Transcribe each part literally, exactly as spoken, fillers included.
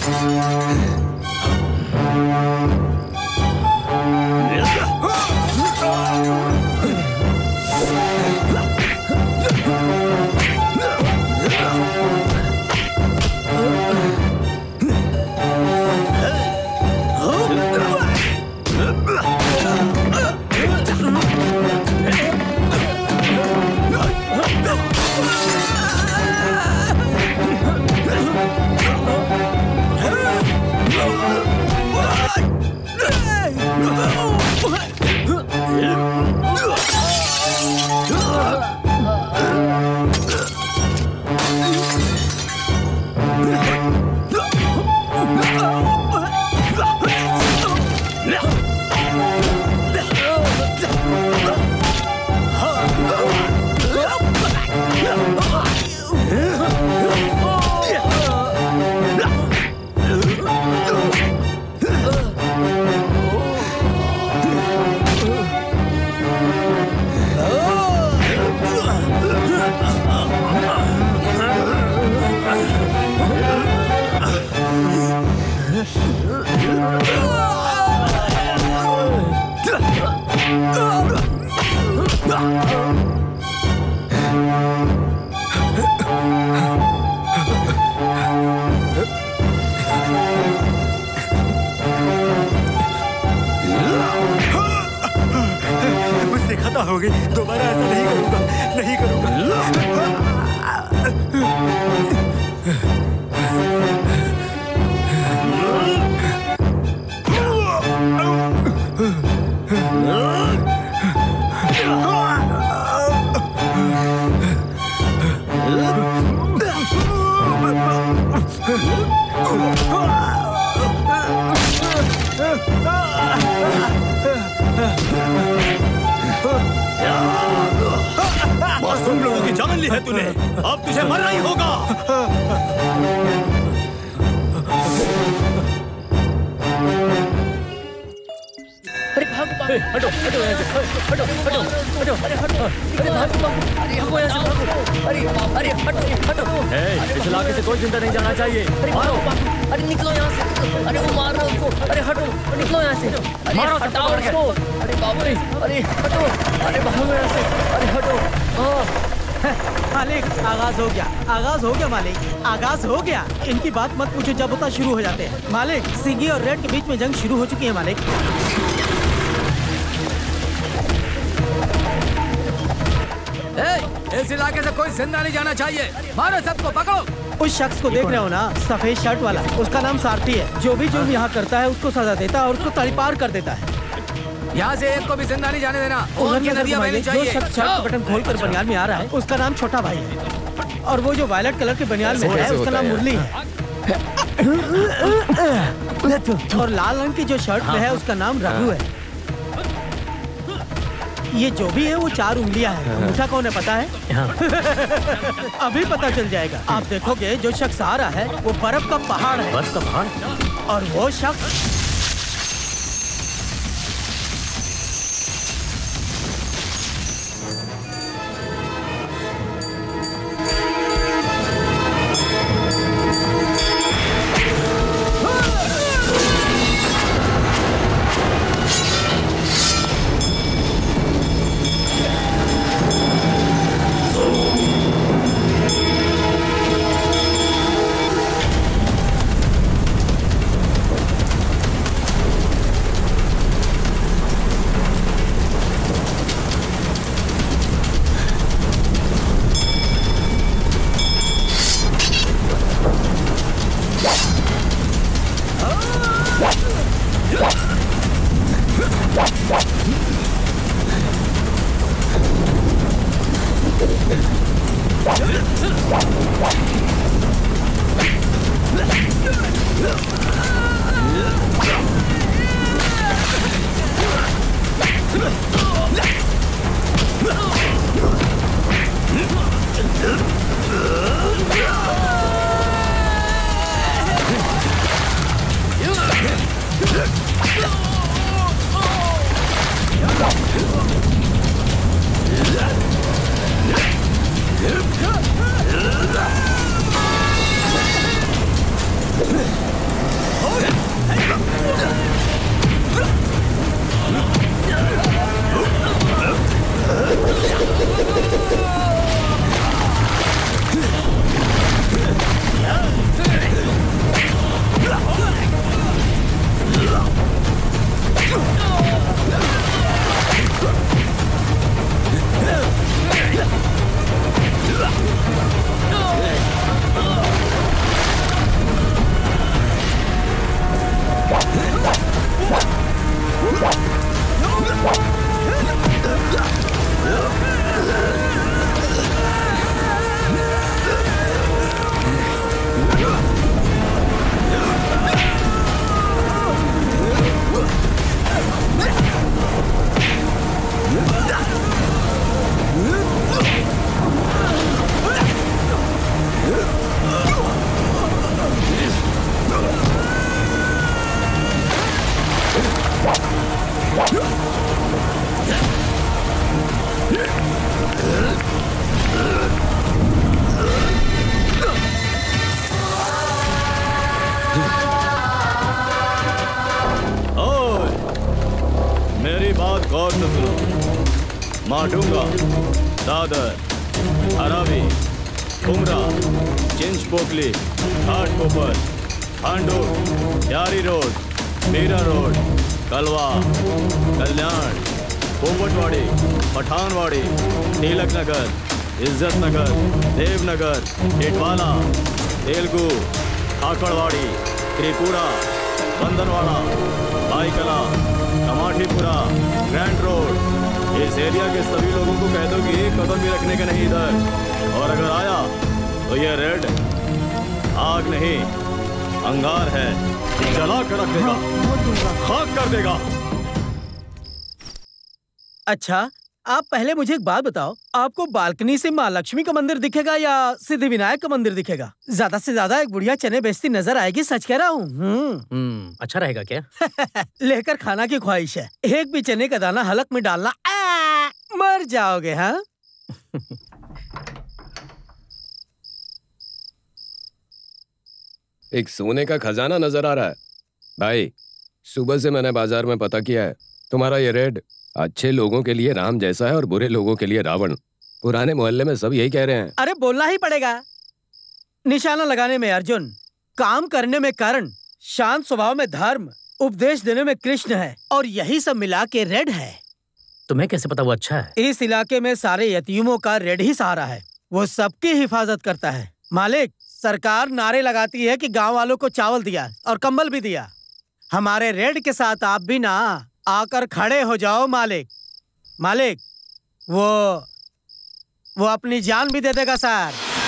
मुझसे खता हो गई, दोबारा ऐसा नहीं करूंगा, नहीं करूंगा। मासूम लोगों की जान ली है तूने, अब तुझे मरना ही होगा। अरे भाग भाग, हटो हटो यहाँ से, हटो हटो हटो, अरे हटो, अरे भागो भागो, अरे भागो यहाँ से, भागो, अरे अरे हटो हटो। इस इलाके से कोई जिंदा नहीं जाना चाहिए। अरे मारो, अरे निकलो यहाँ से, अरे वो मार रहा है उसको, अरे हटो, निकलो यहाँ से, अरे हटाओ उसको, अरे बाप रे, अरे हटो, अरे भागो यहाँ से, अरे हटो। मालिक आगाज हो गया, आगाज हो गया मालिक, आगाज हो गया। इनकी बात मत पूछो, जब होता शुरू हो जाते हैं। मालिक सिंगी और रेड के बीच में जंग शुरू हो चुकी है मालिक। ए, इस इलाके से कोई जिंदा नहीं जाना चाहिए, मारो सबको, पकड़ो। उस शख्स को देख रहे हो ना, सफेद शर्ट वाला, उसका नाम सारथी है। जो भी जुर्म यहाँ करता है उसको सजा देता है और उसको तड़ीपार कर देता है। यहाँ से एक को भी जिंदा नहीं जाने देना। उधर नजर घुमाइए, जो शख्स शर्ट का बटन खोलकर बनियान में आ रहा है उसका नाम छोटा भाई है, और वो जो वायलेट कलर के बनियान में है उसका नाम मुरली है, और लाल रंग की जो शर्ट में है उसका नाम रघु है। ये जो भी है वो चार उंगलियां हैं। अंगूठा कौन है पता है? अभी पता चल जाएगा। आप देखोगे जो शख्स आ रहा है वो बर्फ का पहाड़ है। बर्फ का पहाड़? और वो शख्स बात गौर से सुनो। माटुंगा, दादर, धारावी, कुमरा, Chinchpokli, Ghatkopar, Khandur, Yari road, Mira road, Kalwa, Kalyan, Popatwadi, Pathanwadi, Tilak Nagar, Izzat Nagar, Devnagar, Titwala, Telugu, Khakadwadi, Tripura, Bandanwada, Byculla, Kamathipura, grand road. इस एरिया के सभी लोगों को कह दो कि एक कदम भी रखने का नहीं इधर, और अगर आया तो ये रेड आग नहीं अंगार है, जला कर रख देगा, खाक कर देगा। अच्छा, आप पहले मुझे एक बात बताओ, आपको बालकनी से माँ लक्ष्मी का मंदिर दिखेगा या सिद्धि विनायक का मंदिर दिखेगा? ज्यादा से ज्यादा एक बुढ़िया चने बेचती नजर आएगी, सच कह रहा हूँ। हम्म, अच्छा रहेगा क्या? लेकर खाना की ख्वाहिश है, एक भी चने का दाना हलक में डालना, आ, मर जाओगे। हाँ एक सोने का खजाना नजर आ रहा है। भाई, सुबह से मैंने बाजार में पता किया है, तुम्हारा ये रेड अच्छे लोगों के लिए राम जैसा है और बुरे लोगों के लिए रावण। पुराने मोहल्ले में सब यही कह रहे हैं। अरे बोलना ही पड़ेगा, निशाना लगाने में अर्जुन, काम करने में कर्ण, शांत स्वभाव में धर्म, उपदेश देने में कृष्ण है, और यही सब मिला के रेड है। तुम्हें कैसे पता वो अच्छा है? इस इलाके में सारे यतीमों का रेड ही सहारा है, वो सबकी हिफाजत करता है। मालिक, सरकार नारे लगाती है कि गांव वालों को चावल दिया और कंबल भी दिया, हमारे रेड के साथ आप भी ना आकर खड़े हो जाओ। मालिक मालिक वो वो अपनी जान भी दे देगा सर।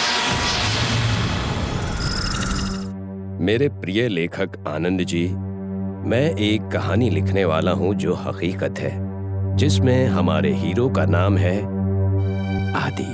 मेरे प्रिय लेखक आनंद जी, मैं एक कहानी लिखने वाला हूं जो हकीकत है, जिसमें हमारे हीरो का नाम है आदि।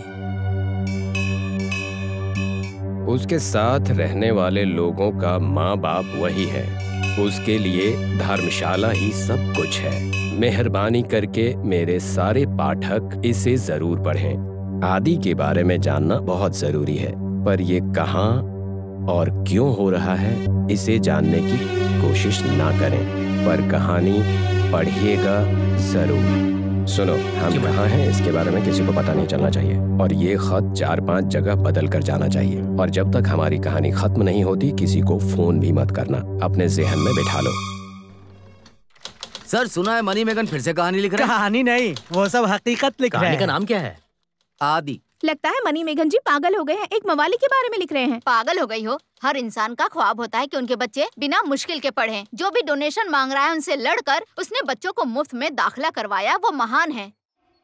उसके साथ रहने वाले लोगों का माँ बाप वही है, उसके लिए धर्मशाला ही सब कुछ है। मेहरबानी करके मेरे सारे पाठक इसे जरूर पढ़ें। आदि के बारे में जानना बहुत जरूरी है, पर ये कहाँ और क्यों हो रहा है इसे जानने की कोशिश ना करें, पर कहानी पढ़िएगा जरूर। सुनो, हम कहाँ हैं इसके बारे में किसी को पता नहीं चलना चाहिए, और ये खत चार पांच जगह बदल कर जाना चाहिए, और जब तक हमारी कहानी खत्म नहीं होती किसी को फोन भी मत करना, अपने जहन में बिठा लो। सर, सुना है मनी मैगन फिर से कहानी लिख रहे हैं? कहानी नहीं, वो सब हकीकत लिख रहे हैं। कहानी का नाम क्या है? आदि। लगता है मनी मेघन जी पागल हो गए हैं, एक मवाली के बारे में लिख रहे हैं। पागल हो गई हो? हर इंसान का ख्वाब होता है कि उनके बच्चे बिना मुश्किल के पढ़ें। जो भी डोनेशन मांग रहा है उनसे लड़कर उसने बच्चों को मुफ्त में दाखिला करवाया, वो महान है।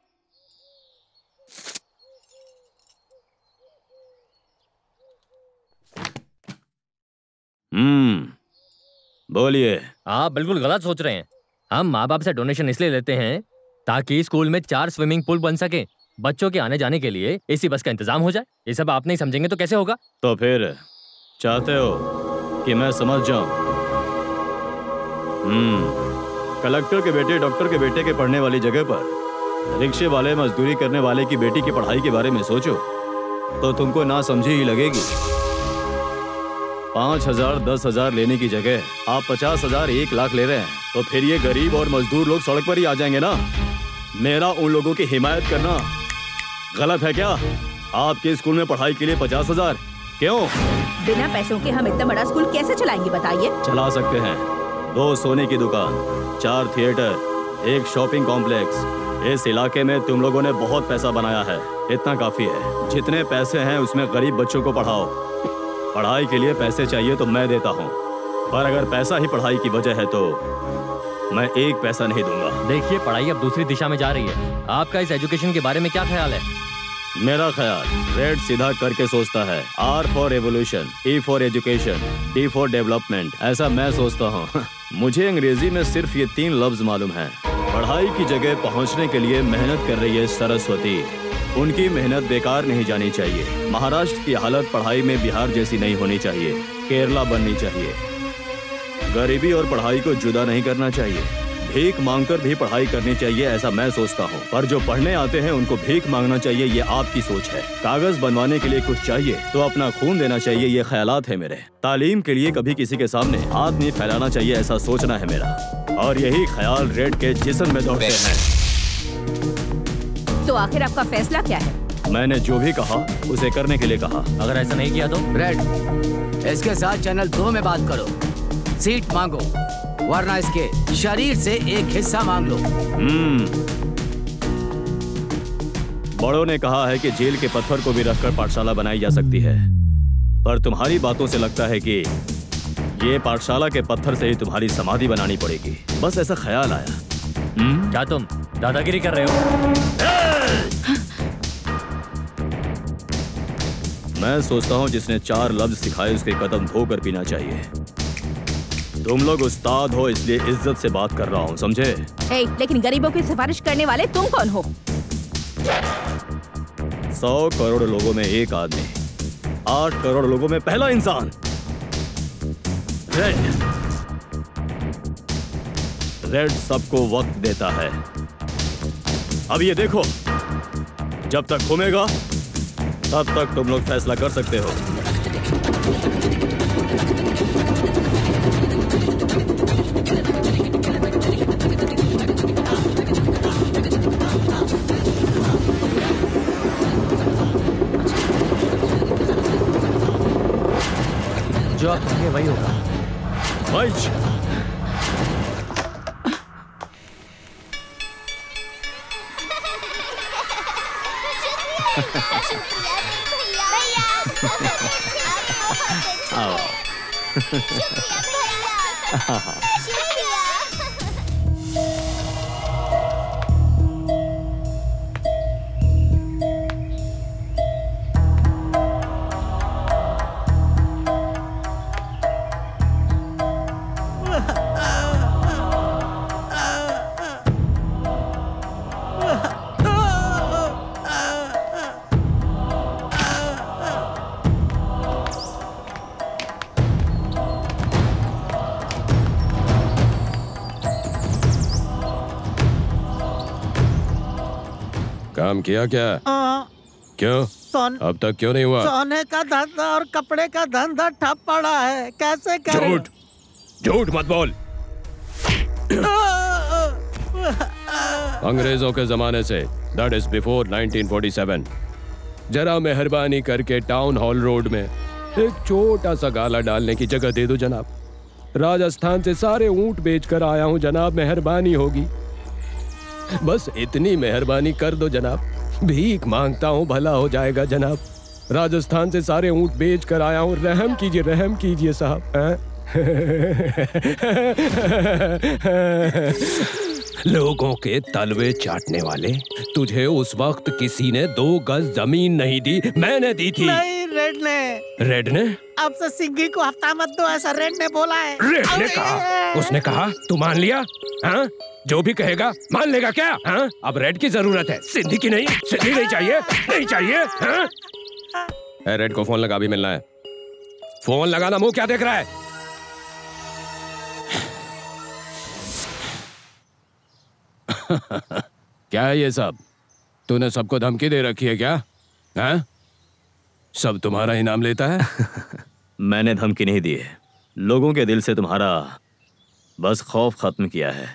हम्म, बोलिए। आप बिल्कुल गलत सोच रहे हैं। हम माँ बाप से डोनेशन इसलिए लेते हैं ताकि स्कूल में चार स्विमिंग पूल बन सके, बच्चों के आने जाने के लिए एसी बस का इंतजाम हो जाए। ये सब आप नहीं समझेंगे तो कैसे होगा? तो फिर चाहते हो कि मैं समझ जाऊं? हम्म, कलेक्टर के बेटे डॉक्टर के बेटे के पढ़ने वाली जगह पर रिक्शे वाले मजदूरी करने वाले की बेटी की पढ़ाई के बारे में सोचो तो तुमको ना समझी ही लगेगी। पाँच हजार दस हजार लेने की जगह आप पचास हजार एक लाख ले रहे हैं, तो फिर ये गरीब और मजदूर लोग सड़क पर ही आ जाएंगे ना। मेरा उन लोगों की हिमायत करना गलत है क्या? आपके स्कूल में पढ़ाई के लिए पचास हजार क्यों? बिना पैसों के हम इतना बड़ा स्कूल कैसे चलाएंगे बताइए? चला सकते हैं। दो सोने की दुकान, चार थिएटर, एक शॉपिंग कॉम्प्लेक्स। इस इलाके में तुम लोगों ने बहुत पैसा बनाया है, इतना काफी है। जितने पैसे हैं उसमें गरीब बच्चों को पढ़ाओ। पढ़ाई के लिए पैसे चाहिए तो मैं देता हूँ, पर अगर पैसा ही पढ़ाई की वजह है तो मैं एक पैसा नहीं दूंगा। देखिए, पढ़ाई अब दूसरी दिशा में जा रही है। आपका इस एजुकेशन के बारे में क्या ख्याल है? मेरा ख्याल, रेड सीधा करके सोचता है। R for revolution, E for education, D for development, ऐसा मैं सोचता हूँ। मुझे अंग्रेजी में सिर्फ ये तीन लफ्ज मालूम है। पढ़ाई की जगह पहुँचने के लिए मेहनत कर रही है सरस्वती, उनकी मेहनत बेकार नहीं जानी चाहिए। महाराष्ट्र की हालत पढ़ाई में बिहार जैसी नहीं होनी चाहिए, केरला बननी चाहिए। गरीबी और पढ़ाई को जुदा नहीं करना चाहिए। भीख मांगकर भी पढ़ाई करनी चाहिए, ऐसा मैं सोचता हूँ। पर जो पढ़ने आते हैं उनको भीख मांगना चाहिए, ये आपकी सोच है। कागज बनवाने के लिए कुछ चाहिए तो अपना खून देना चाहिए, ये ख्यालात है मेरे। तालीम के लिए कभी किसी के सामने हाथ नहीं फैलाना चाहिए, ऐसा सोचना है मेरा। और यही ख्याल रेड के जिस्म में दौड़ते हैं। तो आखिर आपका फैसला क्या है? मैंने जो भी कहा उसे करने के लिए कहा। अगर ऐसा नहीं किया तो? रेड, इसके साथ चैनल दो में बात करो, सीट मांगो, वरना इसके शरीर से एक हिस्सा मांग लो। हम्म। बड़ों ने कहा है कि जेल के पत्थर को भी रखकर पाठशाला बनाई जा सकती है, पर तुम्हारी बातों से लगता है कि ये पाठशाला के पत्थर से ही तुम्हारी समाधि बनानी पड़ेगी। बस ऐसा ख्याल आया। हम्म? क्या तुम दादागिरी कर रहे हो? मैं सोचता हूँ जिसने चार लफ्ज सिखाए उसके कदम धोकर पीना चाहिए। तुम लोग उस्ताद हो इसलिए इज्जत से बात कर रहा हूँ, समझे? ए, लेकिन गरीबों की सिफारिश करने वाले तुम कौन हो? सौ करोड़ लोगों में एक आदमी, आठ करोड़ लोगों में पहला इंसान। रेड रेड सबको वक्त देता है। अब ये देखो, जब तक घूमेगा तब तक तुम लोग फैसला कर सकते हो। जो आप कहेंगे वही होगा। भाई काम किया क्या? आ, क्यों? सोन, अब तक क्यों नहीं हुआ? सोने का धंधा और कपड़े का धंधा ठप पड़ा है, कैसे करें? झूठ झूठ मत बोल। अंग्रेजों के जमाने से, that is before nineteen forty seven, जरा मेहरबानी करके टाउन हॉल रोड में एक छोटा सा गाला डालने की जगह दे दो जनाब। राजस्थान से सारे ऊंट बेचकर आया हूं जनाब, मेहरबानी होगी। बस इतनी मेहरबानी कर दो जनाब, भीख मांगता हूँ, भला हो जाएगा जनाब। राजस्थान से सारे ऊंट बेच कर आया हूँ, रहम कीजिए रहम कीजिए साहब। लोगों के तलवे चाटने वाले, तुझे उस वक्त किसी ने दो गज जमीन नहीं दी, मैंने दी थी। नहीं, रेड ने। रेड ने? अब से सिंघी को हफ्ता मत दो, ऐसा रेड ने बोला है। रेड ने कहा? उसने कहा? तू मान लिया? हाँ? जो भी कहेगा मान लेगा क्या? हाँ? अब रेड की जरूरत है, सिंधी की नहीं। सिंधी नहीं चाहिए, नहीं चाहिए। हाँ? ए, रेड को फोन लगा, अभी मिलना है। फोन लगाना, मुंह क्या देख रहा है? क्या है ये सब? तूने सबको धमकी दे रखी है क्या? हाँ? सब तुम्हारा इनाम लेता है? मैंने धमकी नहीं दी है, लोगों के दिल से तुम्हारा बस खौफ खत्म किया है।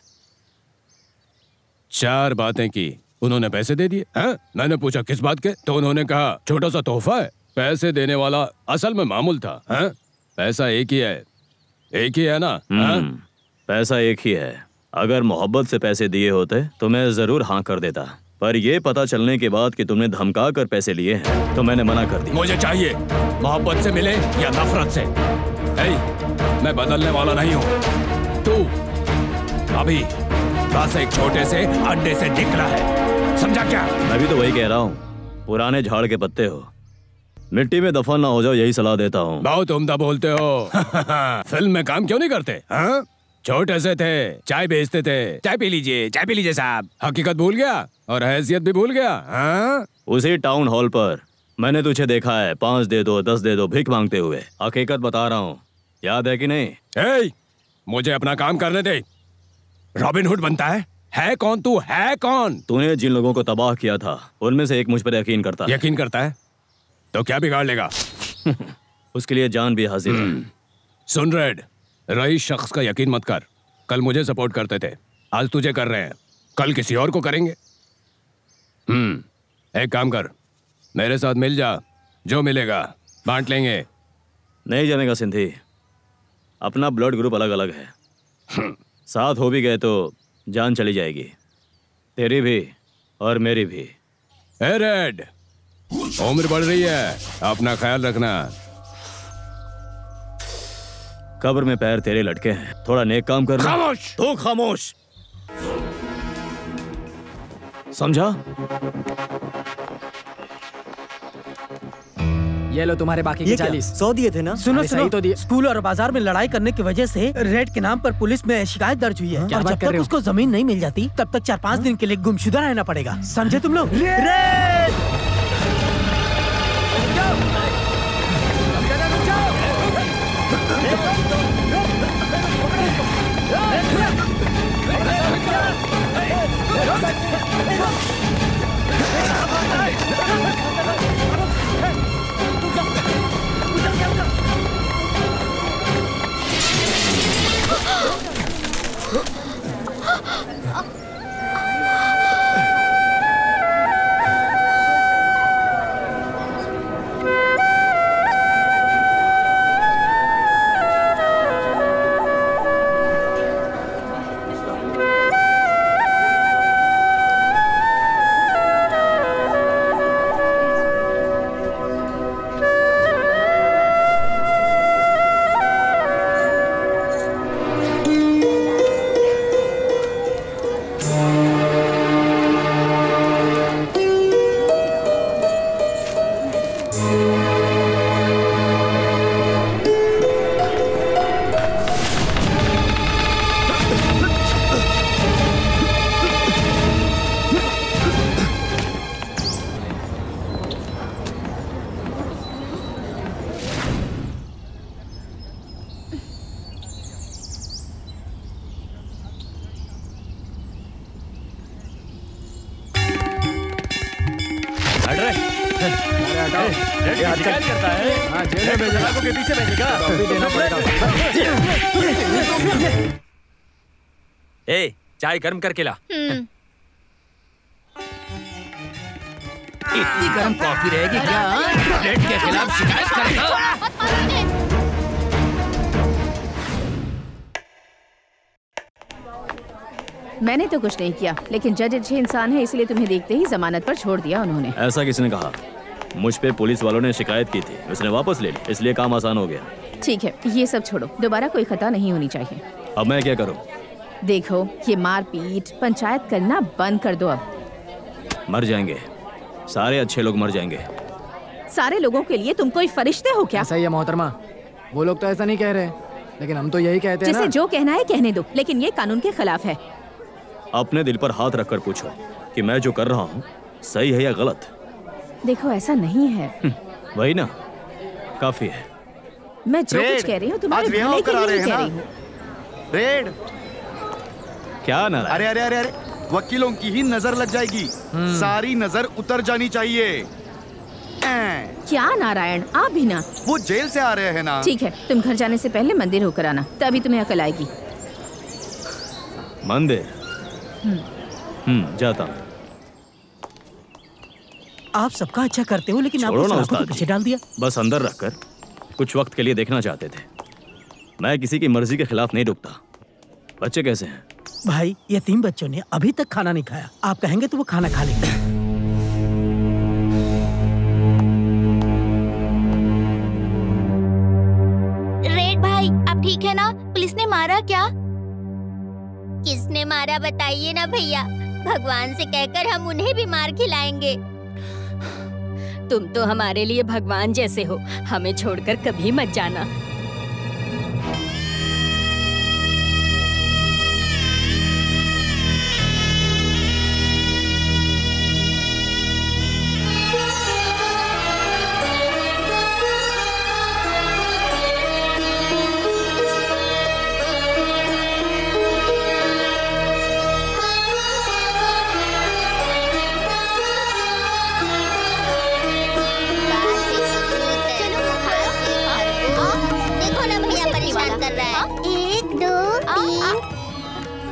चार बातें की, उन्होंने पैसे दे दिए। हाँ? मैंने पूछा किस बात के, तो उन्होंने कहा छोटा सा तोहफा है। पैसे देने वाला असल में मामूल था। हाँ? पैसा एक ही है, एक ही है ना? हाँ? पैसा एक ही है। अगर मोहब्बत से पैसे दिए होते तो मैं जरूर हाँ कर देता, पर ये पता चलने के बाद कि तुमने धमका कर पैसे लिए हैं तो मैंने मना कर दिया। मुझे चाहिए, मोहब्बत से मिले या नफरत से। hey, मैं बदलने वाला नहीं हूँ। तू अभी बस एक छोटे से अंडे से निकला है, समझा क्या? मैं भी तो वही कह रहा हूँ, पुराने झाड़ के पत्ते हो, मिट्टी में दफन ना हो जाओ, यही सलाह देता हूँ। बहुत उम्दा बोलते हो। फिल्म में काम क्यों नहीं करते? हाँ? छोटे से थे, चाय बेचते थे। चाय पी लीजिए, चाय पी लीजिए साहब। हकीकत भूल गया और हैसियत भी भूल गया। हाँ? उसी टाउन हॉल पर मैंने तुझे देखा है, पाँच दे दो, दस दे दो, भीख मांगते हुए। हकीकत बता रहा हूँ, याद है कि नहीं? ए, मुझे अपना काम करने दे। रॉबिन हुड बनता है? है कौन तू? है कौन? तूने जिन लोगों को तबाह किया था उनमें से एक मुझ पर यकीन करता है। यकीन करता है तो क्या बिगाड़ लेगा? उसके लिए जान भी हाजिर है। सुन रेड, रईस शख्स का यकीन मत कर, कल मुझे सपोर्ट करते थे, आज तुझे कर रहे हैं, कल किसी और को करेंगे। हम्म एक काम कर, मेरे साथ मिल जा, जो मिलेगा बांट लेंगे। नहीं जमेगा सिंधी, अपना ब्लड ग्रुप अलग अलग है। साथ हो भी गए तो जान चली जाएगी, तेरी भी और मेरी भी। ए रेड, उम्र बढ़ रही है, अपना ख्याल रखना। कब्र में पैर तेरे लटके हैं, थोड़ा नेक काम कर। खामोश। तू खामोश, समझा? ये लो तुम्हारे बाकी के चालीस। सौ दिए थे ना? सुनो अरे सुनो, सही तो दिए। स्कूल और बाजार में लड़ाई करने की वजह से रेड के नाम पर पुलिस में शिकायत दर्ज हुई है। क्या और बात जब कर तक रहे हो? उसको जमीन नहीं मिल जाती तब तक चार पाँच दिन के लिए गुमशुदा रहना पड़ेगा, समझे तुम लोग? रेड! शिकायत करता है। हाँ, जेल में भेजेगा। के पीछे भेजेगा। अभी देना पड़ेगा। ए, चाय गर्म करके ला। इतनी गर्म कॉफी रहेगी क्या? रेड के खिलाफ शिकायत करेगा। मैंने तो कुछ नहीं किया, लेकिन जज अच्छे इंसान है, इसलिए तुम्हें देखते ही जमानत पर छोड़ दिया उन्होंने। ऐसा किसने कहा? मुझ पे पुलिस वालों ने शिकायत की थी, उसने वापस ले ली, इसलिए काम आसान हो गया। ठीक है, ये सब छोड़ो, दोबारा कोई खता नहीं होनी चाहिए। अब मैं क्या करूं? देखो, ये मारपीट पंचायत करना बंद कर दो। अब मर जाएंगे, सारे अच्छे लोग मर जाएंगे। सारे लोगों के लिए तुम कोई फरिश्ते हो क्या? ऐसा ही है मोहतरमा, वो लोग तो ऐसा नहीं कह रहे, लेकिन हम तो यही कहते हैं ना। जिसे जो कहना है कहने दो, लेकिन ये कानून के खिलाफ है। अपने दिल पर हाथ रखकर पूछो कि मैं जो कर रहा हूँ सही है या गलत। देखो, ऐसा नहीं है। वही ना, काफी है। मैं जो कुछ कह रही हूँ तुम्हारे भले के लिए कह रही हूँ। रेड, क्या ना? अरे अरे अरे अरे, वकीलों की ही नजर लग जाएगी, सारी नजर उतर जानी चाहिए। क्या नारायण, आप भी ना? वो जेल से आ रहे हैं ना। ठीक है, तुम घर जाने से पहले मंदिर होकर आना, तभी तुम्हें अकल आएगी। मंदिर? हम्म, जाता हूँ। आप सबका अच्छा करते हो, लेकिन आपको छोड़ो ना सलाखों के उस्ताद पीछे जी। डाल दिया। बस अंदर रखकर कुछ वक्त के लिए देखना चाहते थे। मैं किसी की मर्जी के खिलाफ नहीं रुकता। बच्चे कैसे हैं? भाई, यतीम बच्चों ने अभी तक खाना नहीं खाया, आप कहेंगे तो वो खाना खा लेंगे। रेड भाई, आप ठीक है ना? पुलिस ने मारा क्या? किसने मारा बताइए ना भैया, भगवान से कहकर हम उन्हें भी मार खिलाएंगे। तुम तो हमारे लिए भगवान जैसे हो, हमें छोड़कर कभी मत जाना।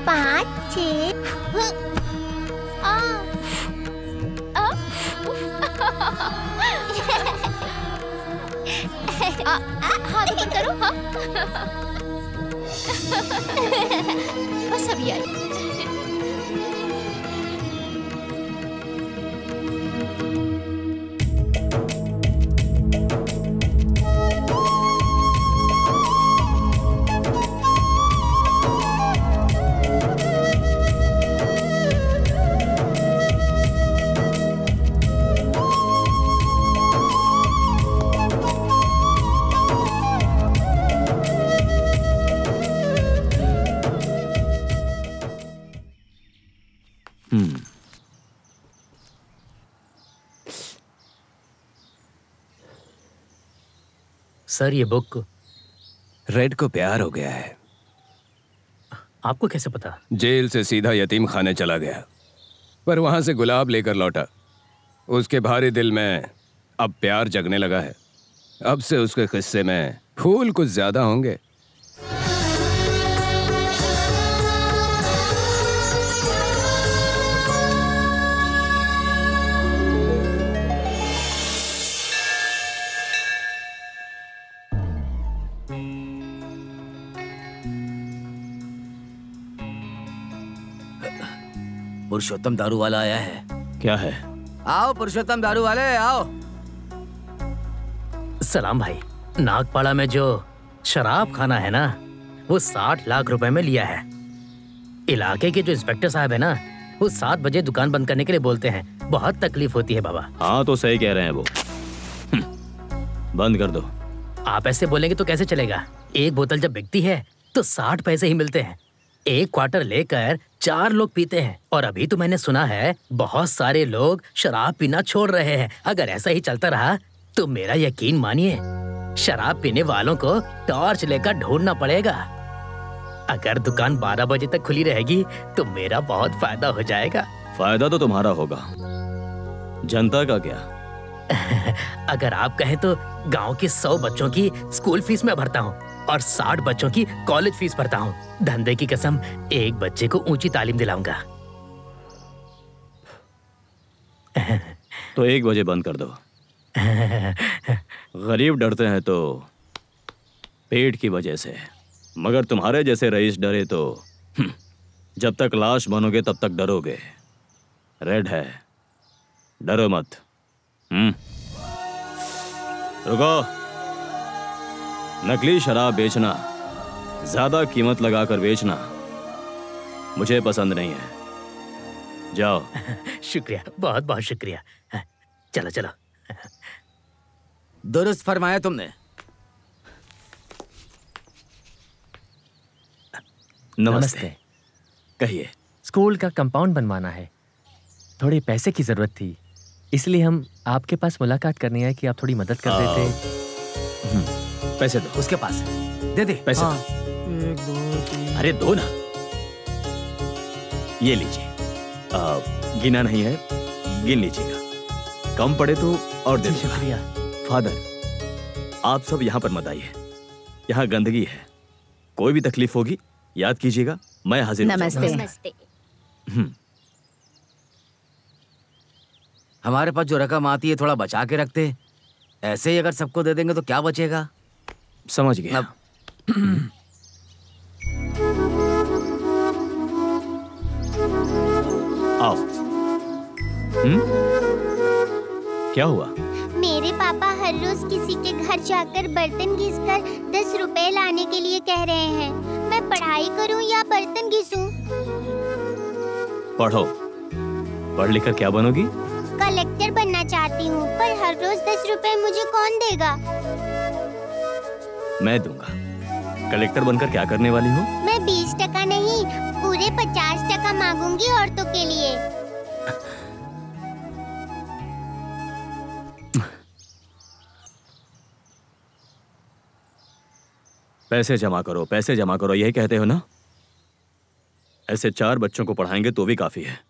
पाँच छः आ, आ, आ, हाथ बंद करो। हाँ। बस अभी आई। सर ये बुक रेड को प्यार हो गया है। आपको कैसे पता? जेल से सीधा यतीम खाने चला गया, पर वहां से गुलाब लेकर लौटा। उसके भारी दिल में अब प्यार जगने लगा है। अब से उसके किस्से में फूल कुछ ज्यादा होंगे। पुरुषोत्तम दारू वाला आया है। क्या है? आओ पुरुषोत्तम दारू वाले आओ। सलाम भाई। नागपाड़ा में जो शराब खाना है ना, वो साठ लाख रुपए में लिया है। इलाके के जो इंस्पेक्टर साहब है ना, वो सात बजे दुकान बंद करने के लिए बोलते हैं। बहुत तकलीफ होती है बाबा। हाँ तो सही कह रहे हैं वो। बंद कर दो। आप ऐसे बोलेंगे तो कैसे चलेगा? एक बोतल जब बिकती है तो साठ पैसे ही मिलते हैं। एक क्वार्टर लेकर चार लोग पीते हैं, और अभी तो मैंने सुना है बहुत सारे लोग शराब पीना छोड़ रहे हैं। अगर ऐसा ही चलता रहा तो मेरा यकीन मानिए, शराब पीने वालों को टॉर्च लेकर ढूंढना पड़ेगा। अगर दुकान बारह बजे तक खुली रहेगी तो मेरा बहुत फायदा हो जाएगा। फायदा तो तुम्हारा होगा, जनता का क्या? अगर आप कहें तो गांव के सौ बच्चों की स्कूल फीस में भरता हूँ और साठ बच्चों की कॉलेज फीस भरता हूँ। धंधे की कसम, एक बच्चे को ऊंची तालीम दिलाऊंगा। तो एक बजे बंद कर दो। गरीब डरते हैं तो पेट की वजह से, मगर तुम्हारे जैसे रईस डरे तो जब तक लाश बनोगे तब तक डरोगे। रेड है, डरो मत। हम्म रुको। नकली शराब बेचना, ज्यादा कीमत लगाकर बेचना मुझे पसंद नहीं है। जाओ। शुक्रिया, बहुत बहुत शुक्रिया। चलो चलो। दुरुस्त फरमाया तुमने। नमस्ते। कहिए। स्कूल का कंपाउंड बनवाना है, थोड़े पैसे की जरूरत थी, इसलिए हम आपके पास मुलाकात करनी है कि आप थोड़ी मदद कर देते। पैसे दो। उसके पास दे दे पैसे। हाँ। एक दो तीन। अरे दो ना। ये लीजिए। गिना नहीं है, गिन लीजिएगा। कम पड़े तो और दे दूंगा। शुक्रिया। फादर, आप सब यहाँ पर मत आइए, यहाँ गंदगी है। कोई भी तकलीफ होगी याद कीजिएगा, मैं हाजिर हूँ। नमस्ते। नमस्ते। हमारे पास जो रकम आती है थोड़ा बचा के रखते, ऐसे ही अगर सबको दे देंगे तो क्या बचेगा? समझ गया। अब आओ। हम्म? क्या हुआ? मेरे पापा हर रोज किसी के घर जाकर बर्तन घिसकर दस रुपए लाने के लिए कह रहे हैं। मैं पढ़ाई करूं या बर्तन घिसूं? पढ़ो। पढ़ लिख कर क्या बनोगी? कलेक्टर बनना चाहती हूँ, पर हर रोज दस रुपए मुझे कौन देगा? मैं दूंगा। कलेक्टर बनकर क्या करने वाली हो? मैं बीस टका नहीं, पूरे पचास टका मांगूंगी औरतों के लिए। पैसे जमा करो, पैसे जमा करो, यही कहते हो ना? ऐसे चार बच्चों को पढ़ाएंगे तो भी काफी है।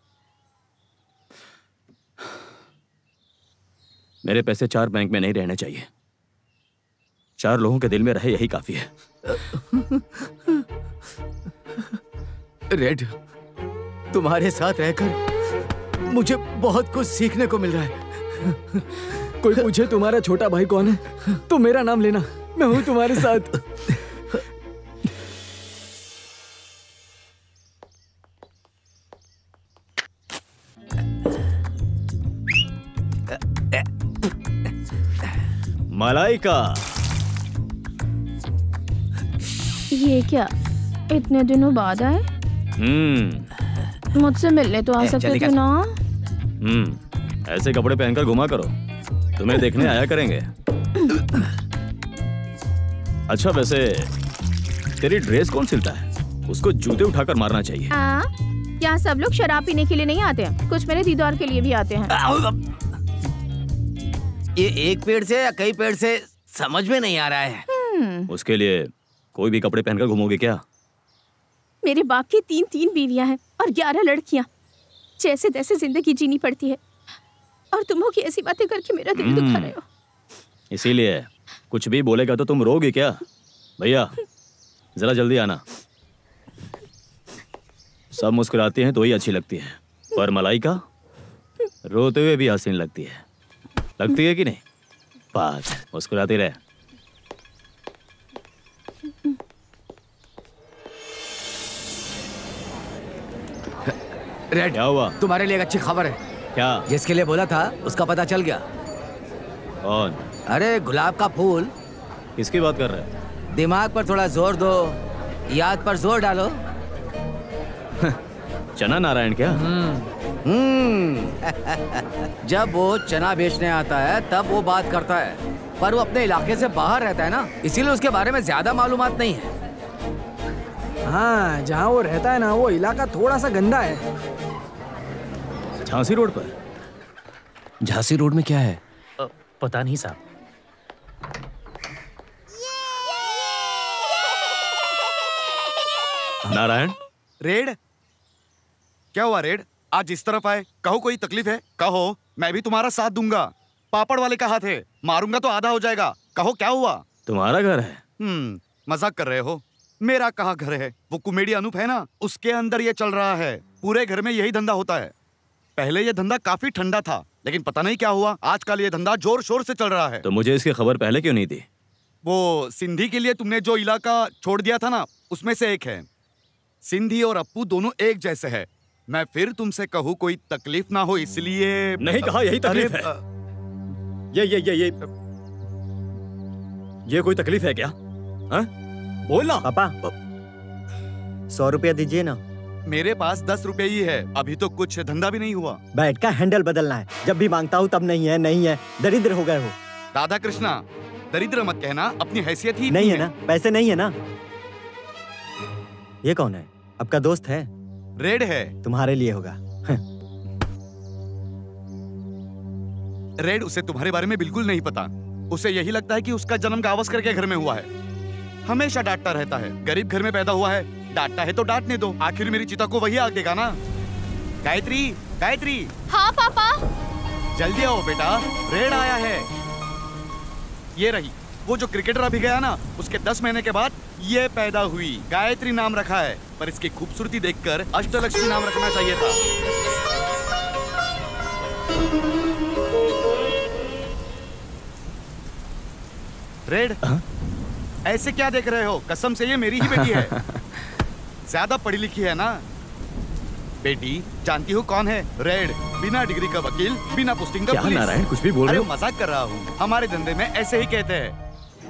मेरे पैसे चार बैंक में नहीं रहने चाहिए, चार लोगों के दिल में रहे, यही काफी है। रेड, तुम्हारे साथ रहकर मुझे बहुत कुछ सीखने को मिल रहा है। कोई पूछे तुम्हारा छोटा भाई कौन है तो मेरा नाम लेना, मैं हूं तुम्हारे साथ। मलाइका, ये क्या इतने दिनों बाद आए? हम्म मुझसे मिलने तो आ सकते थे ना। हम्म ऐसे कपड़े पहनकर घुमा करो, तुम्हें देखने आया करेंगे। अच्छा वैसे तेरी ड्रेस कौन सिलता है? उसको जूते उठाकर मारना चाहिए। आ, यहाँ सब लोग शराब पीने के लिए नहीं आते हैं, कुछ मेरे दीदार के लिए भी आते हैं। ये एक पेड़ से या कई पेड़ से समझ में नहीं आ रहा है। उसके लिए कोई भी कपड़े पहनकर घूमोगे क्या? मेरे बाप की तीन तीन बीवियां हैं और ग्यारह लड़कियां। जैसे तैसे जिंदगी जीनी पड़ती है और तुम हो की ऐसी बातें करके मेरा दिल दुखा रहे हो। इसीलिए कुछ भी बोलेगा तो तुम रोगी क्या? भैया जरा जल्दी आना। सब मुस्कुराती हैं तो ही अच्छी लगती है, पर मलाइका रोते हुए भी हसीन लगती है। लगती है कि नहीं? बात मुस्कुराती रहे। रेड, क्या हुआ? तुम्हारे लिए एक अच्छी खबर है। क्या? जिसके लिए बोला था उसका पता चल गया। कौन? अरे गुलाब का फूल। किसकी बात कर रहे हैं? दिमाग पर थोड़ा जोर दो, याद पर जोर डालो। चना नारायण क्या? हम्म जब वो चना बेचने आता है तब वो बात करता है, पर वो अपने इलाके से बाहर रहता है ना, इसीलिए उसके बारे में ज्यादा मालूमात नहीं है। हाँ, जहाँ वो रहता है ना वो इलाका थोड़ा सा गंदा है। झांसी रोड पर? झांसी रोड में क्या है? आ, पता नहीं साहब। नारायण। रेड, क्या हुआ रेड? आज इस तरफ आए, कहो कोई तकलीफ है? कहो, मैं भी तुम्हारा साथ दूंगा। पापड़ वाले कहा थे मारूंगा तो आधा हो जाएगा, कहो क्या हुआ? तुम्हारा घर है? हम्म मजाक कर रहे हो? मेरा कहाँ घर है? वो कॉमेडी अनूप है ना, उसके अंदर ये चल रहा है। पूरे घर में यही धंधा होता है। पहले ये धंधा काफी ठंडा था, लेकिन पता नहीं क्या हुआ, आजकल ये धंधा जोर शोर से चल रहा है। तो मुझे इसकी खबर पहले क्यों नहीं दी? वो सिंधी के लिए तुमने जो इलाका छोड़ दिया था ना, उसमें से एक है। सिंधी और अप्पू दोनों एक जैसे है। मैं फिर तुमसे कहूँ कोई तकलीफ ना हो इसलिए नहीं कहा यही तकलीफ है। ये ये ये ये ये कोई तकलीफ है क्या? हाँ? बोलना। पापा सौ रुपया दीजिए ना। मेरे पास दस रुपए ही है, अभी तो कुछ धंधा भी नहीं हुआ। बैठ का हैंडल बदलना है, जब भी मांगता हूँ तब नहीं है नहीं है, दरिद्र हो गए हो। राधा कृष्णा, दरिद्र मत कहना, अपनी हैसियत ही नहीं है ना, पैसे नहीं है ना। ये कौन है? आपका दोस्त है? रेड है। तुम्हारे लिए होगा। रेड, उसे तुम्हारे बारे में बिल्कुल नहीं पता। उसे यही लगता है कि उसका जन्म गावस्कर के घर में हुआ है। हमेशा डांटता रहता है। गरीब घर में पैदा हुआ है, डांटता है तो डांटने दो, आखिर मेरी चिता को वही आग देगा ना। गायत्री, गायत्री। हाँ पापा। जल्दी आओ बेटा, रेड आया है। ये रही वो जो क्रिकेटर अभी गया ना, उसके दस महीने के बाद ये पैदा हुई। गायत्री नाम रखा है, पर इसकी खूबसूरती देखकर अष्टलक्ष्मी नाम रखना चाहिए था। रेड, ऐसे क्या देख रहे हो? कसम से ये मेरी ही बेटी है। ज्यादा पढ़ी लिखी है ना बेटी? जानती हो कौन है? रेड, बिना डिग्री का वकील, बिना पोस्टिंग का पुलिस। नारायण कुछ भी बोल रहे हो? अरे मजाक कर रहा हूँ, हमारे धंधे में ऐसे ही कहते हैं।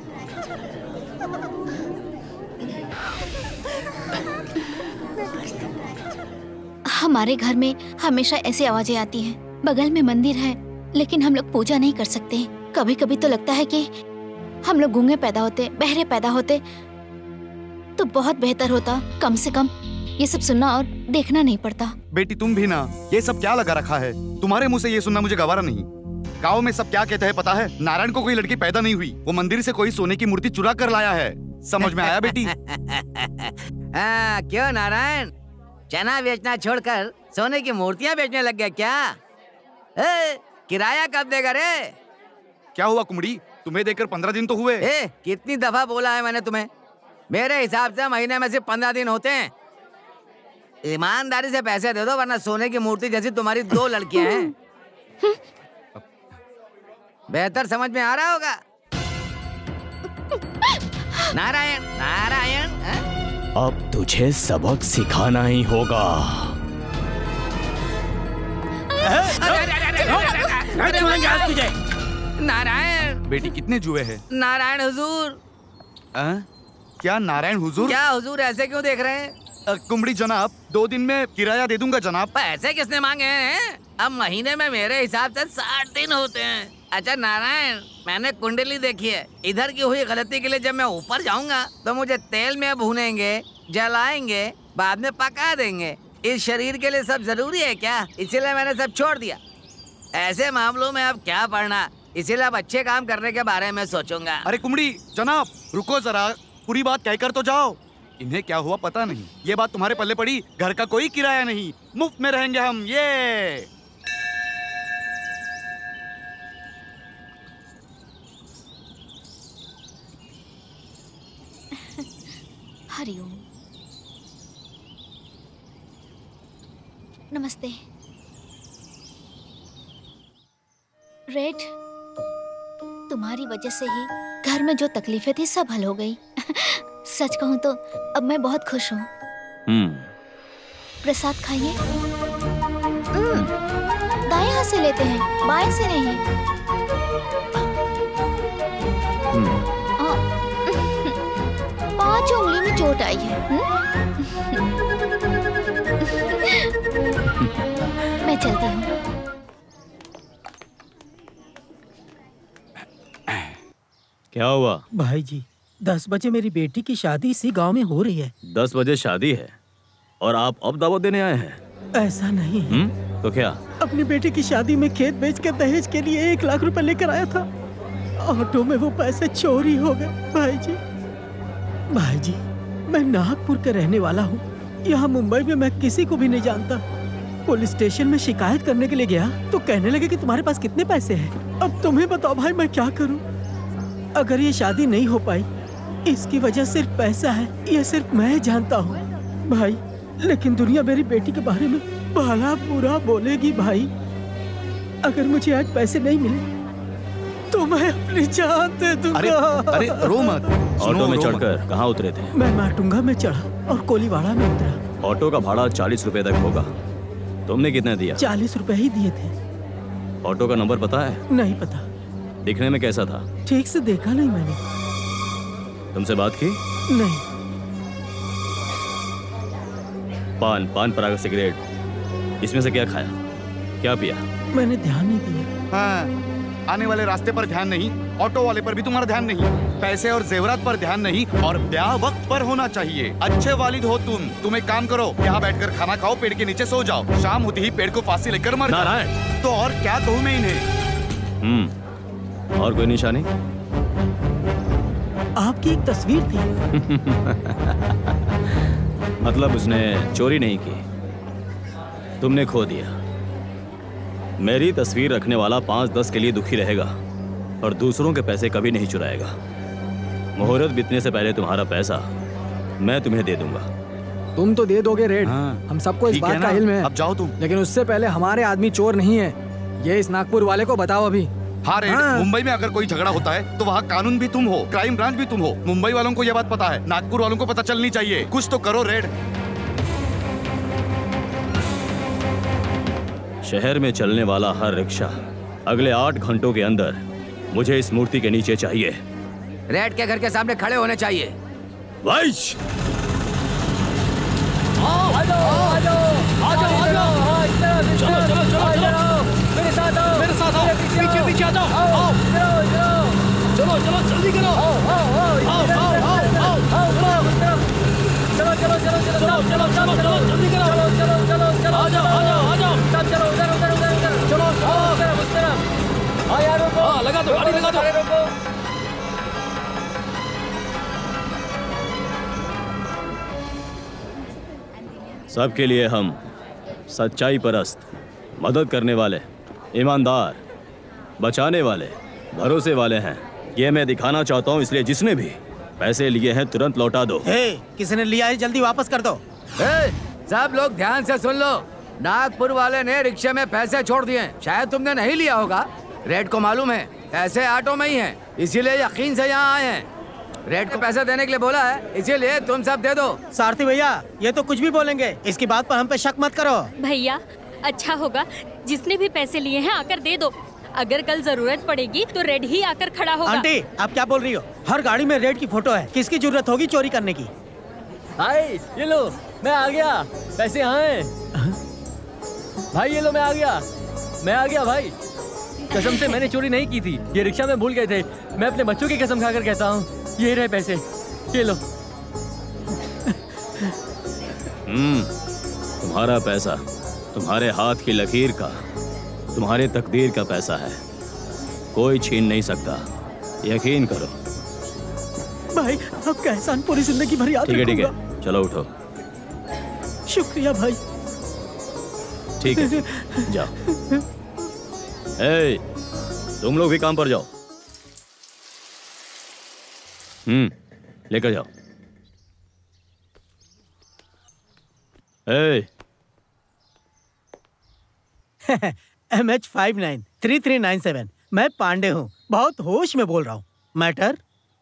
हमारे घर में हमेशा ऐसी आवाजें आती हैं। बगल में मंदिर है, लेकिन हम लोग पूजा नहीं कर सकते। कभी कभी तो लगता है कि हम लोग गूंगे पैदा होते, बहरे पैदा होते तो बहुत बेहतर होता। कम से कम ये सब सुनना और देखना नहीं पड़ता। बेटी तुम भी ना, ये सब क्या लगा रखा है? तुम्हारे मुंह से ये सुनना मुझे गवारा नहीं। गाँव में सब क्या कहते हैं पता है? नारायण को कोई लड़की पैदा नहीं हुई, वो मंदिर से कोई सोने की मूर्ति चुरा कर लाया है। समझ में आया बेटी? हाँ, क्यों नारायण, चना बेचना छोड़कर सोने की मूर्तियाँ बेचने लग गया क्या? ए, किराया कब देगा रे? क्या हुआ कुमड़ी, तुम्हें देकर पंद्रह दिन तो हुए। ए, कितनी दफा बोला है मैंने तुम्हें? मेरे हिसाब से महीने में सिर्फ पंद्रह दिन होते हैं। ईमानदारी से पैसे दे दो वरना सोने की मूर्ति जैसी तुम्हारी दो लड़कियां हैं। बेहतर समझ में आ रहा होगा। नारायण नारायण है? अब तुझे सबक सिखाना ही होगा। नारायण बेटी कितने जुए हैं? नारायण हुजूर। आ? क्या नारायण हुजूर? क्या हुजूर ऐसे क्यों देख रहे हैं? अ, कुमड़ी जनाब, दो दिन में किराया दे दूंगा जनाब। पैसे किसने मांगे हैं? अब महीने में मेरे हिसाब से साठ दिन होते हैं। अच्छा नारायण, मैंने कुंडली देखी है। इधर की हुई गलती के लिए जब मैं ऊपर जाऊंगा तो मुझे तेल में भूनेंगे, जलाएंगे, बाद में पका देंगे। इस शरीर के लिए सब जरूरी है क्या? इसीलिए मैंने सब छोड़ दिया। ऐसे मामलों में अब क्या पढ़ना, इसीलिए अब अच्छे काम करने के बारे में सोचूंगा। अरे कुमड़ी जनाब, रुको जरा, पूरी बात कहकर तो जाओ। इन्हें क्या हुआ पता नहीं, ये बात तुम्हारे पल्ले पड़ी। घर का कोई किराया नहीं, मुफ्त में रहेंगे हम। ये हरिओम। नमस्ते। रेड, तुम्हारी वजह से ही घर में जो तकलीफें थी सब हल हो गई। सच कहूँ तो अब मैं बहुत खुश हूँ। हम्म। प्रसाद खाइए। दाएं हाथ से लेते हैं, बाएं से नहीं। पांच उंगली में चोट आई है। मैं चलती हूँ। क्या हुआ? भाई जी, दस बजे मेरी बेटी की शादी इसी गांव में हो रही है। दस बजे शादी है और आप अब दावत देने आए हैं? ऐसा नहीं है। हम्म? तो क्या? अपनी बेटी की शादी में खेत बेच कर दहेज के लिए एक लाख रुपए लेकर आया था। ऑटो में वो पैसे चोरी हो गए। भाई जी, भाई जी, मैं नागपुर का रहने वाला हूँ। यहाँ मुंबई में मैं किसी को भी नहीं जानता। पुलिस स्टेशन में शिकायत करने के लिए गया तो कहने लगे कि तुम्हारे पास कितने पैसे हैं। अब तुम्हें बताओ भाई, मैं क्या करूँ? अगर ये शादी नहीं हो पाई, इसकी वजह सिर्फ पैसा है, ये सिर्फ मैं जानता हूँ भाई। लेकिन दुनिया मेरी बेटी के बारे में भला बुरा बोलेगी भाई। अगर मुझे आज पैसे नहीं मिले तो मैं अपनी जान दे दूंगा। अरे, अरे रो मत। ऑटो में चढ़कर कहाँ उतरे थे? मैं माटुंगा में चढ़ा और कोलीवाड़ा में उतरा। ऑटो का भाड़ा चालीस रुपए तक होगा। तुमने कितने दिया? चालीस रुपए ही दिए थे। ऑटो का नंबर पता है? नहीं पता। दिखने में कैसा था? ठीक से देखा नहीं मैंने। तुमसे बात की? नहीं। पान पान पराग सिगरेट, इसमें से क्या खाया, क्या पिया? मैंने ध्यान नहीं दिया। हाँ, आने वाले रास्ते पर ध्यान नहीं, ऑटो वाले पर भी तुम्हारा ध्यान नहीं, पैसे और जेवरात पर ध्यान नहीं, और ब्याह वक्त पर होना चाहिए। अच्छे वालिद हो तुम। तुम एक काम करो, यहाँ बैठकर खाना खाओ, पेड़ के नीचे सो जाओ। शाम होती ही पेड़ को फांसी लेकर मर जाओ। नारायण, तो और क्या कहूँ मैं इन्हें? हम्म। और कोई निशानी? आपकी एक तस्वीर थी। मतलब उसने चोरी नहीं की, तुमने खो दिया। मेरी तस्वीर रखने वाला पाँच दस के लिए दुखी रहेगा और दूसरों के पैसे कभी नहीं चुराएगा। मुहूर्त बीतने से पहले तुम्हारा पैसा मैं तुम्हें दे दूंगा। तुम तो दे दोगे रेड। हाँ, हम सबको इस बात का इल्म है। अब जाओ तुम। लेकिन उससे पहले हमारे आदमी चोर नहीं है, ये इस नागपुर वाले को बताओ अभी। हाँ रेड, हाँ। मुंबई में अगर कोई झगड़ा होता है तो वहाँ कानून भी तुम हो, क्राइम ब्रांच भी तुम हो। मुंबई वालों को यह बात पता है, नागपुर वालों को पता चलनी चाहिए। कुछ तो करो रेड। शहर में चलने वाला हर रिक्शा अगले आठ घंटों के अंदर मुझे इस मूर्ति के नीचे चाहिए। रेड के घर के सामने खड़े होने चाहिए। वाइश! आओ, आ जाओ, आ जाओ, आ जाओ, आ जाओ, चलो, चलो, चलो, चलो, मेरे साथ आओ, मेरे साथ आओ, पीछे पीछे आ जाओ, आओ, चलो, चलो, जल्दी करो, आओ, आओ, आओ, आओ, आओ, आओ, चलो, चलो, चलो, चलो, चलो, चलो, चलो, चलो, जल्दी करो, चलो, चलो, चलो, चलो, आ जाओ, आ जाओ, आ जाओ, सब चलो, उधर, उधर, उधर, उधर, चलो, आओ, उधर, उस तरफ, हाँ यार, रुको, हाँ, लगा दो, गाड़ी लगा दो, रुको। सबके लिए हम सच्चाई परस्त, मदद करने वाले, ईमानदार, बचाने वाले, भरोसे वाले हैं। ये मैं दिखाना चाहता हूँ, इसलिए जिसने भी पैसे लिए हैं तुरंत लौटा दो। हे, किसने लिया है जल्दी वापस कर दो। हे, सब लोग ध्यान से सुन लो। नागपुर वाले ने रिक्शे में पैसे छोड़ दिए, शायद तुमने नहीं लिया होगा। रेड को मालूम है पैसे ऑटो में ही हैं, इसीलिए यकीन से यहाँ आए हैं। रेड को पैसे देने के लिए बोला है, इसीलिए तुम सब दे दो। सारथी भैया, ये तो कुछ भी बोलेंगे, इसकी बात पर हम पे शक मत करो। भैया अच्छा होगा जिसने भी पैसे लिए हैं आकर दे दो। अगर कल जरूरत पड़ेगी तो रेड ही आकर खड़ा होगा। आंटी, आप क्या बोल रही हो? हर गाड़ी में रेड की फोटो है, किसकी जरूरत होगी चोरी करने की? हाय, ये लो, मैं आ गया। पैसे यहाँ हैं। भाई ये लो, मैं आ गया, मैं आ गया भाई। कसम से मैंने चोरी नहीं की थी, ये रिक्शा में भूल गए थे। मैं अपने बच्चों की कसम खाकर कहता हूँ, ये रहे पैसे, ये लो। हम्म, तुम्हारा पैसा, तुम्हारे हाथ की लकीर का, तुम्हारे तकदीर का पैसा है, कोई छीन नहीं सकता, यकीन करो। भाई आपका एहसान पूरी जिंदगी भर याद रखूंगा। ठीक है, ठीक है, चलो उठो। शुक्रिया भाई। ठीक है, जाओ। ए, तुम लोग भी काम पर जाओ। हम्म, लेकर जाओ। ए, M H five nine three three nine seven. मैं पांडे हूँ, बहुत होश में बोल रहा हूँ। मैटर?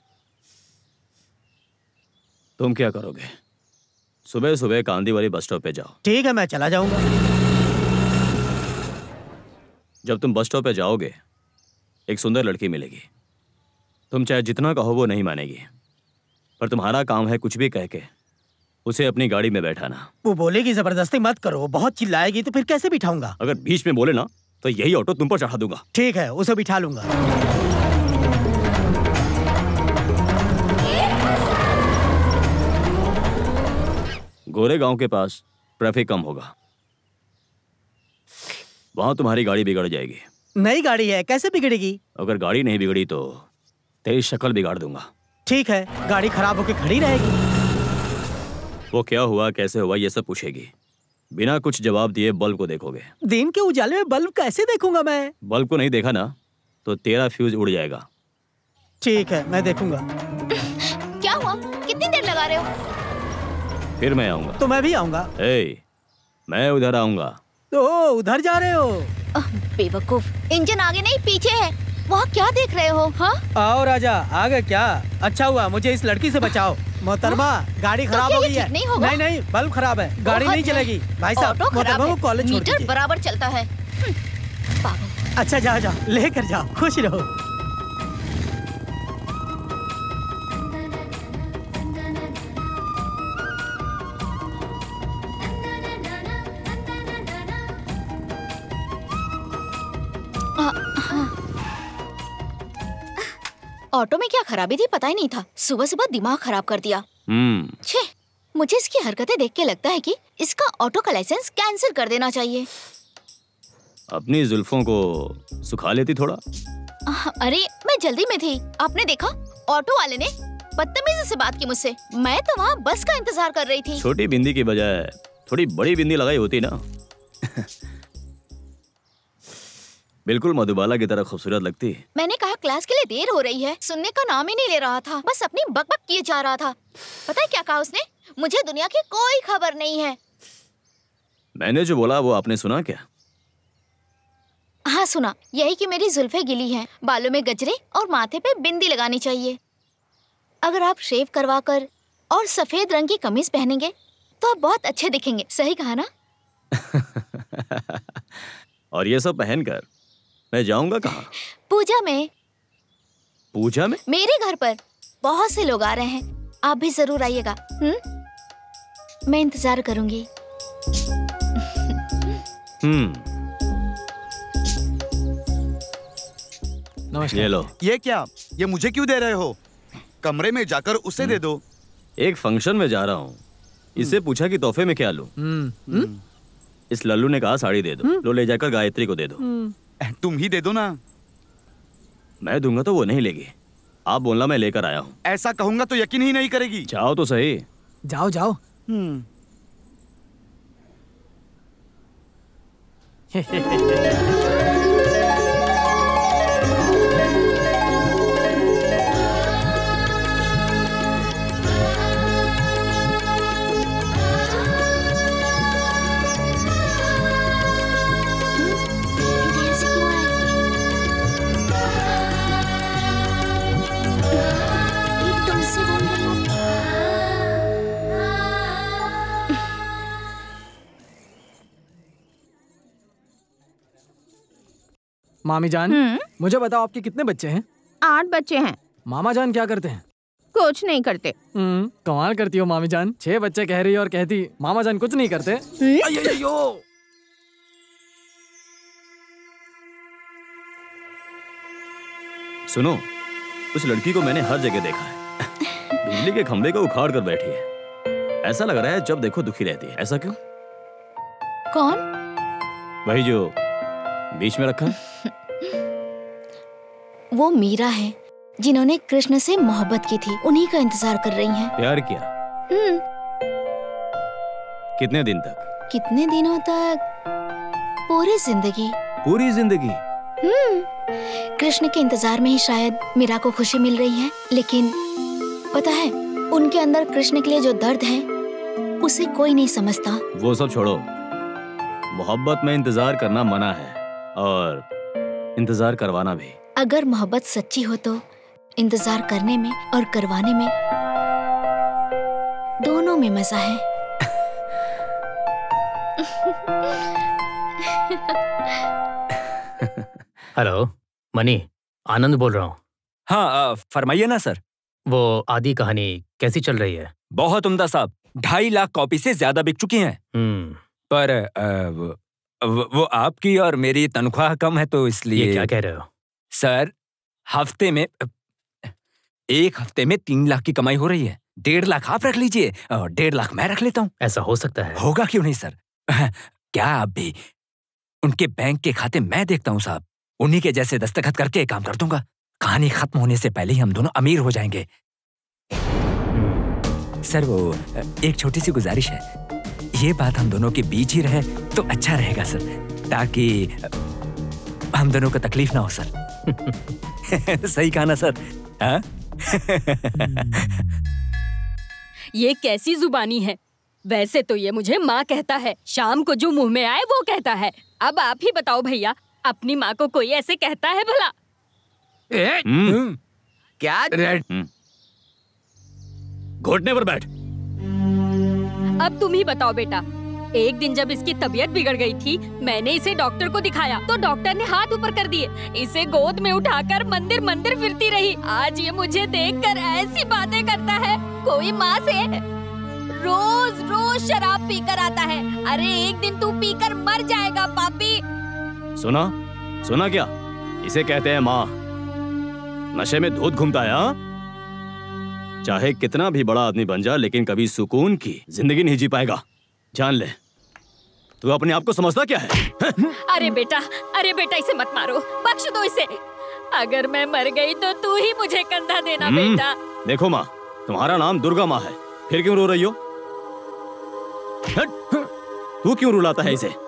तुम क्या करोगे? सुबह सुबह कांदीवाली बस स्टॉप पे जाओ। ठीक है, मैं चला जाऊंगा। जब तुम बस स्टॉप पे जाओगे, एक सुंदर लड़की मिलेगी। तुम चाहे जितना कहो वो नहीं मानेगी, पर तुम्हारा काम है कुछ भी कह के उसे अपनी गाड़ी में बैठाना। वो बोलेगी जबरदस्ती मत करो, बहुत चिल्लाएगी तो फिर कैसे बिठाऊंगा? अगर बीच में बोले ना तो यही ऑटो तुम पर चढ़ा दूंगा। ठीक है, उसे बिठा लूंगा। गोरेगांव के पास ट्रैफिक कम होगा, वहां तुम्हारी गाड़ी बिगड़ जाएगी। नई गाड़ी है, कैसे बिगड़ेगी? अगर गाड़ी नहीं बिगड़ी तो तेरी शक्ल बिगाड़ दूंगा। ठीक है, गाड़ी खराब होके खड़ी रहेगी। वो क्या हुआ, कैसे हुआ, ये सब पूछेगी। बिना कुछ जवाब दिए बल्ब को देखोगे। दिन के उजाले में बल्ब कैसे देखूंगा मैं? बल्ब को नहीं देखा ना तो तेरा फ्यूज उड़ जाएगा। ठीक है, मैं देखूंगा। क्या हुआ? कितनी देर लगा रहे हो? फिर मैं आऊंगा। तो मैं भी आऊंगा। ए, मैं उधर आऊंगा। तो उधर जा रहे हो? बेवकूफ, इंजन आगे नहीं पीछे है। वहाँ क्या देख रहे हो? हाँ? आओ राजा, आ गए क्या? अच्छा हुआ, मुझे इस लड़की से बचाओ। मोहतरमा, हाँ? गाड़ी तो खराब हो गई है। नहीं होगा? नहीं नहीं, बल्ब खराब है, गाड़ी नहीं चलेगी। भाई साहब, मोहतरमा को कॉलेज छोड़ दीजिए। बराबर चलता है। पागल। अच्छा जाओ जाओ, लेकर जाओ, खुश रहो। ऑटो में क्या खराबी थी पता ही नहीं था। सुबह सुबह दिमाग खराब कर दिया। हम्म। छे, मुझे इसकी हरकतें देख के लगता है कि इसका ऑटो का लाइसेंस कैंसिल कर देना चाहिए। अपनी जुल्फों को सुखा लेती थोड़ा। अरे मैं जल्दी में थी, आपने देखा? ऑटो वाले ने बदतमीजी से बात की मुझसे। मैं तो वहाँ बस का इंतजार कर रही थी। छोटी बिंदी की बजाय थोड़ी बड़ी बिंदी लगाई होती ना। बिल्कुल मधुबाला की तरह खूबसूरत लगती। मैंने कहा क्लास के लिए देर हो रही है, सुनने का नाम ही नहीं ले रहा था, बस अपनी बकबक किए जा रहा था। पता है क्या कहा उसने? मुझे दुनिया की कोई खबर नहीं है। मैंने जो बोला वो आपने सुना क्या? हाँ सुना, यही कि मेरी जुल्फे गिली हैं, बालों में गजरे और माथे पे बिंदी लगानी चाहिए। अगर आप शेव करवा कर और सफेद रंग की कमीज पहनेंगे तो आप बहुत अच्छे दिखेंगे। सही कहा ना? और ये सब पहनकर मैं जाऊंगा कहाँ? पूजा में। पूजा में? मेरे घर पर बहुत से लोग आ रहे हैं, आप भी जरूर आइएगा। हम्म, मैं इंतजार करूंगी। हम्म। नमस्कार। ये लो। ये क्या? ये मुझे क्यों दे रहे हो? कमरे में जाकर उसे दे दो। एक फंक्शन में जा रहा हूँ, इससे पूछा कि तोहफे में क्या लूं। इस लल्लू ने कहा साड़ी दे दो, लो ले जाकर गायत्री को दे दो। तुम ही दे दो ना। मैं दूंगा तो वो नहीं लेगी, आप बोलना मैं लेकर आया हूँ। ऐसा कहूंगा तो यकीन ही नहीं करेगी। जाओ तो सही। जाओ जाओ। हम्म। मामी जान, मुझे बताओ आपके कितने बच्चे हैं? आठ बच्चे हैं। मामा जान क्या करते हैं? कुछ नहीं करते। हम्म, कमाल करती हो मामी जान। छह बच्चे कह रही है और कहती मामा जान कुछ नहीं करते। अयो। सुनो, उस लड़की को मैंने हर जगह देखा है। बिजली के खंभे को उखाड़ कर बैठी है। ऐसा लग रहा है जब देखो दुखी रहती है। ऐसा क्यों? कौन? वही जो बीच में रखा है। वो मीरा है, जिन्होंने कृष्ण से मोहब्बत की थी। उन्हीं का इंतजार कर रही हैं। प्यार किया? हम्म। कितने दिन तक? कितने दिनों तक? पूरी जिंदगी। पूरी जिंदगी? हम्म। कृष्ण के इंतजार में ही शायद मीरा को खुशी मिल रही है, लेकिन पता है उनके अंदर कृष्ण के लिए जो दर्द है उसे कोई नहीं समझता। वो सब छोड़ो, मोहब्बत में इंतजार करना मना है और इंतजार करवाना भी। अगर मोहब्बत सच्ची हो तो इंतजार करने में और करवाने में दोनों में मजा है। हेलो मनी, आनंद बोल रहा हूँ। हाँ फरमाइए ना सर। वो आदि कहानी कैसी चल रही है? बहुत उम्दा साहब, ढाई लाख कॉपी से ज्यादा बिक चुकी हैं। पर आ, वो, वो आपकी और मेरी तनख्वाह कम है तो इसलिए। ये क्या कह रहे हो? सर हफ्ते में एक हफ्ते में तीन लाख की कमाई हो रही है। डेढ़ लाख आप रख लीजिए और डेढ़ लाख मैं रख लेता हूँ। ऐसा हो सकता है? होगा क्यों नहीं सर। क्या आप भी? उनके बैंक के खाते मैं देखता हूँ साहब। उन्हीं के जैसे दस्तखत करके काम कर दूंगा। कहानी खत्म होने से पहले ही हम दोनों अमीर हो जाएंगे। सर वो एक छोटी सी गुजारिश है, ये बात हम दोनों के बीच ही रहे तो अच्छा रहेगा सर, ताकि हम दोनों को तकलीफ ना हो सर। सही कहा ना सर? हाँ? ये कैसी जुबानी है? वैसे तो ये मुझे माँ कहता है, शाम को जो मुंह में आए वो कहता है। अब आप ही बताओ भैया, अपनी माँ को कोई ऐसे कहता है भला? क्या? घुटने पर बैठ। अब तुम ही बताओ बेटा। एक दिन जब इसकी तबीयत बिगड़ गई थी, मैंने इसे डॉक्टर को दिखाया तो डॉक्टर ने हाथ ऊपर कर दिए। इसे गोद में उठाकर मंदिर मंदिर फिरती रही। आज ये मुझे देखकर ऐसी बातें करता है, कोई माँ से। रोज रोज शराब पीकर आता है। अरे एक दिन तू पीकर मर जाएगा पापी। सुना सुना क्या? इसे कहते हैं माँ। नशे में धूत घूमता है। हाँ? चाहे कितना भी बड़ा आदमी बन जा, लेकिन कभी सुकून की जिंदगी नहीं जी पाएगा। जान ले। तू अपने आप को समझता क्या है? अरे बेटा, अरे बेटा इसे मत मारो, बख्श दो इसे। अगर मैं मर गई तो तू ही मुझे कंधा देना बेटा। देखो माँ, तुम्हारा नाम दुर्गा माँ है, फिर क्यों रो रही हो? तू क्यों रुलाता है इसे?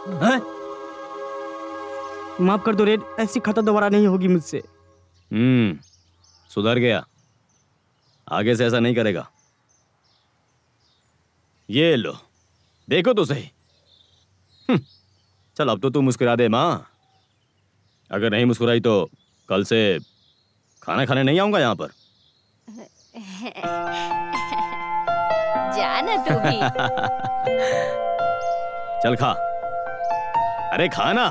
माफ कर दो रेड, ऐसी खता दोबारा नहीं होगी मुझसे। हम्म, सुधर गया। आगे से ऐसा नहीं करेगा। ये लो, देखो तो सही। चल अब तो तू मुस्कुरा दे माँ। अगर नहीं मुस्कुराई तो कल से खाना खाने नहीं आऊंगा यहाँ पर। जाना तू भी। चल खा। अरे खाना।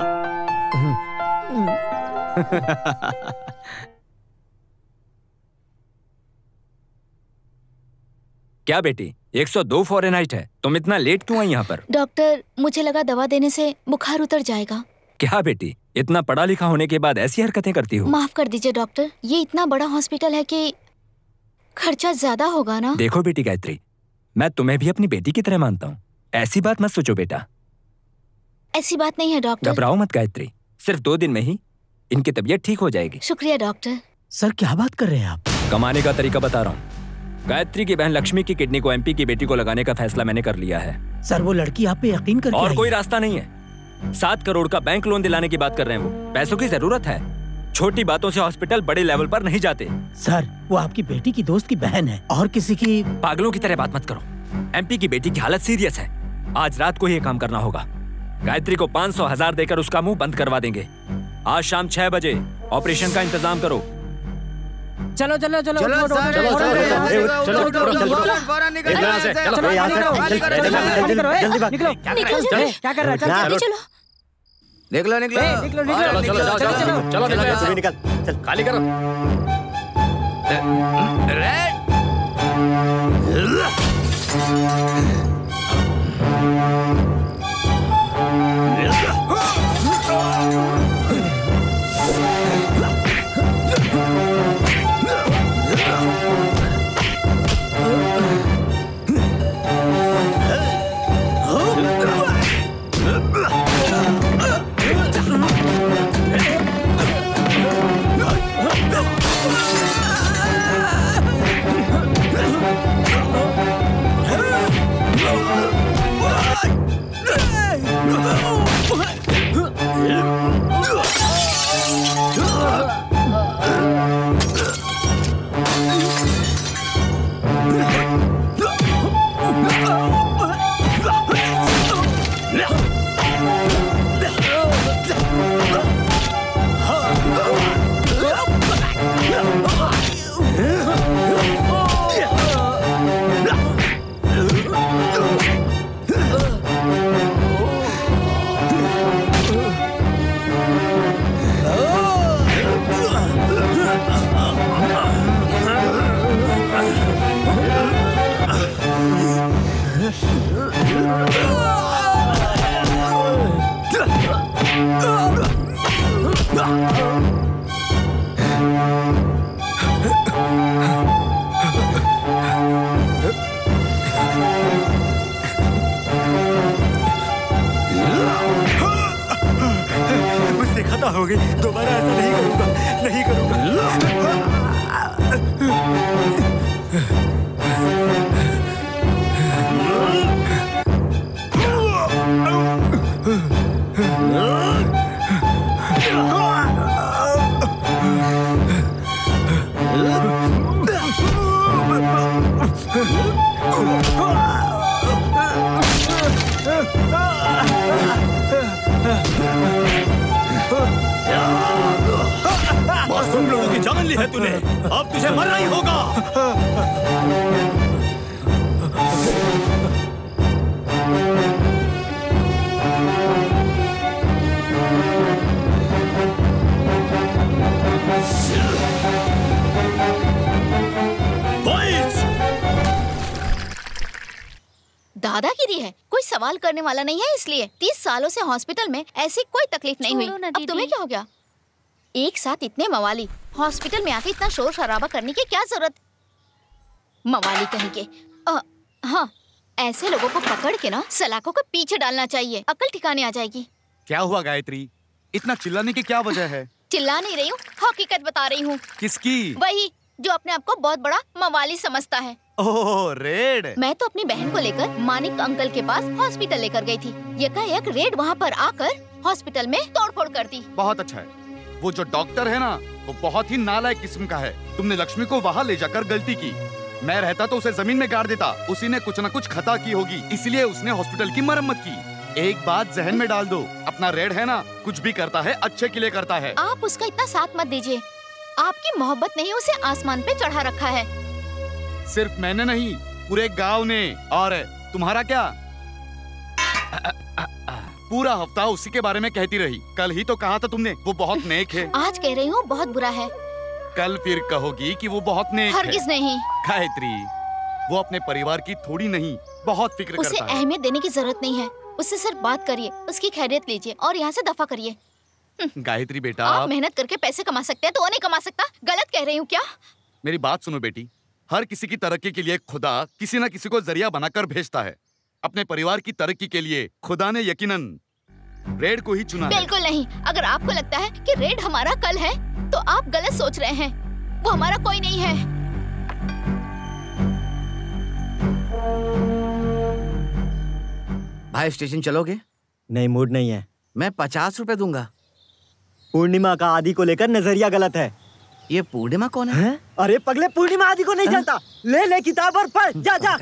क्या बेटी, एक सौ दो फ़ारेनहाइट है। तुम इतना लेट क्यों आई यहाँ पर? डॉक्टर, मुझे लगा दवा देने से बुखार उतर जाएगा। क्या बेटी, इतना पढ़ा लिखा होने के बाद ऐसी हरकतें करती हो? माफ कर दीजिए डॉक्टर, ये इतना बड़ा हॉस्पिटल है कि खर्चा ज्यादा होगा ना। देखो बेटी गायत्री, मैं तुम्हें भी अपनी बेटी की तरह मानता हूँ। ऐसी बात मत सोचो बेटा। ऐसी बात नहीं है डॉक्टर। घबराओ मत गायत्री, सिर्फ दो दिन में ही इनकी तबीयत ठीक हो जाएगी। शुक्रिया डॉक्टर। सर क्या बात कर रहे हैं आप? कमाने का तरीका बता रहा हूँ। गायत्री की बहन लक्ष्मी की किडनी को एमपी की बेटी को लगाने का फैसला मैंने कर लिया है। सर वो लड़की आप पे यकीन करके और कोई रास्ता नहीं है। सात करोड़ का बैंक लोन दिलाने की बात कर रहे हैं वो। पैसों की जरूरत है। छोटी बातों से हॉस्पिटल बड़े लेवल पर नहीं जाते। सर वो आपकी बेटी की दोस्त की बहन है और किसी की। पागलों की तरह बात मत करो। एमपी की बेटी की हालत सीरियस है। आज रात को ही काम करना होगा। गायत्री को पाँच सौ हजार देकर उसका मुंह बंद करवा देंगे। आज शाम छह बजे ऑपरेशन का इंतजाम करो। चलो चलो चलो चलो चलो चलो चलो चलो क्या कर रहा है? चलो निकलो निकलो ए, निकलो, निकलो, चलो, चलो, जाओ, जाओ, चलो, चलो, निकलो यहाँ से। निकल चल खाली करो। रेड मुझसे खता हो गई, दोबारा ऐसा नहीं करूंगा, नहीं करूंगा। मासूम लोगों की जान ली है तूने, अब तुझे मरना ही होगा। दादागिरी है, कोई सवाल करने वाला नहीं है, इसलिए तीस सालों से हॉस्पिटल में ऐसी कोई तकलीफ नहीं हुई। अब तुम्हें क्या हो गया? एक साथ इतने मवाली हॉस्पिटल में आके इतना शोर शराबा करने की क्या जरूरत? मवाली कहीं के। आ, हाँ, ऐसे लोगों को पकड़ के ना सलाखों को पीछे डालना चाहिए, अकल ठिकाने आ जाएगी। क्या हुआ गायत्री, इतना चिल्लाने की क्या वजह है? चिल्ला नहीं रही हूँ, हकीकत बता रही हूँ। किसकी? वही जो अपने आप को बहुत बड़ा मवाली समझता है। Oh Red. मैं तो अपनी बहन को लेकर मानिक अंकल के पास हॉस्पिटल लेकर गई थी। यकायक रेड वहाँ पर आकर हॉस्पिटल में तोड़फोड़ कर दी। बहुत अच्छा है, वो जो डॉक्टर है ना वो बहुत ही नालायक किस्म का है। तुमने लक्ष्मी को वहाँ ले जाकर गलती की। मैं रहता तो उसे जमीन में गाड़ देता। उसी ने कुछ न कुछ खता की होगी, इसलिए उसने हॉस्पिटल की मरम्मत की। एक बात जहन में डाल दो, अपना रेड है ना, कुछ भी करता है अच्छे के लिए करता है। आप उसका इतना साथ मत दीजिए, आपकी मोहब्बत ने उसे आसमान पे चढ़ा रखा है। सिर्फ मैंने नहीं, पूरे गांव ने। और तुम्हारा क्या? पूरा हफ्ता उसी के बारे में कहती रही। कल ही तो कहा था तुमने वो बहुत नेक है। आज कह रही हूँ बहुत बुरा है। कल फिर कहोगी कि वो बहुत नेक है। हरगिज नहीं। गायत्री, वो अपने परिवार की थोड़ी नहीं बहुत फिक्र उसे करता है। अहमियत देने की जरूरत नहीं है। उससे सिर्फ बात करिए, उसकी खैरियत लीजिए और यहाँ से दफा करिए। गायत्री बेटा, आप मेहनत करके पैसे कमा सकते हैं तो वो नहीं कमा सकता? गलत कह रही हूँ क्या? मेरी बात सुनो बेटी, हर किसी की तरक्की के लिए खुदा किसी न किसी को जरिया बनाकर भेजता है। अपने परिवार की तरक्की के लिए खुदा ने यकीनन रेड को ही चुना है। बिल्कुल नहीं। अगर आपको लगता है कि रेड हमारा कल है तो आप गलत सोच रहे हैं। वो हमारा कोई नहीं है। भाई स्टेशन चलोगे? नहीं, मूड नहीं है। मैं पचास रुपए दूंगा। पूर्णिमा का आदि को लेकर नजरिया गलत है। ये पूर्णिमा कौन है? है? अरे पगले, पूर्णिमा आदि को नहीं जानता। ले ले किताब और पढ़, जा जा।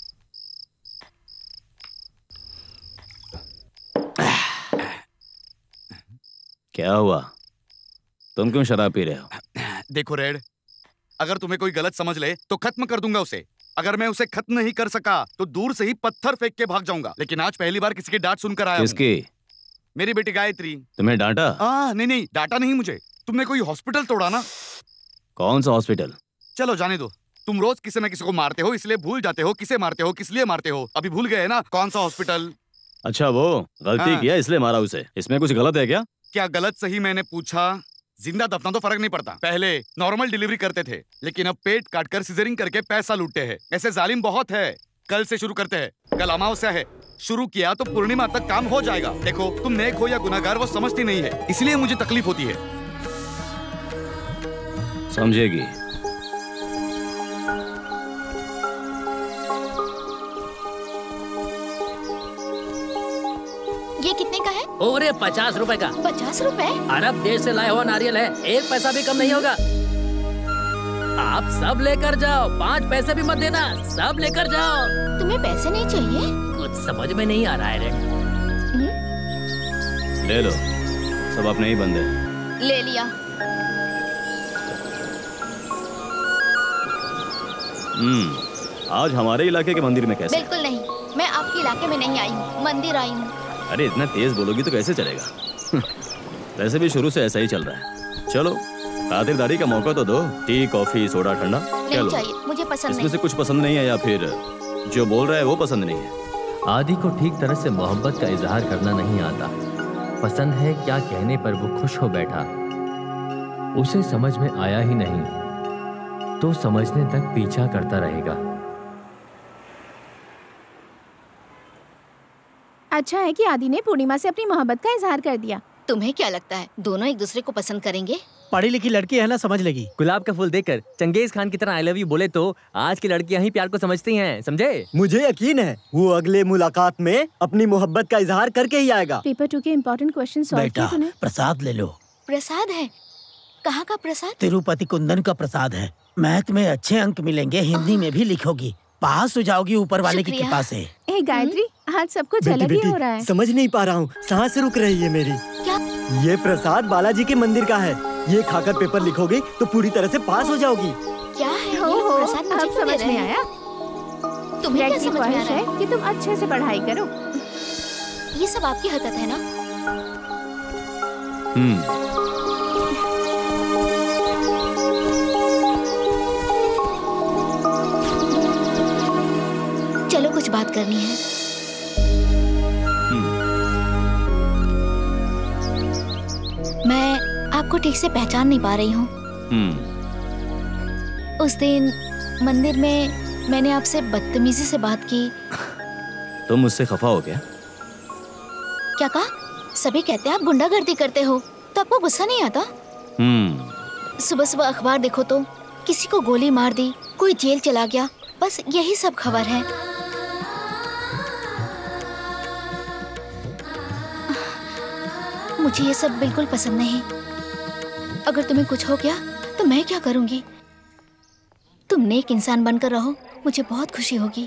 क्या हुआ? तुम क्यों शराब पी रहे हो? देखो रेड, अगर तुम्हें कोई गलत समझ ले तो खत्म कर दूंगा उसे। अगर मैं उसे खत्म नहीं कर सका तो दूर से ही पत्थर फेंक के भाग जाऊंगा। लेकिन आज पहली बार किसी की डांट सुनकर आया हूं। किसकी? मेरी बेटी गायत्री। तुम्हें डांटा? आ, नहीं नहीं डांटा नहीं मुझे। तुमने कोई हॉस्पिटल तोड़ा ना? कौन सा हॉस्पिटल? चलो जाने दो। तुम रोज किसी न किसी को मारते हो, इसलिए भूल जाते हो किसे मारते हो, किस लिए मारते हो। अभी भूल गए ना कौन सा हॉस्पिटल? अच्छा वो गलती हाँ। किया इसलिए मारा उसे। इसमें कुछ गलत है क्या? क्या गलत सही मैंने पूछा? जिंदा दफना तो फर्क नहीं पड़ता। पहले नॉर्मल डिलीवरी करते थे, लेकिन अब पेट काटकर सिजरिंग करके पैसा लूटते हैं। ऐसे जालिम बहुत है। कल से शुरू करते हैं। कल अमावस्या है, शुरू किया तो पूर्णिमा तक काम हो जाएगा। देखो तुम नेक हो या गुनाहगार वो समझती नहीं है, इसलिए मुझे तकलीफ होती है। समझेगी। ये कितने का है? ओरे पचास रुपए का। पचास रुपए? अरब देश से लाया हुआ नारियल है, एक पैसा भी कम नहीं होगा। आप सब लेकर जाओ, पाँच पैसे भी मत देना, सब लेकर जाओ। तुम्हें पैसे नहीं चाहिए? कुछ समझ में नहीं आ रहा है रे। ले लो, सब अपने ही बंदे। ले लिया। हम्म, आज हमारे इलाके के मंदिर में कैसे? बिल्कुल नहीं, मैं आपके इलाके में नहीं आई हूँ, मंदिर आई हूँ। अरे इतना तेज बोलोगी तो कैसे चलेगा? वैसे भी शुरू से ऐसा ही चल रहा है। चलो खातिरदारी का मौका तो दो। टी कॉफी सोडा ठंडा नहीं चाहिए, मुझे पसंद इसमें नहीं। से कुछ पसंद नहीं है या फिर जो बोल रहा है वो पसंद नहीं है? आदि को ठीक तरह से मोहब्बत का इजहार करना नहीं आता। पसंद है क्या कहने पर वो खुश हो बैठा। उसे समझ में आया ही नहीं तो समझने तक पीछा करता रहेगा। अच्छा है कि आदि ने पूर्णिमा से अपनी मोहब्बत का इजहार कर दिया। तुम्हें क्या लगता है दोनों एक दूसरे को पसंद करेंगे? पढ़ी लिखी लड़की है ना, समझ लेगी। गुलाब का फूल देखकर चंगेज खान की तरह आई लव यू बोले तो आज की लड़कियां ही प्यार को समझती हैं, समझे? मुझे यकीन है वो अगले मुलाकात में अपनी मोहब्बत का इजहार करके ही आएगा। पेपर टू के इम्पोर्टेंट क्वेश्चन सॉल्व किए तूने? प्रसाद ले लो। प्रसाद है? कहाँ का प्रसाद? तिरुपति कुंदन का प्रसाद है। मैथ में अच्छे अंक मिलेंगे, हिंदी में भी लिखोगी, पास हो जाओगी ऊपर वाले की कृपा से। ए गायत्री, आज सब कुछ बेटी, अलग ही बेटी, हो रहा है। समझ नहीं पा रहा हूँ, सांस रुक रही है मेरी। क्या? ये प्रसाद बालाजी के मंदिर का है। ये खाकर पेपर लिखोगी तो पूरी तरह से पास हो जाओगी। क्या है हो, ये हो, प्रसाद? मुझे अब क्यों दे समझ रहे में हैं? आया। तुम्हें क्या डैड की समझ में आ ख्वाहिश रहा है है? कि तुम अच्छे से पढ़ाई करो। ये सब आपकी हरकत है ना? हम्म। चलो कुछ बात करनी है। मैं आपको ठीक से पहचान नहीं पा रही हूँ। उस दिन मंदिर में मैंने आपसे बदतमीजी से बात की। तुम मुझसे खफा हो क्या? क्या कहा? सभी कहते हैं आप गुंडागर्दी करते हो, तो आपको गुस्सा नहीं आता? हम्म। सुबह सुबह अखबार देखो तो किसी को गोली मार दी, कोई जेल चला गया, बस यही सब खबर है। मुझे ये सब बिल्कुल पसंद नहीं। अगर तुम्हें कुछ हो गया तो मैं क्या करूंगी? तुम नेक इंसान बनकर रहो, मुझे बहुत खुशी होगी।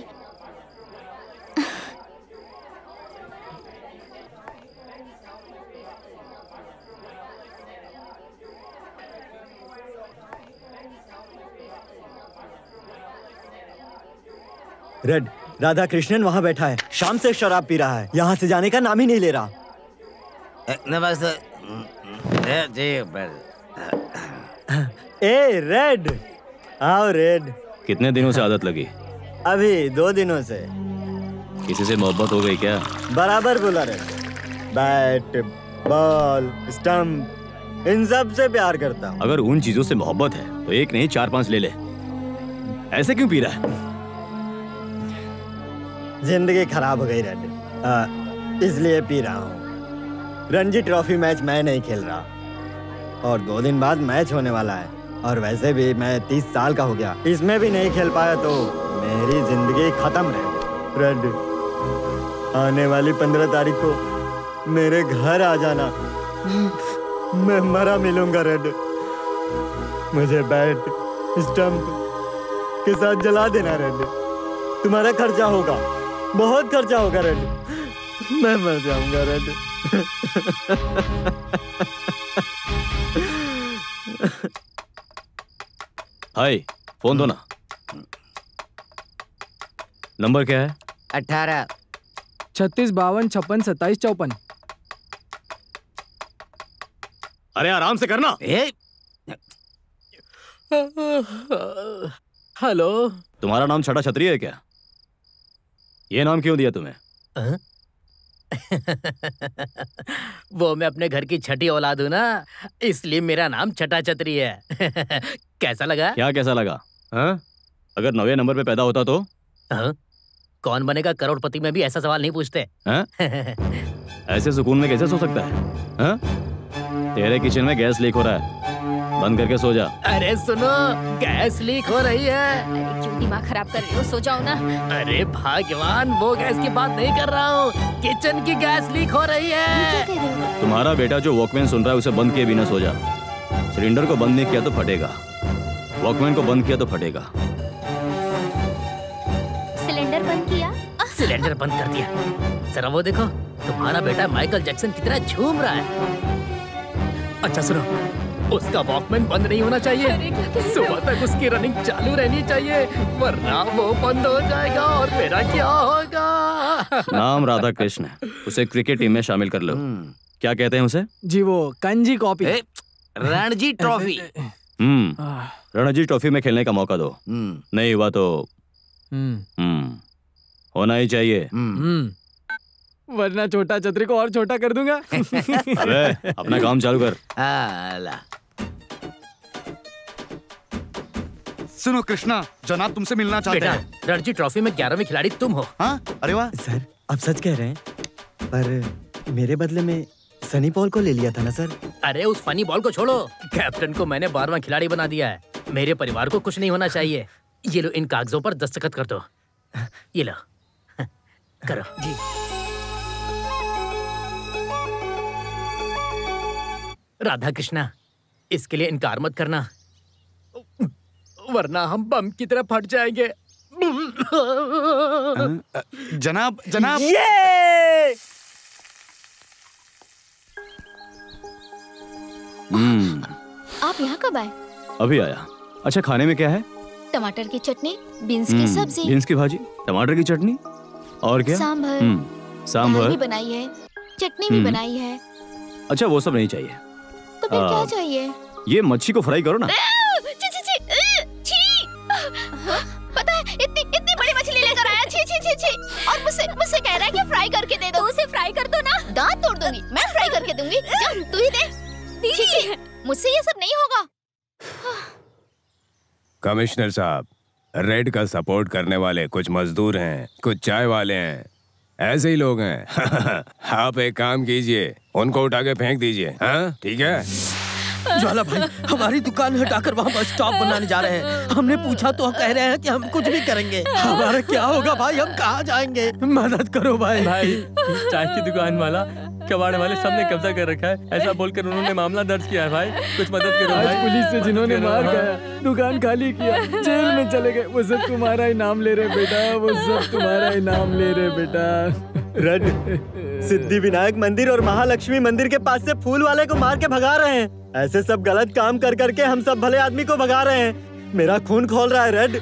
रेड, राधा कृष्णन वहाँ बैठा है, शाम से शराब पी रहा है, यहाँ से जाने का नाम ही नहीं ले रहा। नमस्ते जी। ए रेड, आओ रेड। कितने दिनों से आदत लगी? अभी दो दिनों से। किसी से मोहब्बत हो गई क्या? बराबर बोला रेड। बैट, बॉल, स्टंप, इन सब से प्यार करता हूँ। अगर उन चीजों से मोहब्बत है तो एक नहीं चार पांच ले ले। ऐसे क्यों पी रहा है? जिंदगी खराब हो गई रेड, आ, इसलिए पी रहा हूँ। रणजी ट्रॉफी मैच मैं नहीं खेल रहा और दो दिन बाद मैच होने वाला है, और वैसे भी मैं तीस साल का हो गया, इसमें भी नहीं खेल पाया तो मेरी जिंदगी खत्म है। रेड, आने वाली पंद्रह तारीख को मेरे घर आ जाना, मैं मरा मिलूंगा रेड। मुझे बैट, स्टंप के साथ जला देना रेड। तुम्हारा खर्चा होगा, बहुत खर्चा होगा रेड। मैं मर जाऊंगा रेड। हाय, फोन दो ना। नंबर क्या है? अठारह छत्तीस बावन छप्पन सत्ताईस चौपन। अरे आराम से करना। हेलो। तुम्हारा नाम छठा छतरी है क्या? ये नाम क्यों दिया तुम्हें? वो मैं अपने घर की छठी औलाद हूँ ना, इसलिए मेरा नाम छठा छतरी है। कैसा लगा? क्या कैसा लगा? हाँ? अगर नवे नंबर पे पैदा होता तो? हाँ? कौन बनेगा करोड़पति में भी ऐसा सवाल नहीं पूछते। हाँ? ऐसे सुकून में कैसे सो सकता है? हाँ? तेरे किचन में गैस लीक हो रहा है, बंद करके सो जा। अरे सुनो, गैस लीक हो रही है। अरे क्यों दिमाग खराब कर रहे हो, सो जाओ ना। अरे भगवान, वो गैस की बात नहीं कर रहा हूँ, किचन की गैस लीक हो रही है। तुम्हारा बेटा जो वॉकमैन सुन रहा है उसे बंद किए बिना सो जा। सिलेंडर को बंद नहीं किया तो फटेगा, वॉकमैन को बंद किया तो फटेगा। सिलेंडर बंद किया? सिलेंडर बंद कर दिया। जरा वो देखो, तुम्हारा बेटा माइकल जैक्सन कितना झूम रहा है। अच्छा सुनो, उसका वॉकमैन बंद नहीं होना चाहिए, सुबह तक उसकी रनिंग चालू रहनी चाहिए, वरना वो बंद हो जाएगा और मेरा क्या होगा। नाम राधा कृष्ण है, उसे क्रिकेट टीम में शामिल कर लो। क्या कहते हैं उसे? जी वो कंजी copy, Ranji trophy. Hmm Ranji trophy में खेलने का मौका दो, नहीं हुआ तो हम्म होना ही चाहिए। वरना छोटा छतरी को और छोटा कर दूंगा। अबे अपना काम चालू कर। आला। सुनो कृष्णा, जनाब तुमसे मिलना चाहते हैं। रणजी ट्रॉफी में ग्यारहवीं खिलाड़ी तुम हो। हाँ? अरे वाह। सर आप सच कह रहे हैं, पर मेरे बदले में सनी पॉल को ले लिया था ना सर। अरे उस फनी बॉल को छोड़ो, कैप्टन को मैंने बारहवां खिलाड़ी बना दिया है। मेरे परिवार को कुछ नहीं होना चाहिए। ये लो, इन कागजों पर दस्तखत कर दो। ये लो, करो जी। राधा कृष्णा, इसके लिए इनकार मत करना, वरना हम बम की तरह फट जाएंगे। जनाब जनाब। ये! हम्म आप यहाँ कब आए? अभी आया। अच्छा, खाने में क्या है? टमाटर की चटनी, बीन्स की सब्जी, बीन्स की भाजी, टमाटर की चटनी और क्या? सांभर। हम्म सांभर भी बनाई है, चटनी भी बनाई है। अच्छा, वो सब नहीं चाहिए। तो फिर क्या चाहिए? ये मच्छी को फ्राई करो ना। छी छी छी छी। पता है, इतनी इतनी बड़ी मछली लेकर आया, छी छी छी छी। और मुझसे मुझसे कह रहा है कि फ्राई करके दे दो। तो उसे फ्राई कर दो ना। दांत तोड़ दूंगी, मैं फ्राई करके दूंगी। जा, तू ही दे। छी छी, मुझसे ये सब नहीं होगा। कमिश्नर साहब, रेड का सपोर्ट करने वाले कुछ मजदूर हैं, कुछ चाय वाले हैं, ऐसे ही लोग हैं। आप एक काम कीजिए, उनको उठा के फेंक दीजिए। हाँ ठीक है? ज्वाला भाई हमारी दुकान हटाकर वहाँ बस स्टॉप बनाने जा रहे हैं। हमने पूछा तो कह रहे हैं कि हम कुछ भी करेंगे। हमारा क्या होगा भाई, हम कहाँ जाएंगे? मदद करो भाई। भाई चाय की दुकान वाला, कबाड़ वाले सबने कब्जा कर रखा है, ऐसा बोलकर उन्होंने मामला दर्ज किया है। भाई कुछ मदद करो भाई। पुलिस से जिन्होंने मार खाया, दुकान खाली किया, जेल में चले गए, वो सब तुम्हारा ही नाम ले रहे बेटा, वो सब तुम्हारा ही नाम ले रहे बेटा। रड, सिद्धि विनायक मंदिर और महालक्ष्मी मंदिर के पास से फूल वाले को मार के भगा रहे हैं। ऐसे सब गलत काम कर करके हम सब भले आदमी को भगा रहे हैं। मेरा खून खोल रहा है रेड।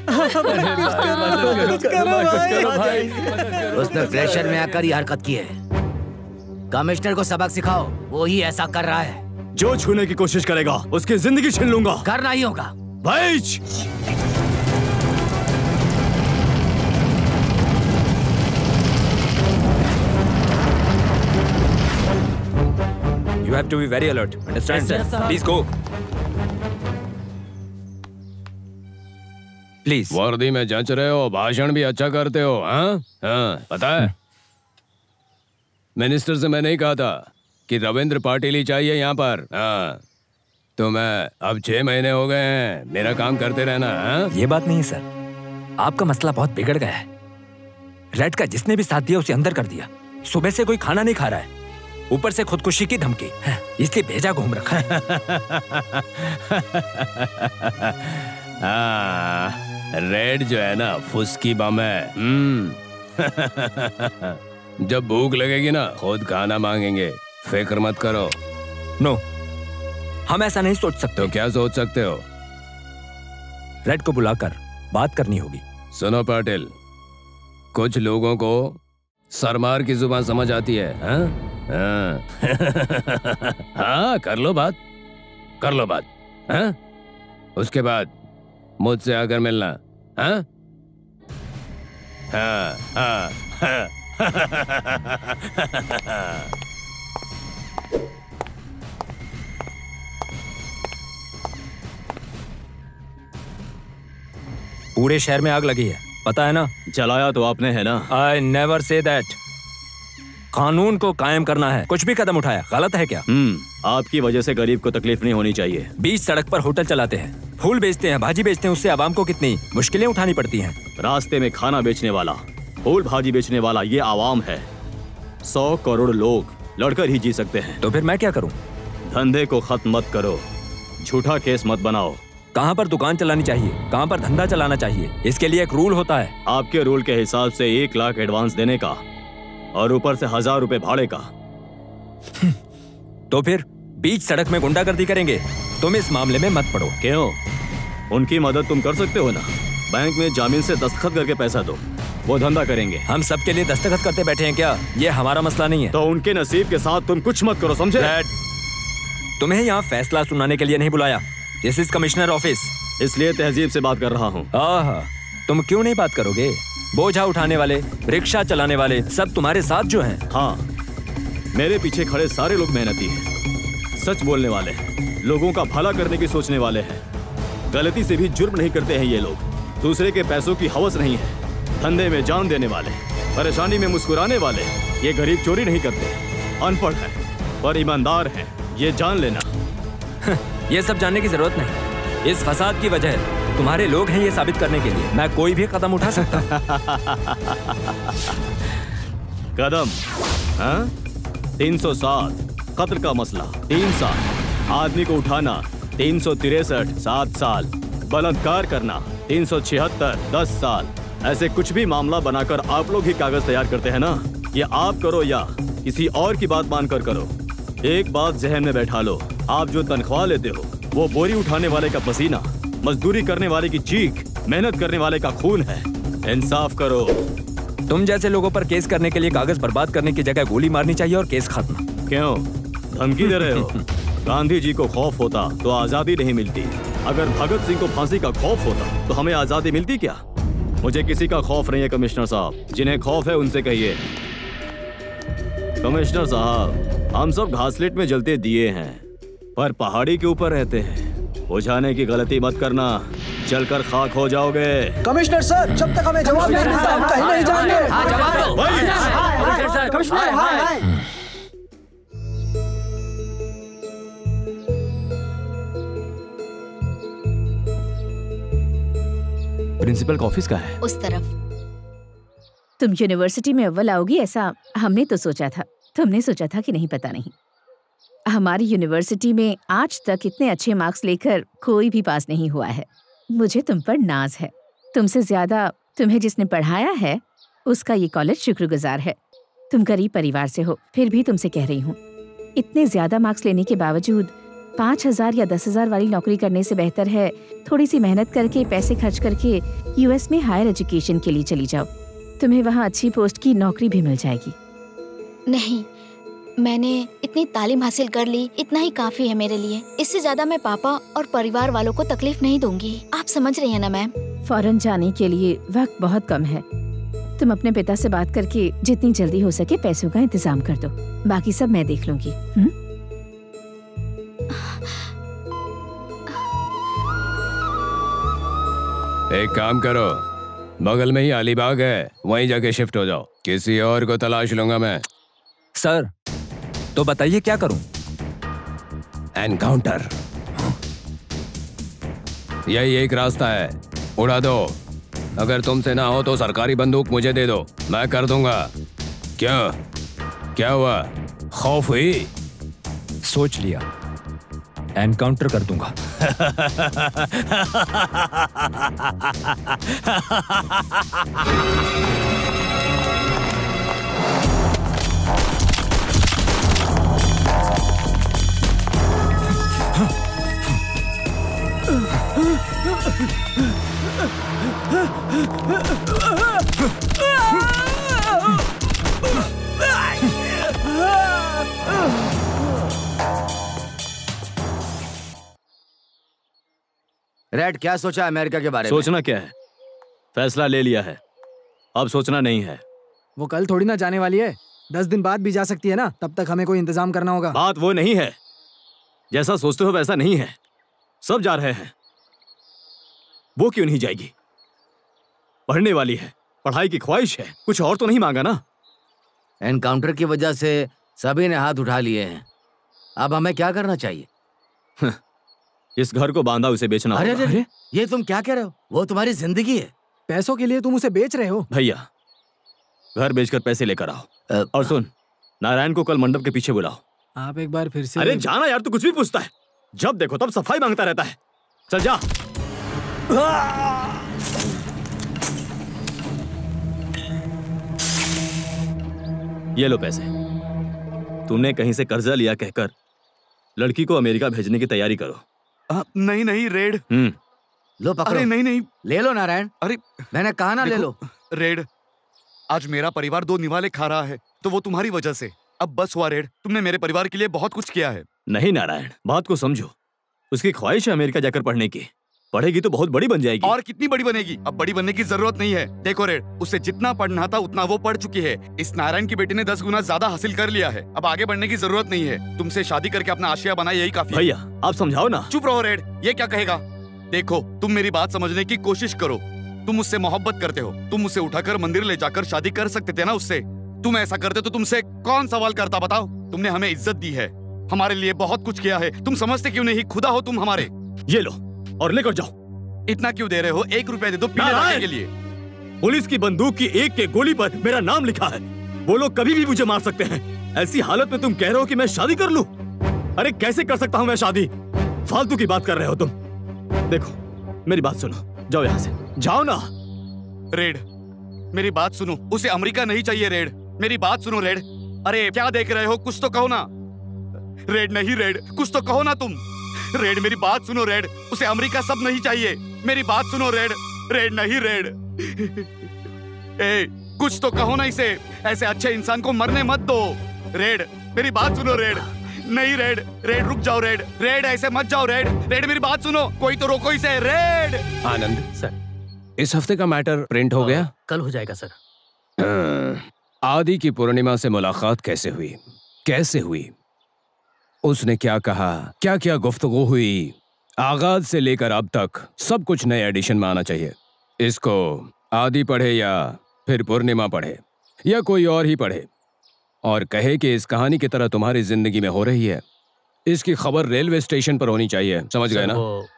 उसने प्रेशर में आकर ये हरकत की है। कमिश्नर को सबक सिखाओ, वो ही ऐसा कर रहा है। जो छूने की कोशिश करेगा उसकी जिंदगी छीन लूंगा। करना ही होगा। भाई You have to be very alert. Understand? Yes, sir. Please go. Please. वर्दी में जच रहे हो, भाषण भी अच्छा करते हो। हाँ हाँ पता है, मिनिस्टर से मैंने ही कहा था कि रविंद्र पाटिल ही चाहिए यहाँ पर। हाँ तो मैं अब छह महीने हो गए हैं, मेरा काम करते रहना। हाँ? ये बात नहीं सर, आपका मसला बहुत बिगड़ गया है। रेड का जिसने भी साथ दिया उसे अंदर कर दिया। सुबह से कोई खाना नहीं खा रहा है, ऊपर से खुदकुशी की धमकी, इसलिए भेजा घूम रखा है। हाँ, रेड जो है ना फुसकी बम है। हम्म जब भूख लगेगी ना खुद खाना मांगेंगे, फिक्र मत करो। नो, हम ऐसा नहीं सोच सकते। तो क्या सोच सकते हो? रेड को बुलाकर बात करनी होगी। सुनो पाटिल, कुछ लोगों को सरमार की जुबान समझ आती है। हाँ हाँ हाँ कर लो बात। कर लो बात, हाँ? उसके बाद मुझसे आकर मिलना, हाँ? हाँ, हाँ, हाँ। पूरे शहर में आग लगी है, पता है ना? जलाया तो आपने है ना? I never say that. कानून को कायम करना है, कुछ भी कदम उठाया गलत है क्या? हम्म, आपकी वजह से गरीब को तकलीफ नहीं होनी चाहिए। बीच सड़क पर होटल चलाते हैं, फूल बेचते हैं, भाजी बेचते हैं, उससे आवाम को कितनी मुश्किलें उठानी पड़ती हैं। रास्ते में खाना बेचने वाला, फूल भाजी बेचने वाला, ये आवाम है। सौ करोड़ लोग लड़कर ही जी सकते हैं। तो फिर मैं क्या करूं? धंधे को खत्म मत करो, झूठा केस मत बनाओ। कहाँ पर दुकान चलानी चाहिए, कहाँ पर धंधा चलाना चाहिए, इसके लिए एक रूल होता है। आपके रूल के हिसाब से एक लाख एडवांस देने का और ऊपर से हजार रुपए भाड़े का। तो फिर बीच सड़क में गुंडागर्दी करेंगे? तुम इस मामले में मत पड़ो। क्यों? उनकी मदद तुम कर सकते हो ना। बैंक में जामीन से दस्तखत करके पैसा दो, वो धंधा करेंगे। हम सबके लिए दस्तखत करते बैठे हैं क्या? ये हमारा मसला नहीं है। तो उनके नसीब के साथ तुम कुछ मत करो, समझे? तुम्हें यहाँ फैसला सुनाने के लिए नहीं बुलाया। This is commissioner office. इसलिए तहजीब से बात कर रहा हूँ। आहा, तुम क्यों नहीं बात करोगे? बोझा उठाने वाले, रिक्शा चलाने वाले सब तुम्हारे साथ जो हैं। हाँ, मेरे पीछे खड़े सारे लोग मेहनती हैं, सच बोलने वाले हैं, लोगों का भला करने की सोचने वाले हैं। गलती से भी जुर्म नहीं करते हैं ये लोग। दूसरे के पैसों की हवस नहीं है। धंधे में जान देने वाले, परेशानी में मुस्कुराने वाले। ये गरीब चोरी नहीं करते, अनपढ़ है पर ईमानदार है, ये जान लेना। ये सब जानने की जरूरत नहीं। इस फसाद की वजह तुम्हारे लोग हैं, ये साबित करने के लिए मैं कोई भी कदम उठा सकता हूँ। कदम? हाँ? तीन सौ सात कत्ल का मसला, तीन साल। आदमी को उठाना तीन सौ तिरसठ, सात साल। बलात्कार करना तीन सौ छिहत्तर, दस साल। ऐसे कुछ भी मामला बनाकर आप लोग ही कागज तैयार करते हैं ना। ये आप करो या किसी और की बात मानकर करो, एक बात जहन में बैठा लो, आप जो तनख्वाह लेते हो वो बोरी उठाने वाले का पसीना, मजदूरी करने वाले की चीख, मेहनत करने वाले का खून है। इंसाफ करो। तुम जैसे लोगों पर केस करने के लिए कागज बर्बाद करने की जगह गोली मारनी चाहिए और केस खत्म। क्यों धमकी दे रहे हो? गांधी जी को खौफ होता तो आजादी नहीं मिलती। अगर भगत सिंह को फांसी का खौफ होता तो हमें आजादी मिलती क्या? मुझे किसी का खौफ नहीं है कमिश्नर साहब। जिन्हें खौफ है उनसे कहिए। कमिश्नर साहब, हम सब घासलेट में जलते दिए हैं पर पहाड़ी के ऊपर रहते हैं। बुझाने की गलती मत करना, जलकर खाक हो जाओगे। कमिश्नर सर, जब तक हमें जवाब नहीं मिलता हम कहीं नहीं जाएंगे। हाँ, जवाब दो। कमिश्नर सर, कमिश्नर, हाय हाय। प्रिंसिपल का ऑफिस का है उस तरफ। तुम यूनिवर्सिटी में अव्वल आओगी ऐसा हमने तो सोचा था, तुमने सोचा था कि नहीं पता नहीं। हमारी यूनिवर्सिटी में आज तक इतने अच्छे मार्क्स लेकर कोई भी पास नहीं हुआ है। मुझे तुम पर नाज है। तुमसे ज्यादा तुम्हें जिसने पढ़ाया है उसका ये कॉलेज शुक्रगुजार है। तुम गरीब परिवार से हो, फिर भी तुमसे कह रही हूँ, इतने ज्यादा मार्क्स लेने के बावजूद पाँच हजार या दस हजार वाली नौकरी करने से बेहतर है थोड़ी सी मेहनत करके पैसे खर्च करके यूएस में हायर एजुकेशन के लिए चली जाओ। तुम्हें वहाँ अच्छी पोस्ट की नौकरी भी मिल जाएगी। नहीं, मैंने इतनी तालीम हासिल कर ली, इतना ही काफी है मेरे लिए। इससे ज्यादा मैं पापा और परिवार वालों को तकलीफ नहीं दूंगी। आप समझ रही हैं ना मैम? फौरन जाने के लिए वक्त बहुत कम है। तुम अपने पिता से बात करके जितनी जल्दी हो सके पैसों का इंतजाम कर दो, बाकी सब मैं देख लूंगी। हुँ? एक काम करो, बगल में ही अलीबाग है, वहीं जाके शिफ्ट हो जाओ। किसी और को तलाश लूंगा मैं। सर, तो बताइए क्या करूं? एनकाउंटर, यही एक रास्ता है। उड़ा दो। अगर तुमसे ना हो तो सरकारी बंदूक मुझे दे दो, मैं कर दूंगा। क्या क्या हुआ? खौफ हुई? सोच लिया, एनकाउंटर कर दूंगा। रेड क्या सोचा अमेरिका के बारे में? सोचना क्या है, फैसला ले लिया है, अब सोचना नहीं है। वो कल थोड़ी ना जाने वाली है, दस दिन बाद भी जा सकती है ना, तब तक हमें कोई इंतजाम करना होगा। बात वो नहीं है, जैसा सोचते हो वैसा नहीं है। सब जा रहे हैं, वो क्यों नहीं जाएगी? पढ़ने वाली है, पढ़ाई की ख्वाहिश है, कुछ और तो नहीं मांगा ना। एनकाउंटर की वजह से सभी ने हाथ उठा लिए हैं, अब हमें क्या करना चाहिए? इस घर को बांधा उसे बेचना अरे होगा। अरे ये तुम क्या कह रहे हो? वो तुम्हारी जिंदगी है। पैसों के लिए तुम उसे बेच रहे हो? भैया घर बेचकर पैसे लेकर आओ। और सुन, नारायण को कल मंडप के पीछे बुलाओ। आप एक बार फिर से। अरे जाना यार, तू कुछ भी पूछता है, जब देखो तब सफाई मांगता रहता है। चल जा। ये लो पैसे, तूने कहीं से कर्जा लिया कहकर लड़की को अमेरिका भेजने की तैयारी करो। आ, नहीं नहीं रेड। हम्म लो पकड़ो। अरे नहीं नहीं, ले लो नारायण। अरे मैंने कहा ना ले लो। रेड, आज मेरा परिवार दो निवाले खा रहा है, तो वो तुम्हारी वजह से। अब बस हुआ रेड, तुमने मेरे परिवार के लिए बहुत कुछ किया है। नहीं नारायण, बात को समझो। उसकी ख्वाहिश है अमेरिका जाकर पढ़ने की, पढ़ेगी तो बहुत बड़ी बन जाएगी। और कितनी बड़ी बनेगी? अब बड़ी बनने की जरूरत नहीं है। देखो रेड, उसे जितना पढ़ना था उतना वो पढ़ चुकी है। इस नारायण की बेटी ने दस गुना ज्यादा हासिल कर लिया है, अब आगे बढ़ने की जरूरत नहीं है। तुमसे शादी करके अपना आशिया बनाए, यही काफी है। भैया आप समझाओ ना। चुप रहो रेड, ये क्या कहेगा? देखो, तुम मेरी बात समझने की कोशिश करो। तुम मुझसे मोहब्बत करते हो, तुम उसे उठाकर मंदिर ले जाकर शादी कर सकते थे ना उससे। तुम ऐसा करते तो तुमसे कौन सवाल करता? बताओ। तुमने हमें इज्जत दी है, हमारे लिए बहुत कुछ किया है, तुम समझते क्यों नहीं? खुदा हो तुम हमारे। ये लो और लेकर जाओ। इतना क्यों दे रहे हो? एक रुपया दे दो पीने लाने के लिए। पुलिस की बंदूक की एक के गोली पर मेरा नाम लिखा है, वो लोग कभी भी मुझे मार सकते हैं। ऐसी हालत में तुम कह रहे हो कि मैं शादी कर लूं? अरे कैसे कर सकता हूं मैं शादी? फालतू की बात कर रहे हो तुम। देखो मेरी बात सुनो, जाओ यहाँ से, जाओ ना। रेड मेरी बात सुनो, उसे अमेरिका नहीं चाहिए। रेड मेरी बात सुनो रेड। अरे क्या देख रहे हो, कुछ तो कहो ना। रेड नहीं रेड, कुछ तो कहो ना तुम। रेड मेरी बात सुनो रेड, उसे अमेरिका सब नहीं चाहिए। मेरी बात सुनो रेड। रेड नहीं रेड। ए, कुछ तो कहो ना इसे, ऐसे अच्छे इंसान को मरने मत दो। रेड मेरी बात सुनो रेड। नहीं रेड, रेड रुक जाओ रेड। रेड ऐसे मत जाओ रेड। रेड मेरी बात सुनो, कोई तो रोको इसे। रेड। आनंद सर, इस हफ्ते का मैटर प्रिंट हो गया? कल हो जाएगा सर। आदि की पूर्णिमा से मुलाकात कैसे हुई, कैसे हुई, उसने क्या कहा, क्या क्या गुफ्तगू हुई, आगाज से लेकर अब तक सब कुछ नए एडिशन में आना चाहिए। इसको आदि पढ़े या फिर पूर्णिमा पढ़े या कोई और ही पढ़े और कहे कि इस कहानी की तरह तुम्हारी जिंदगी में हो रही है, इसकी खबर रेलवे स्टेशन पर होनी चाहिए। समझ गए ना?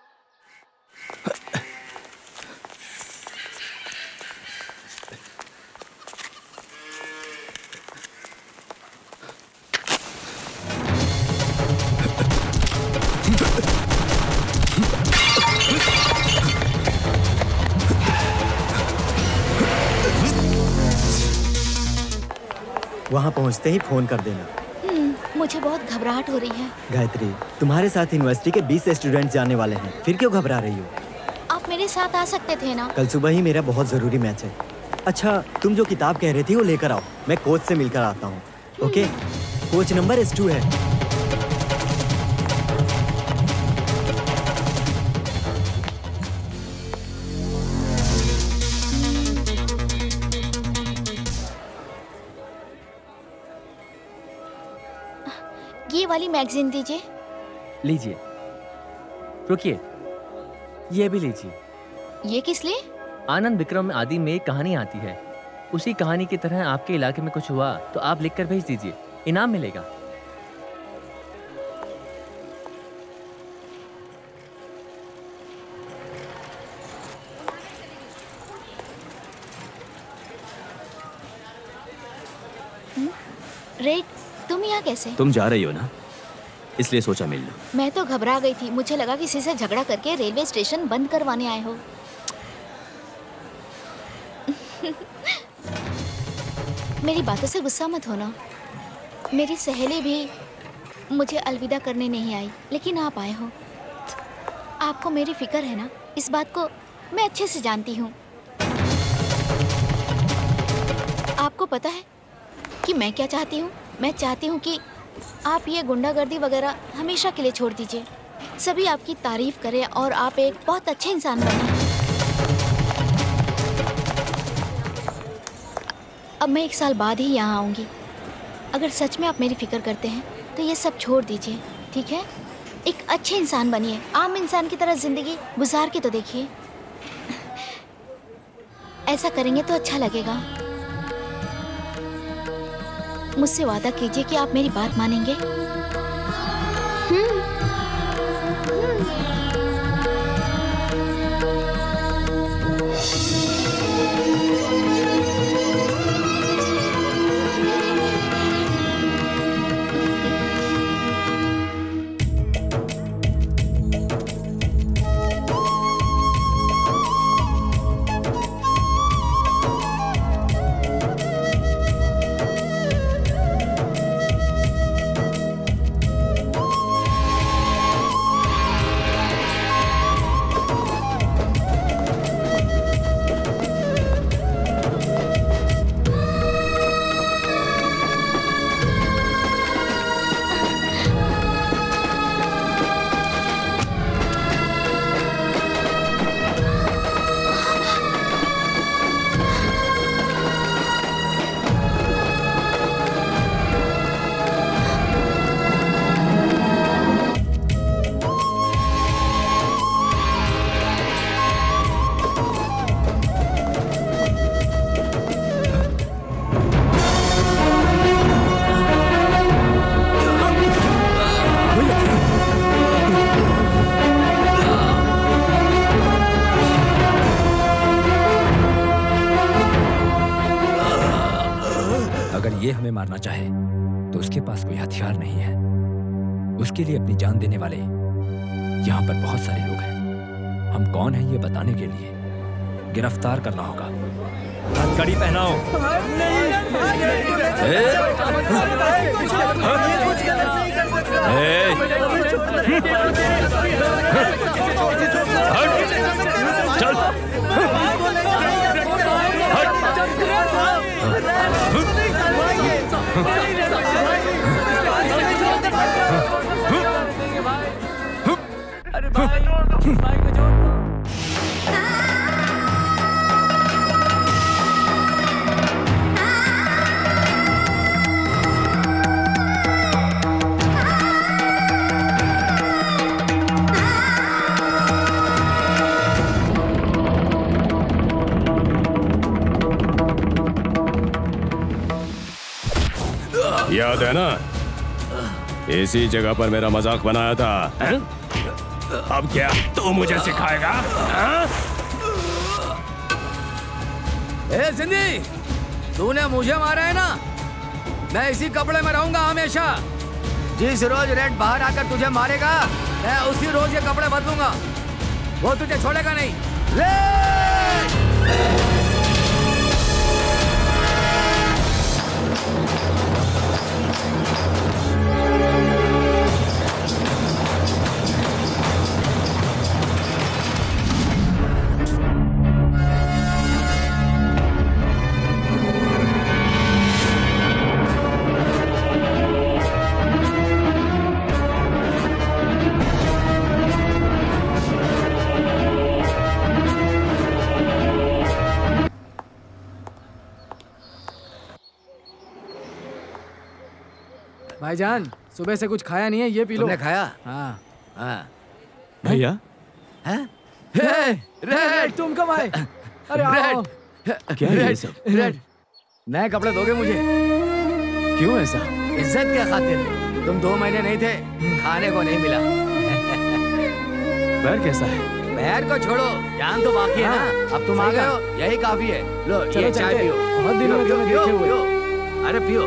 वहाँ पहुँचते ही फोन कर देना। हम्म, मुझे बहुत घबराहट हो रही है। गायत्री, तुम्हारे साथ यूनिवर्सिटी के बीस स्टूडेंट्स जाने वाले हैं, फिर क्यों घबरा रही हो? आप मेरे साथ आ सकते थे ना? कल सुबह ही मेरा बहुत जरूरी मैच है। अच्छा, तुम जो किताब कह रही थी वो लेकर आओ, मैं कोच से मिलकर आता हूँ। Okay? Coach number S two है। ये वाली मैगजीन दीजिए। लीजिए। रुकिए, ये भी लीजिए। ये किस लिए? आनंद विक्रम आदि में एक कहानी आती है, उसी कहानी की तरह आपके इलाके में कुछ हुआ तो आप लिखकर भेज दीजिए, इनाम मिलेगा। रेड, तुम यहाँ कैसे? तुम जा रही हो ना, इसलिए सोचा मिल लो। मैं तो घबरा गई थी, मुझे लगा किसी से झगड़ा करके रेलवे स्टेशन बंद करवाने आए हो। मेरी बातों से गुस्सा मत होना। मेरी सहेली भी मुझे अलविदा करने नहीं आई, लेकिन आप आए हो। आपको मेरी फिक्र है ना, इस बात को मैं अच्छे से जानती हूँ। आपको पता है कि मैं क्या चाहती हूँ? मैं चाहती हूँ कि आप ये गुंडागर्दी वगैरह हमेशा के लिए छोड़ दीजिए। सभी आपकी तारीफ करें और आप एक बहुत अच्छे इंसान बने। अब मैं एक साल बाद ही यहाँ आऊँगी। अगर सच में आप मेरी फिक्र करते हैं तो ये सब छोड़ दीजिए, ठीक है? एक अच्छे इंसान बनिए, आम इंसान की तरह जिंदगी गुजार के तो देखिए। ऐसा करेंगे तो अच्छा लगेगा। मुझसे वादा कीजिए कि आप मेरी बात मानेंगे। हम्म। मारना चाहे तो उसके पास कोई हथियार नहीं है। उसके लिए अपनी जान देने वाले यहाँ पर बहुत सारे लोग हैं। हम कौन हैं ये बताने के लिए गिरफ्तार करना होगा। हथकड़ी पहनाओ। अरे भाई, भाई को छोड़ दो। याद है ना, इसी जगह पर मेरा मजाक बनाया था। है? अब क्या तू मुझे सिखाएगा? ए सिंधी, तूने मुझे मारा है ना, मैं इसी कपड़े में रहूंगा हमेशा। जिस रोज रेड बाहर आकर तुझे मारेगा, मैं उसी रोज ये कपड़े बदलूंगा। वो तुझे छोड़ेगा नहीं। रेड! भाईजान, सुबह से कुछ खाया नहीं है, ये पी लो। तुमने खाया? हाँ हाँ। भैया, हैं? रेड, तुम कब आए? अरे आओ। क्या है ये सब? रेड, नए कपड़े दोगे मुझे? क्यों ऐसा? इज्जत के खातिर। तुम दो महीने नहीं थे, खाने को नहीं मिला। पैर कैसा है? पैर को छोड़ो, जान तो बाकी है ना। अब तुम आ गए हो, यही काफी है। लो, ये चाय पियो। बहुत दिनों में तुम्हें देखे हुए। अरे पियो।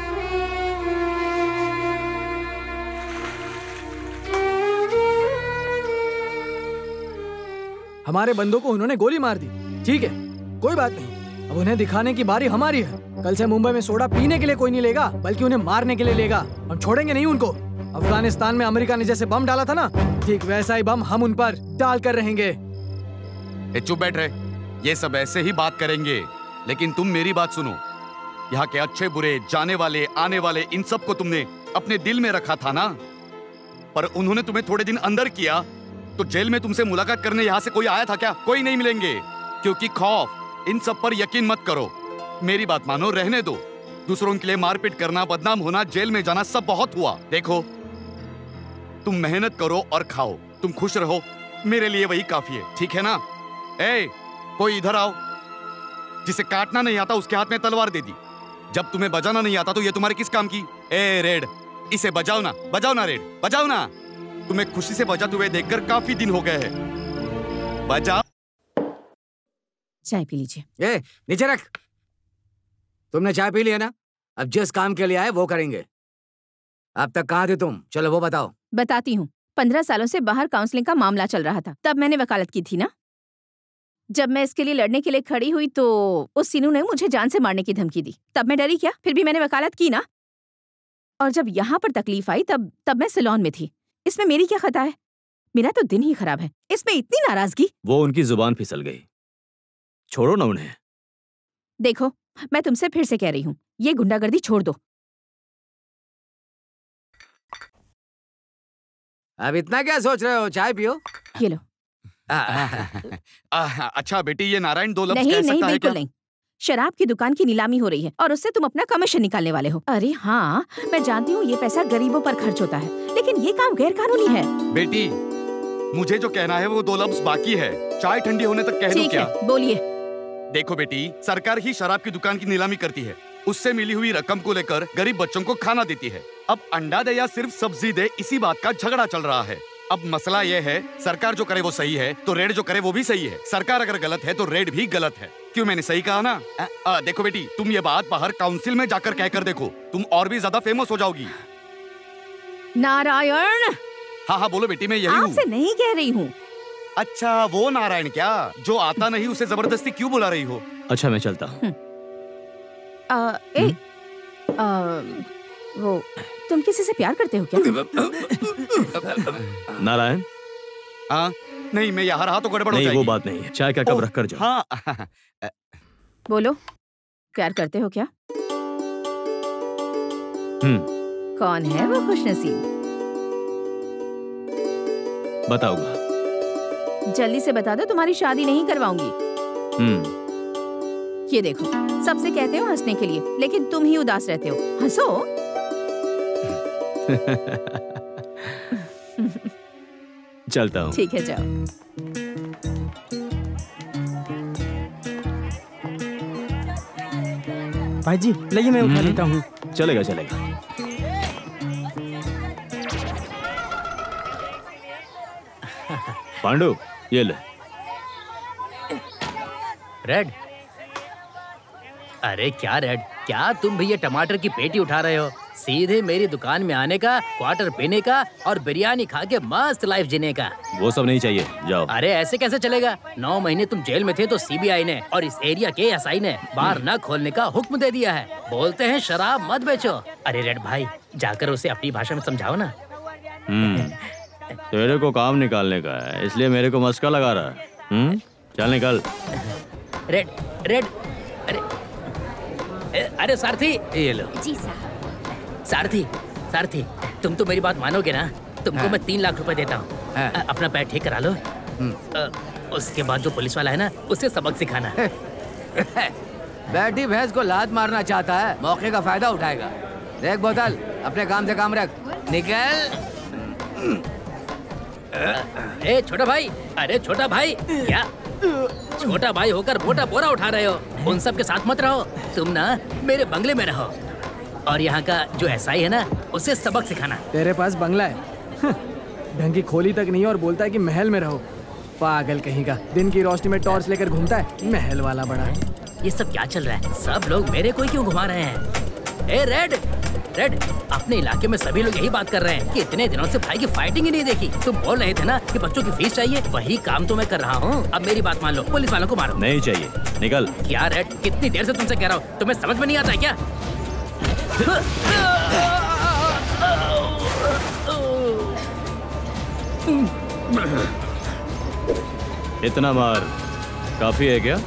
हमारे बंदों को उन्होंने गोली मार दी, ठीक है, कोई बात नहीं। अब उन्हें दिखाने की बारी हमारी है। कल से मुंबई में सोडा पीने के लिए कोई नहीं लेगा, बल्कि उन्हें मारने के लिए लेगा। हम छोड़ेंगे नहीं उनको। अफगानिस्तान में अमेरिका ने जैसे बम डाला था ना, ठीक वैसा ही बम हम उन पर डाल कर रहेंगे। चुप बैठ रहे, ये सब ऐसे ही बात करेंगे, लेकिन तुम मेरी बात सुनो। यहाँ के अच्छे बुरे, जाने वाले, आने वाले, इन सब को तुमने अपने दिल में रखा था ना। पर उन्होंने तुम्हें थोड़े दिन अंदर किया तो जेल में तुमसे मुलाकात करने यहाँ से कोई आया था क्या? कोई नहीं मिलेंगे, क्योंकि खौफ। इन सब पर यकीन मत करो, मेरी बात मानो, रहने दो। दूसरों के लिए मारपीट करना, बदनाम होना, जेल में जाना सब बहुत हुआ। देखो, तुम मेहनत करो और खाओ, तुम खुश रहो, मेरे लिए वही काफी है, ठीक है ना? ए, कोई इधर आओ। जिसे काटना नहीं आता उसके हाथ में तलवार दे दी। जब तुम्हें बजाना नहीं आता तो ये तुम्हारे किस काम की? ए रेड, इसे बजाओ ना, बजाओ ना रेड, बजाओ ना। तुम्हें खुशी से बजाते हुए देखकर काफी दिन हो गए हैं। बजाओ। चाय पी लीजिए। ए, नीचे रख। तुमने चाय पी लिया ना? अब जिस काम के लिए आए वो करेंगे। अब तक कहाँ थे तुम? चलो वो बताओ। बताती हूँ। पंद्रह सालों से बाहर काउंसलिंग का मामला चल रहा था, तब मैंने वकालत की थी ना। जब मैं इसके लिए लड़ने के लिए खड़ी हुई तो उस सीनू ने मुझे जान से मारने की धमकी दी। तब मैं डरी क्या? फिर भी मैंने वकालत की ना। और जब यहाँ पर तकलीफ आई तब तब मैं सिलोन में थी। इसमें मेरी क्या खता है? मेरा तो दिन ही खराब है, इसमें इतनी नाराजगी। वो उनकी जुबान फिसल गई, छोड़ो ना उन्हें। देखो, मैं तुमसे फिर से कह रही हूँ, ये गुंडागर्दी छोड़ दो। अब इतना क्या सोच रहे हो? चाय पियो। ये लो। आ, आ, अच्छा बेटी, ये नारायण दो लफ्ज नहीं कह नहीं सकता है बिल्कुल क्या? नहीं। शराब की दुकान की नीलामी हो रही है और उससे तुम अपना कमीशन निकालने वाले हो। अरे हाँ, मैं जानती हूँ ये पैसा गरीबों पर खर्च होता है, लेकिन ये काम गैर कानूनी है। बेटी, मुझे जो कहना है वो दो लफ्ज बाकी है। चाय ठंडी होने तक कह दूं क्या? बोलिए। देखो बेटी, सरकार ही शराब की दुकान की नीलामी करती है, उससे मिली हुई रकम को लेकर गरीब बच्चों को खाना देती है। अब अंडा दे या सिर्फ सब्जी दे, इसी बात का झगड़ा चल रहा है। अब मसला ये है, सरकार जो करे वो सही है तो रेड जो करे वो भी सही है। सरकार अगर गलत है तो रेड भी गलत है। क्यों, मैंने सही कहा ना? आ, आ, देखो बेटी, तुम ये बात बाहर काउंसिल में जाकर कहकर देखो, तुम और भी ज्यादा फेमस हो जाओगी। नारायण। हाँ हाँ बोलो बेटी, मैं यही हूँ। आपसे नहीं कह रही हूँ। अच्छा, वो नारायण क्या, जो आता नहीं उसे जबरदस्ती क्यों बुला रही हो? अच्छा, मैं चलता हूँ। आ, ए, आ, वो तुम किसी से प्यार करते हो क्या? नारायण। हाँ, नहीं, मैं यहाँ रहा तो गड़बड़ हो नहीं, जाएगी। वो बात नहीं है, चाय का कप रख कर जाओ। हाँ। बोलो, प्यार करते हो क्या? हम्म। कौन है वो खुशनसीब? बताऊंगा। जल्दी से बता दो, तुम्हारी शादी नहीं करवाऊंगी। हम्म। ये देखो, सबसे कहते हो हंसने के लिए, लेकिन तुम ही उदास रहते हो। हंसो। चलता हूँ। ठीक है, जाओ। भाई जी, लाइए मैं उठा हम्म। लेता हूँ। चलेगा चलेगा। पांडु, ये ले। रेड। अरे क्या रेड, क्या तुम भी ये टमाटर की पेटी उठा रहे हो? सीधे मेरी दुकान में आने का, क्वार्टर पीने का और बिरयानी खा के मस्त लाइफ जीने का। वो सब नहीं चाहिए, जाओ। अरे ऐसे कैसे चलेगा? नौ महीने तुम जेल में थे तो सीबीआई ने और इस एरिया के एसआई ने बार न खोलने का हुक्म दे दिया है। बोलते हैं शराब मत बेचो। अरे रेड भाई, जाकर उसे अपनी भाषा में समझाओ ना। हम्म। तेरे को काम निकालने का है, इसलिए मेरे को मस्का लगा रहा है। हम्म, चल निकल। रेड रेड अरे अरे सारथी, ये लो। जी साहब। सारथी सारथी, तुम तो मेरी बात मानोगे ना? तुमको हाँ। मैं तीन लाख रुपए देता हूँ। हाँ। अपना पैर ठीक करा लो। अ, उसके बाद जो पुलिस वाला है ना, उसे सबक सिखाना। बैठी भैंस को लात मारना चाहता है, मौके का फायदा उठाएगा। देख बोतल, अपने काम से काम रख, निकल। ए छोटा भाई, अरे छोटा भाई, क्या छोटा भाई होकर मोटा बोरा उठा रहे हो? उन सब के साथ मत रहो, तुम ना मेरे बंगले में रहो और यहाँ का जो एसआई है ना, उसे सबक सिखाना। तेरे पास बंगला है? ढंग की खोली तक नहीं और बोलता है कि महल में रहो। पागल कहीं का, दिन की रोशनी में टॉर्च लेकर घूमता है, महल वाला बड़ा है। ये सब क्या चल रहा है? सब लोग मेरे को ही क्यों घुमा रहे हैं? ए रेड रेड, अपने इलाके में सभी लोग यही बात कर रहे हैं कि इतने दिनों से भाई की फाइटिंग ही नहीं देखी। तुम बोल रहे थे ना कि बच्चों की फीस चाहिए, वही काम तो मैं कर रहा हूँ। अब मेरी बात मान लो, पुलिस वालों को मारो। नहीं चाहिए, निकल। क्या रेड, कितनी देर से तुमसे कह रहा हूँ, तुम्हें समझ में नहीं आता है क्या? इतना मार काफी है क्या?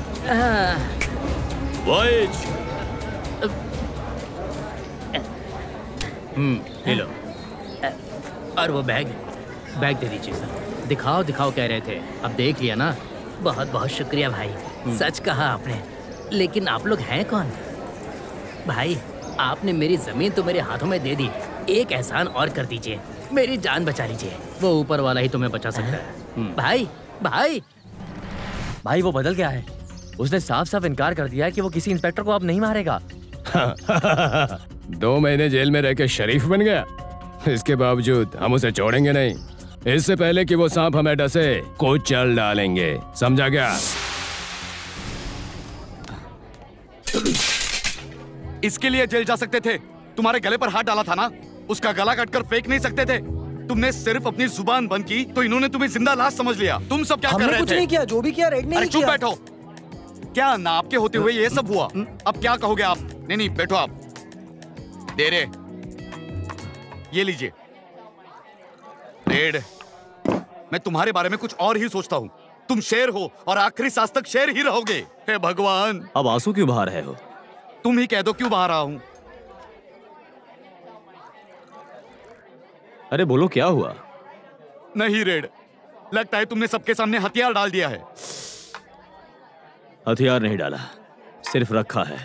वाइज। हम्म, ले लो। और वो बैग बैग दे दीजिए सर। दिखाओ दिखाओ कह रहे थे, अब देख लिया ना। बहुत बहुत शुक्रिया भाई, सच कहा आपने। लेकिन आप लोग हैं कौन? भाई आपने मेरी जमीन तो मेरे हाथों में दे दी, एक एहसान और कर दीजिए, मेरी जान बचा लीजिए। वो ऊपर वाला ही तुम्हें बचा सकता है। भाई भाई भाई वो बदल गया है, उसने साफ साफ इनकार कर दिया है कि वो किसी इंस्पेक्टर को अब नहीं मारेगा। दो महीने जेल में रह के शरीफ बन गया, इसके बावजूद हम उसे छोड़ेंगे नहीं। इससे पहले कि वो सांप हमें डसे, कुछ चल डालेंगे, समझा क्या? इसके लिए जेल जा सकते थे, तुम्हारे गले पर हाथ डाला था ना, उसका गला काटकर फेंक नहीं सकते थे। तुमने सिर्फ अपनी जुबान बंद की तो इन्होंने तुम्हें जिंदा लाश समझ लिया। तुम सब क्या कर रहे थे? कुछ नहीं किया, जो भी किया रेड ने अरे ही चुप किया। बैठो। क्या नाप के होते हुए ये सब हुआ? अब क्या कहोगे आप? नहीं नहीं बैठो आप। दे रे, ये लीजिए। रेड, मैं तुम्हारे बारे में कुछ और ही सोचता हूँ। तुम शेर हो और आखिरी सांस तक शेर ही रहोगे। हे भगवान, अब आंसू क्यों बहा रहे हो? तुम ही कह दो क्यों बहा रहा हूँ। अरे बोलो क्या हुआ? नहीं रेड, लगता है तुमने सबके सामने हथियार डाल दिया है। हथियार नहीं डाला, सिर्फ रखा है।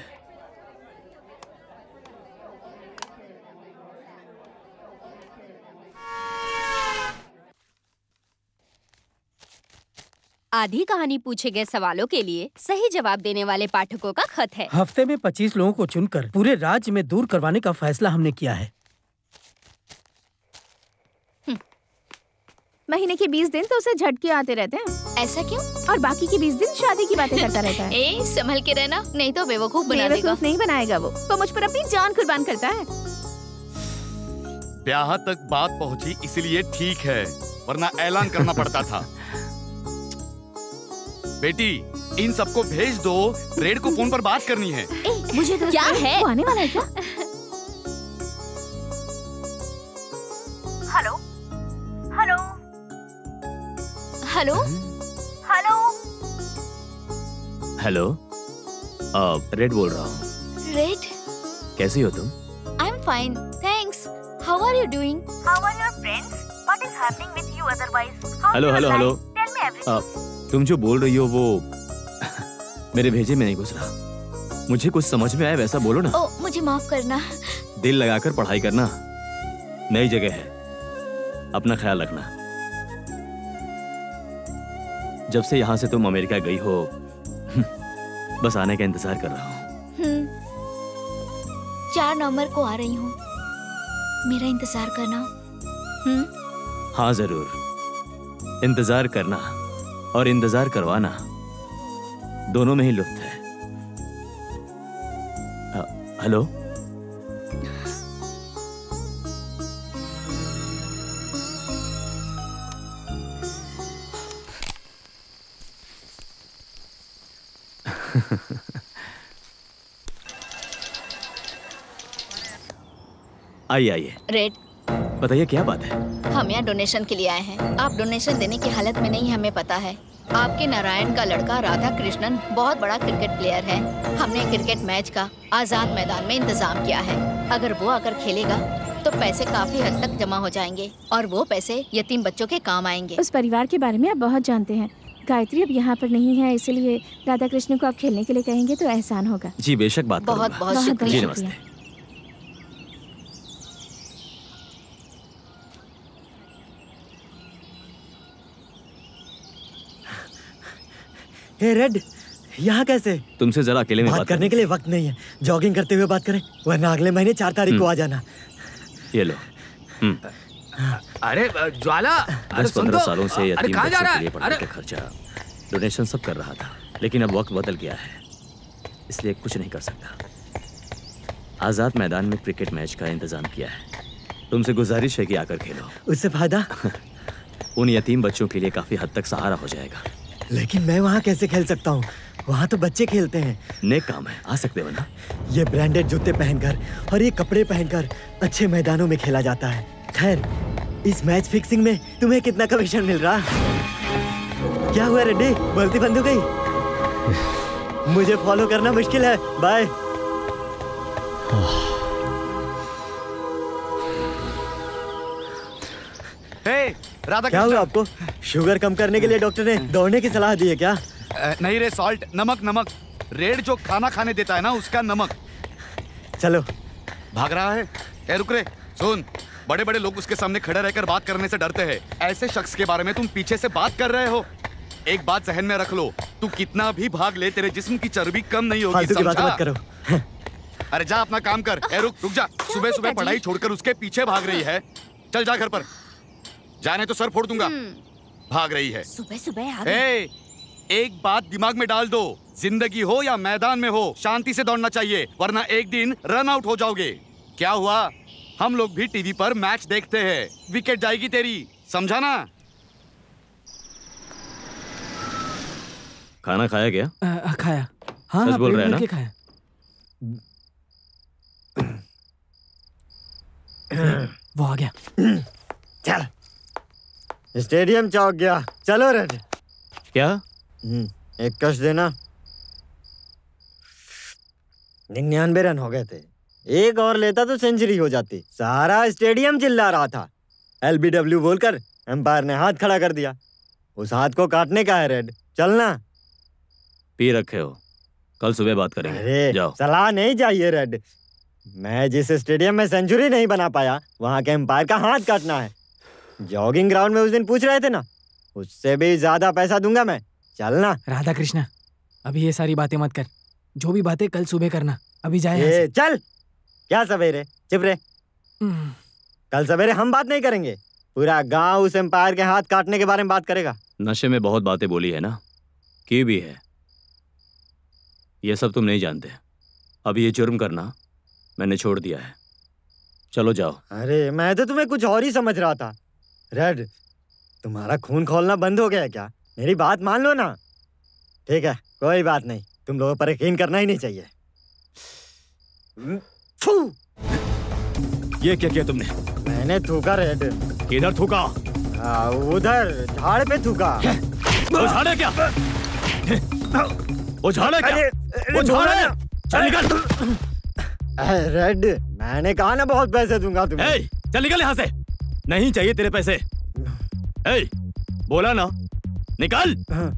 आधी कहानी पूछे गए सवालों के लिए सही जवाब देने वाले पाठकों का खत है। हफ्ते में पच्चीस लोगों को चुनकर पूरे राज्य में दूर करवाने का फैसला हमने किया है। महीने के बीस दिन तो उसे झटके आते रहते हैं। ऐसा क्यों? और बाकी के बीस दिन शादी की बातें करता रहता है। ए, संभल के रहना, नहीं तो बेवकूफ बना देगा। बेवकूफ नहीं बनाएगा वो, वो मुझ पर अपनी जान कुर्बान करता है। ब्याह तक बात पहुंची इसलिए ठीक है, वरना ऐलान करना पड़ता था। बेटी, इन सबको भेज दो, रेड को फोन पर बात करनी है। ए, मुझे तो क्या है? वो आने वाला है क्या? Hello hello hello hello hello, Red बोल रहा हूँ। रेड, कैसी हो तुम? I am fine, thanks. How are you doing? How are your friends? What is happening with you otherwise? Hello hello hello, tell me everything. तुम जो बोल रही हो वो मेरे भेजे में नहीं गुजरा। मुझे कुछ समझ में आया वैसा बोलो ना। ओ, मुझे माफ करना। दिल लगाकर पढ़ाई करना, नई जगह है, अपना ख्याल रखना। जब से यहाँ से तुम अमेरिका गई हो, बस आने का इंतजार कर रहा हूँ। हम्म, चार नवंबर को आ रही हूँ, मेरा इंतजार करना। हम्म, हाँ जरूर, इंतजार करना और इंतजार करवाना दोनों में ही लुत्फ है। हेलो, आइए आइए। रेड, बताइए क्या बात है? हम यहाँ डोनेशन के लिए आए हैं। आप डोनेशन देने की हालत में नहीं, हमें पता है। आपके नारायण का लड़का राधा कृष्णन बहुत बड़ा क्रिकेट प्लेयर है। हमने क्रिकेट मैच का आजाद मैदान में इंतजाम किया है। अगर वो आकर खेलेगा तो पैसे काफी हद तक जमा हो जाएंगे और वो पैसे यतीम बच्चों के काम आएंगे। उस परिवार के बारे में आप बहुत जानते हैं। गायत्री अब यहाँ पर नहीं है, इसलिए राधा कृष्ण को आप खेलने के लिए कहेंगे तो एहसान होगा। जी बेशक बात बहुत करूंगा। बहुत शुक्रिया। जी नमस्ते। हे रेड, यहाँ कैसे? तुमसे जरा अकेले में बात, बात करने के लिए वक्त नहीं है। जॉगिंग करते हुए बात करें, वरना अगले महीने चार तारीख को आ जाना। ये लो। अरे ज्वाला, दस पंद्रह सालों से अरे यतीम कहाँ जा बच्चों रहा के लिए है? पढ़ने अरे का खर्चा, डोनेशन सब कर रहा था, लेकिन अब वक्त बदल गया है, इसलिए कुछ नहीं कर सकता। आजाद मैदान में क्रिकेट मैच का इंतजाम किया है। तुमसे गुजारिश है कि आकर खेलो। उससे फायदा? उन यतीम बच्चों के लिए काफी हद तक सहारा हो जाएगा। लेकिन मैं वहाँ कैसे खेल सकता हूँ? वहाँ तो बच्चे खेलते हैं। नेक काम है, आ सकते हो ना? ये ब्रांडेड जूते पहनकर और ये कपड़े पहनकर अच्छे मैदानों में खेला जाता है। खैर, इस मैच फिक्सिंग में तुम्हें कितना कमीशन मिल रहा? क्या हुआ रेड्डी, बोलती बंद हो गई? मुझे फॉलो करना मुश्किल है। बाय। राधा क्या हुआ आपको? शुगर कम करने के लिए डॉक्टर ने दौड़ने की सलाह दी है क्या? नहीं रे, सॉल्ट, नमक नमक। रेड जो खाना खाने देता है ना, उसका नमक। चलो। भाग रहा है? ए रुक रे, सुन। बड़े बड़े लोग उसके सामने खड़े रहकर बात करने से डरते हैं। ऐसे शख्स के बारे में तुम पीछे से बात कर रहे हो। एक बात जहन में रख लो, तू कितना भी भाग ले, तेरे जिस्म की चर्बी कम नहीं होगी। फालतू की बात मत करो। अरे जा अपना काम कर। ए रुक रुक जा। सुबह सुबह पढ़ाई छोड़कर उसके पीछे भाग रही है। चल जा घर पर। जाने तो सर फोड़ दूंगा। भाग रही है। सुबह सुबह आ ए, एक बात दिमाग में डाल दो, जिंदगी हो या मैदान में हो, शांति से दौड़ना चाहिए, वरना एक दिन रन आउट हो जाओगे। क्या हुआ? हम लोग भी टीवी पर मैच देखते हैं। विकेट जाएगी तेरी, समझा ना? खाना खाया क्या? आ, खाया। हाँ, सच बोल रहा है ना? खाया। वो आ गया। चल, स्टेडियम चौक गया। चलो रेड। क्या? एक कश देना। निन्यानवे रन हो गए थे, एक और लेता तो सेंचुरी हो जाती। सारा स्टेडियम चिल्ला रहा था। एलबीडब्ल्यू बोलकर एम्पायर ने हाथ खड़ा कर दिया। उस हाथ को काटने का है रेड। चलना। पी रखे हो, कल सुबह बात करेंगे। अरे जाओ। सलाह नहीं चाहिए रेड। मैं जिस स्टेडियम में सेंचुरी नहीं बना पाया, वहां के एम्पायर का हाथ काटना है। जॉगिंग ग्राउंड में उस दिन पूछ रहे थे ना, उससे भी ज्यादा पैसा दूंगा मैं। चलना। राधा कृष्णा, अभी ये सारी बातें मत कर। जो भी बातें कल सुबह करना। अभी जाए। ए, चल। क्या सवेरे? चुप रहे। कल सवेरे हम बात नहीं करेंगे, पूरा गांव उस एम्पायर के हाथ काटने के बारे में बात करेगा। नशे में बहुत बातें बोली है ना, की भी है। ये सब तुम नहीं जानते। अब ये जुर्म करना मैंने छोड़ दिया है। चलो जाओ। अरे मैं तो तुम्हें कुछ और ही समझ रहा था। रेड, तुम्हारा खून खोलना बंद हो गया क्या? मेरी बात मान लो ना। ठीक है, कोई बात नहीं। तुम लोगों पर यकीन करना ही नहीं चाहिए। ये क्या किया तुमने? मैंने थूका रेड। किधर थूका? आ, उधर झाड़ पे थूका। वो झाड़ है क्या? वो झाड़ है क्या? वो झाड़ है? चल निकल। रेड, मैंने कहा ना बहुत पैसे दूंगा तुम्हें। ए, चल निकल यहाँ से। नहीं चाहिए तेरे पैसे। ए, बोला ना, निकल।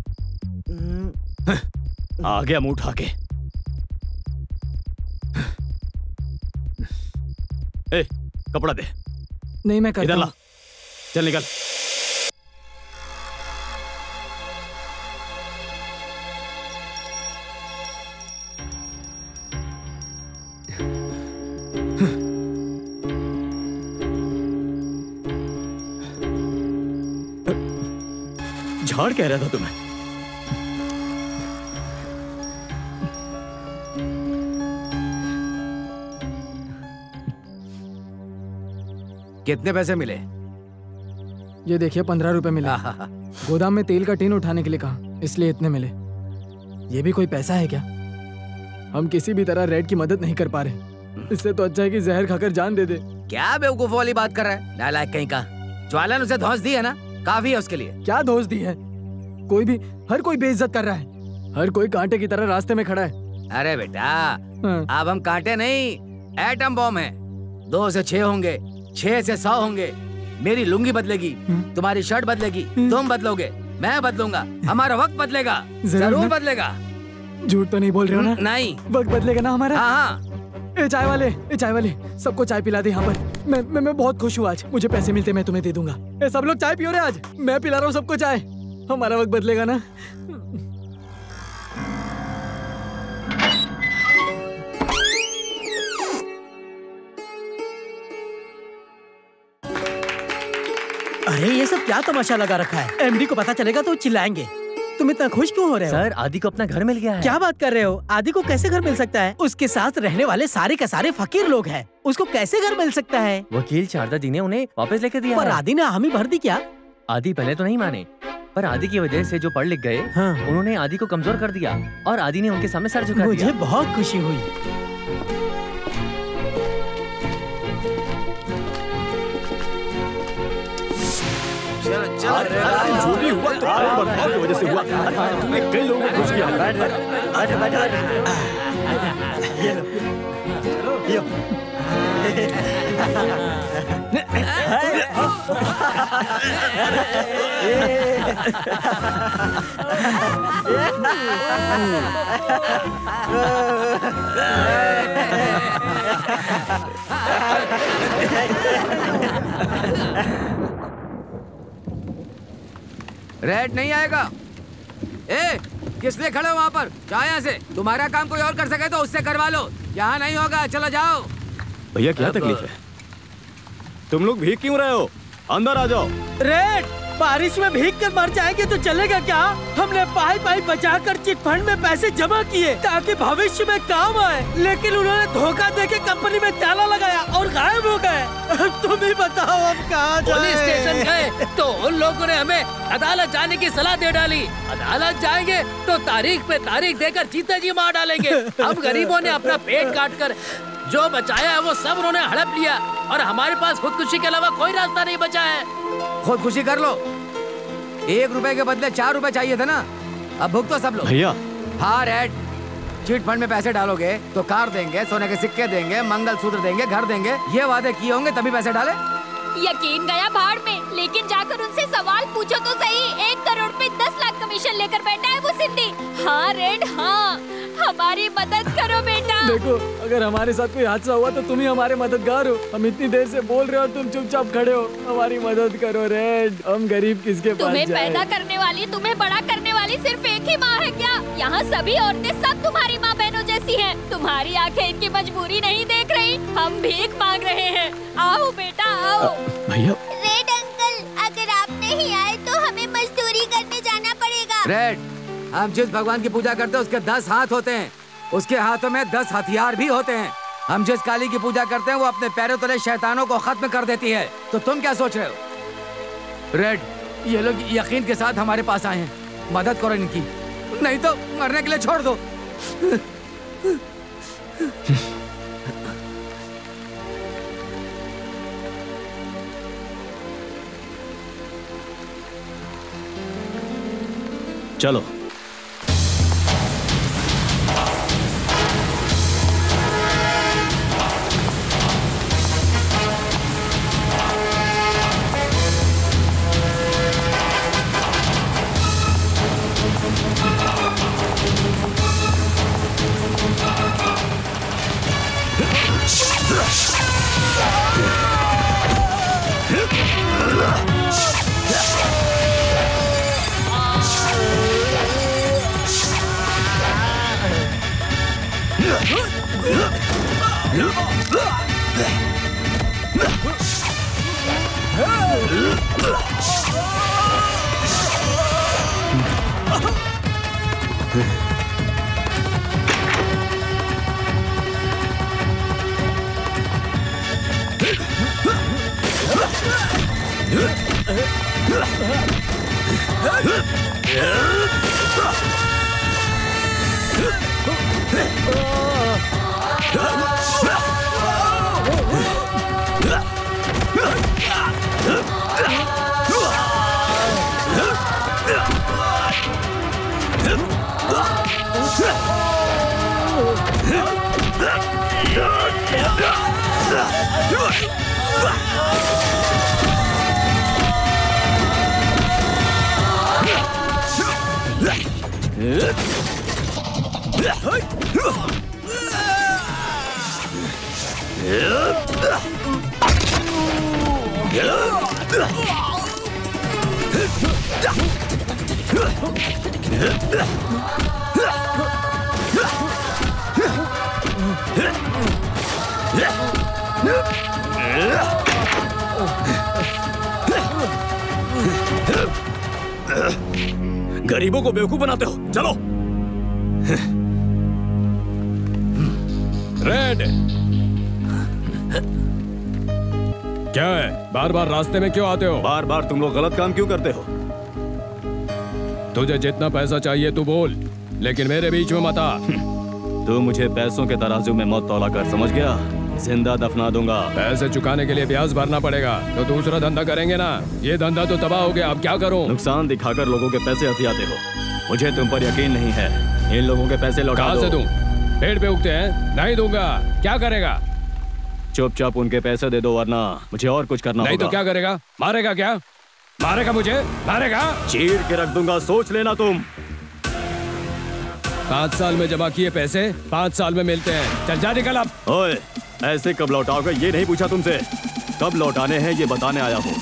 आ गया मुंह उठा के। ए, कपड़ा दे। नहीं, मैं करता इधर ला। हूं। चल निकल। झाड़ कह रहा था तुम्हें। कितने पैसे मिले? ये देखिए, पंद्रह रुपए मिले। गोदाम में तेल का टीन उठाने के लिए कहा, इसलिए इतने मिले। ये भी कोई पैसा है क्या? हम किसी भी तरह रेड की मदद नहीं कर पा रहे। इससे तो अच्छा है कि जहर खाकर जान दे दे। क्या बेवकूफ वाली बात कर रहा है? नालायक कहीं का। ज्वाला ने उसे धौंस दी है ना, काफी है उसके लिए। क्या धौंस दी है? कोई भी, हर कोई बेइज्जत कर रहा है। हर कोई कांटे की तरह रास्ते में खड़ा है। अरे बेटा, अब हम कांटे नहीं, एटम बॉम्ब है। दो से छह होंगे, छह से सौ होंगे। मेरी लुंगी बदलेगी, तुम्हारी शर्ट बदलेगी, तुम बदलोगे, मैं बदलूंगा, हमारा वक्त बदलेगा, जरूर बदलेगा। झूठ तो नहीं बोल रहे हो ना? नहीं। वक्त बदलेगा ना हमारा? हाँ हाँ। ए चाय वाले, ए चाय वाले, सबको चाय पिला दे यहाँ पर। मैं मैं मैं बहुत खुश हूँ आज। मुझे पैसे मिलते मैं तुम्हें दे दूंगा। ए सब लोग चाय पियो रे आज। मैं पिला रहा हूँ सबको चाय। हमारा वक्त बदलेगा ना? अरे ये सब क्या तमाशा लगा रखा है? एमडी को पता चलेगा तो चिल्लाएंगे। तुम इतना खुश क्यों हो रहे हो? सर, आदि को अपना घर मिल गया है। क्या बात कर रहे हो? आदि को कैसे घर मिल सकता है? उसके साथ रहने वाले सारे के सारे फकीर लोग हैं। उसको कैसे घर मिल सकता है? वकील शारदा जी ने उन्हें वापस लेकर दिया पर है। आदि ने हामी भर दी क्या? आदि पहले तो नहीं माने, पर आदि की वजह से जो पढ़ लिख गए, हाँ। उन्होंने आदि को कमजोर कर दिया और आदि ने उनके सामने सर झुका दिया। मुझे बहुत खुशी हुई। जो भी हुआ तुम्हारे बदलाव की वजह से हुआ। तुमने कई लोगों को खुश किया। बैठ बैठ बैठ बैठ। ये लो, ये रेड नहीं आएगा। ए, किस लिए खड़े हो वहाँ पर? जाओ यहाँ से। तुम्हारा काम कोई और कर सके तो उससे करवा लो। यहाँ नहीं होगा, चलो जाओ। भैया क्या तकलीफ है? तुम लोग भीग क्यों रहे हो? अंदर आ जाओ। रेड, बारिश में भीग कर मर जाएंगे तो चलेगा क्या? हमने पाई पाई बचा कर चिट फंड में पैसे जमा किए ताकि भविष्य में काम आए, लेकिन उन्होंने धोखा देके कंपनी में ताला लगाया और गायब हो गए। तुम ही बताओ अब कहाँ जाएं? पुलिस स्टेशन गए तो उन लोगों ने हमें अदालत जाने की सलाह दे डाली। अदालत जाएंगे तो तारीख पे तारीख देकर जीते जी मार डालेंगे। अब गरीबों ने अपना पेट काट कर जो बचाया है वो सब उन्होंने हड़प लिया और हमारे पास खुदकुशी के अलावा कोई रास्ता नहीं बचा है। खुदकुशी कर लो। एक रुपए के बदले चार रुपए चाहिए थे ना, अब भुगतो सब लोग। भैया। हाँ रेड, चिट फंड में पैसे डालोगे तो कार देंगे, सोने के सिक्के देंगे, मंगलसूत्र देंगे, घर देंगे, ये वादे किए होंगे तभी पैसे डाले। यकीन गया भाड़ में, लेकिन जाकर उनसे सवाल पूछो तो सही। एक करोड़ पे दस लाख कमीशन लेकर बैठा है वो सिंधी। हाँ रेड, हाँ, हमारी मदद करो बेटा। देखो, अगर हमारे साथ कोई हादसा हुआ तो तुम ही हमारे मददगार हो। हम इतनी देर से बोल रहे हो और तुम चुपचाप खड़े हो। हमारी मदद करो रेड, हम गरीब किसके पास तुम्हें जाएं? पैदा करने वाली, तुम्हें बड़ा करने वाली सिर्फ एक ही माँ है क्या? यहाँ सभी औरतें सब तुम्हारी माँ बहनों जैसी हैं। तुम्हारी आंखें इनकी मजबूरी नहीं देख रही। हम भीख मांग रहे हैं। आओ बेटा आओ। भैया। रेड अंकल, अगर आप नहीं आए तो हमें मजदूरी करने जाना पड़ेगा। रेड, हम जिस भगवान की पूजा करते हैं उसके दस हाथ होते हैं, उसके हाथों में दस हथियार भी होते हैं। हम जिस काली की पूजा करते हैं वो अपने पैरों तले शैतानों को खत्म कर देती है। तो तुम क्या सोच रहे हो? रेड, ये लोग यकीन के साथ हमारे पास आए हैं, मदद करो इनकी, नहीं तो मरने के लिए छोड़ दो। चलो। गरीबों को बेवकूफ बनाते हो। चलो। रेड, क्या है? बार बार रास्ते में क्यों आते हो? बार बार तुम लोग गलत काम क्यों करते हो? तुझे जितना पैसा चाहिए तू बोल, लेकिन मेरे बीच में मत आ। तू मुझे पैसों के तराजू में मत तौला कर, समझ गया? जिंदा दफना दूंगा। पैसे चुकाने के लिए ब्याज भरना पड़ेगा, तो दूसरा धंधा करेंगे ना। ये धंधा तो तबाह हो गया, अब क्या करूं? नुकसान दिखाकर लोगों के पैसे हथियाते हो। मुझे तुम पर यकीन नहीं है। इन लोगों के पैसे लौटा दो। कहां से दूं? पेड़ पे उगते हैं, नहीं दूंगा। क्या करेगा? चुपचाप उनके पैसे दे दो, वरना मुझे और कुछ करना नहीं होगा। तो क्या करेगा? मारेगा क्या? मारेगा मुझे? मारेगा? चीर के रख दूंगा, सोच लेना तुम। पाँच साल में जमा किए पैसे पाँच साल में मिलते हैं। चल जा निकल अब। ओए, ऐसे कब लौटाओगे ये नहीं पूछा तुमसे, कब लौटाने हैं ये बताने आया हूँ।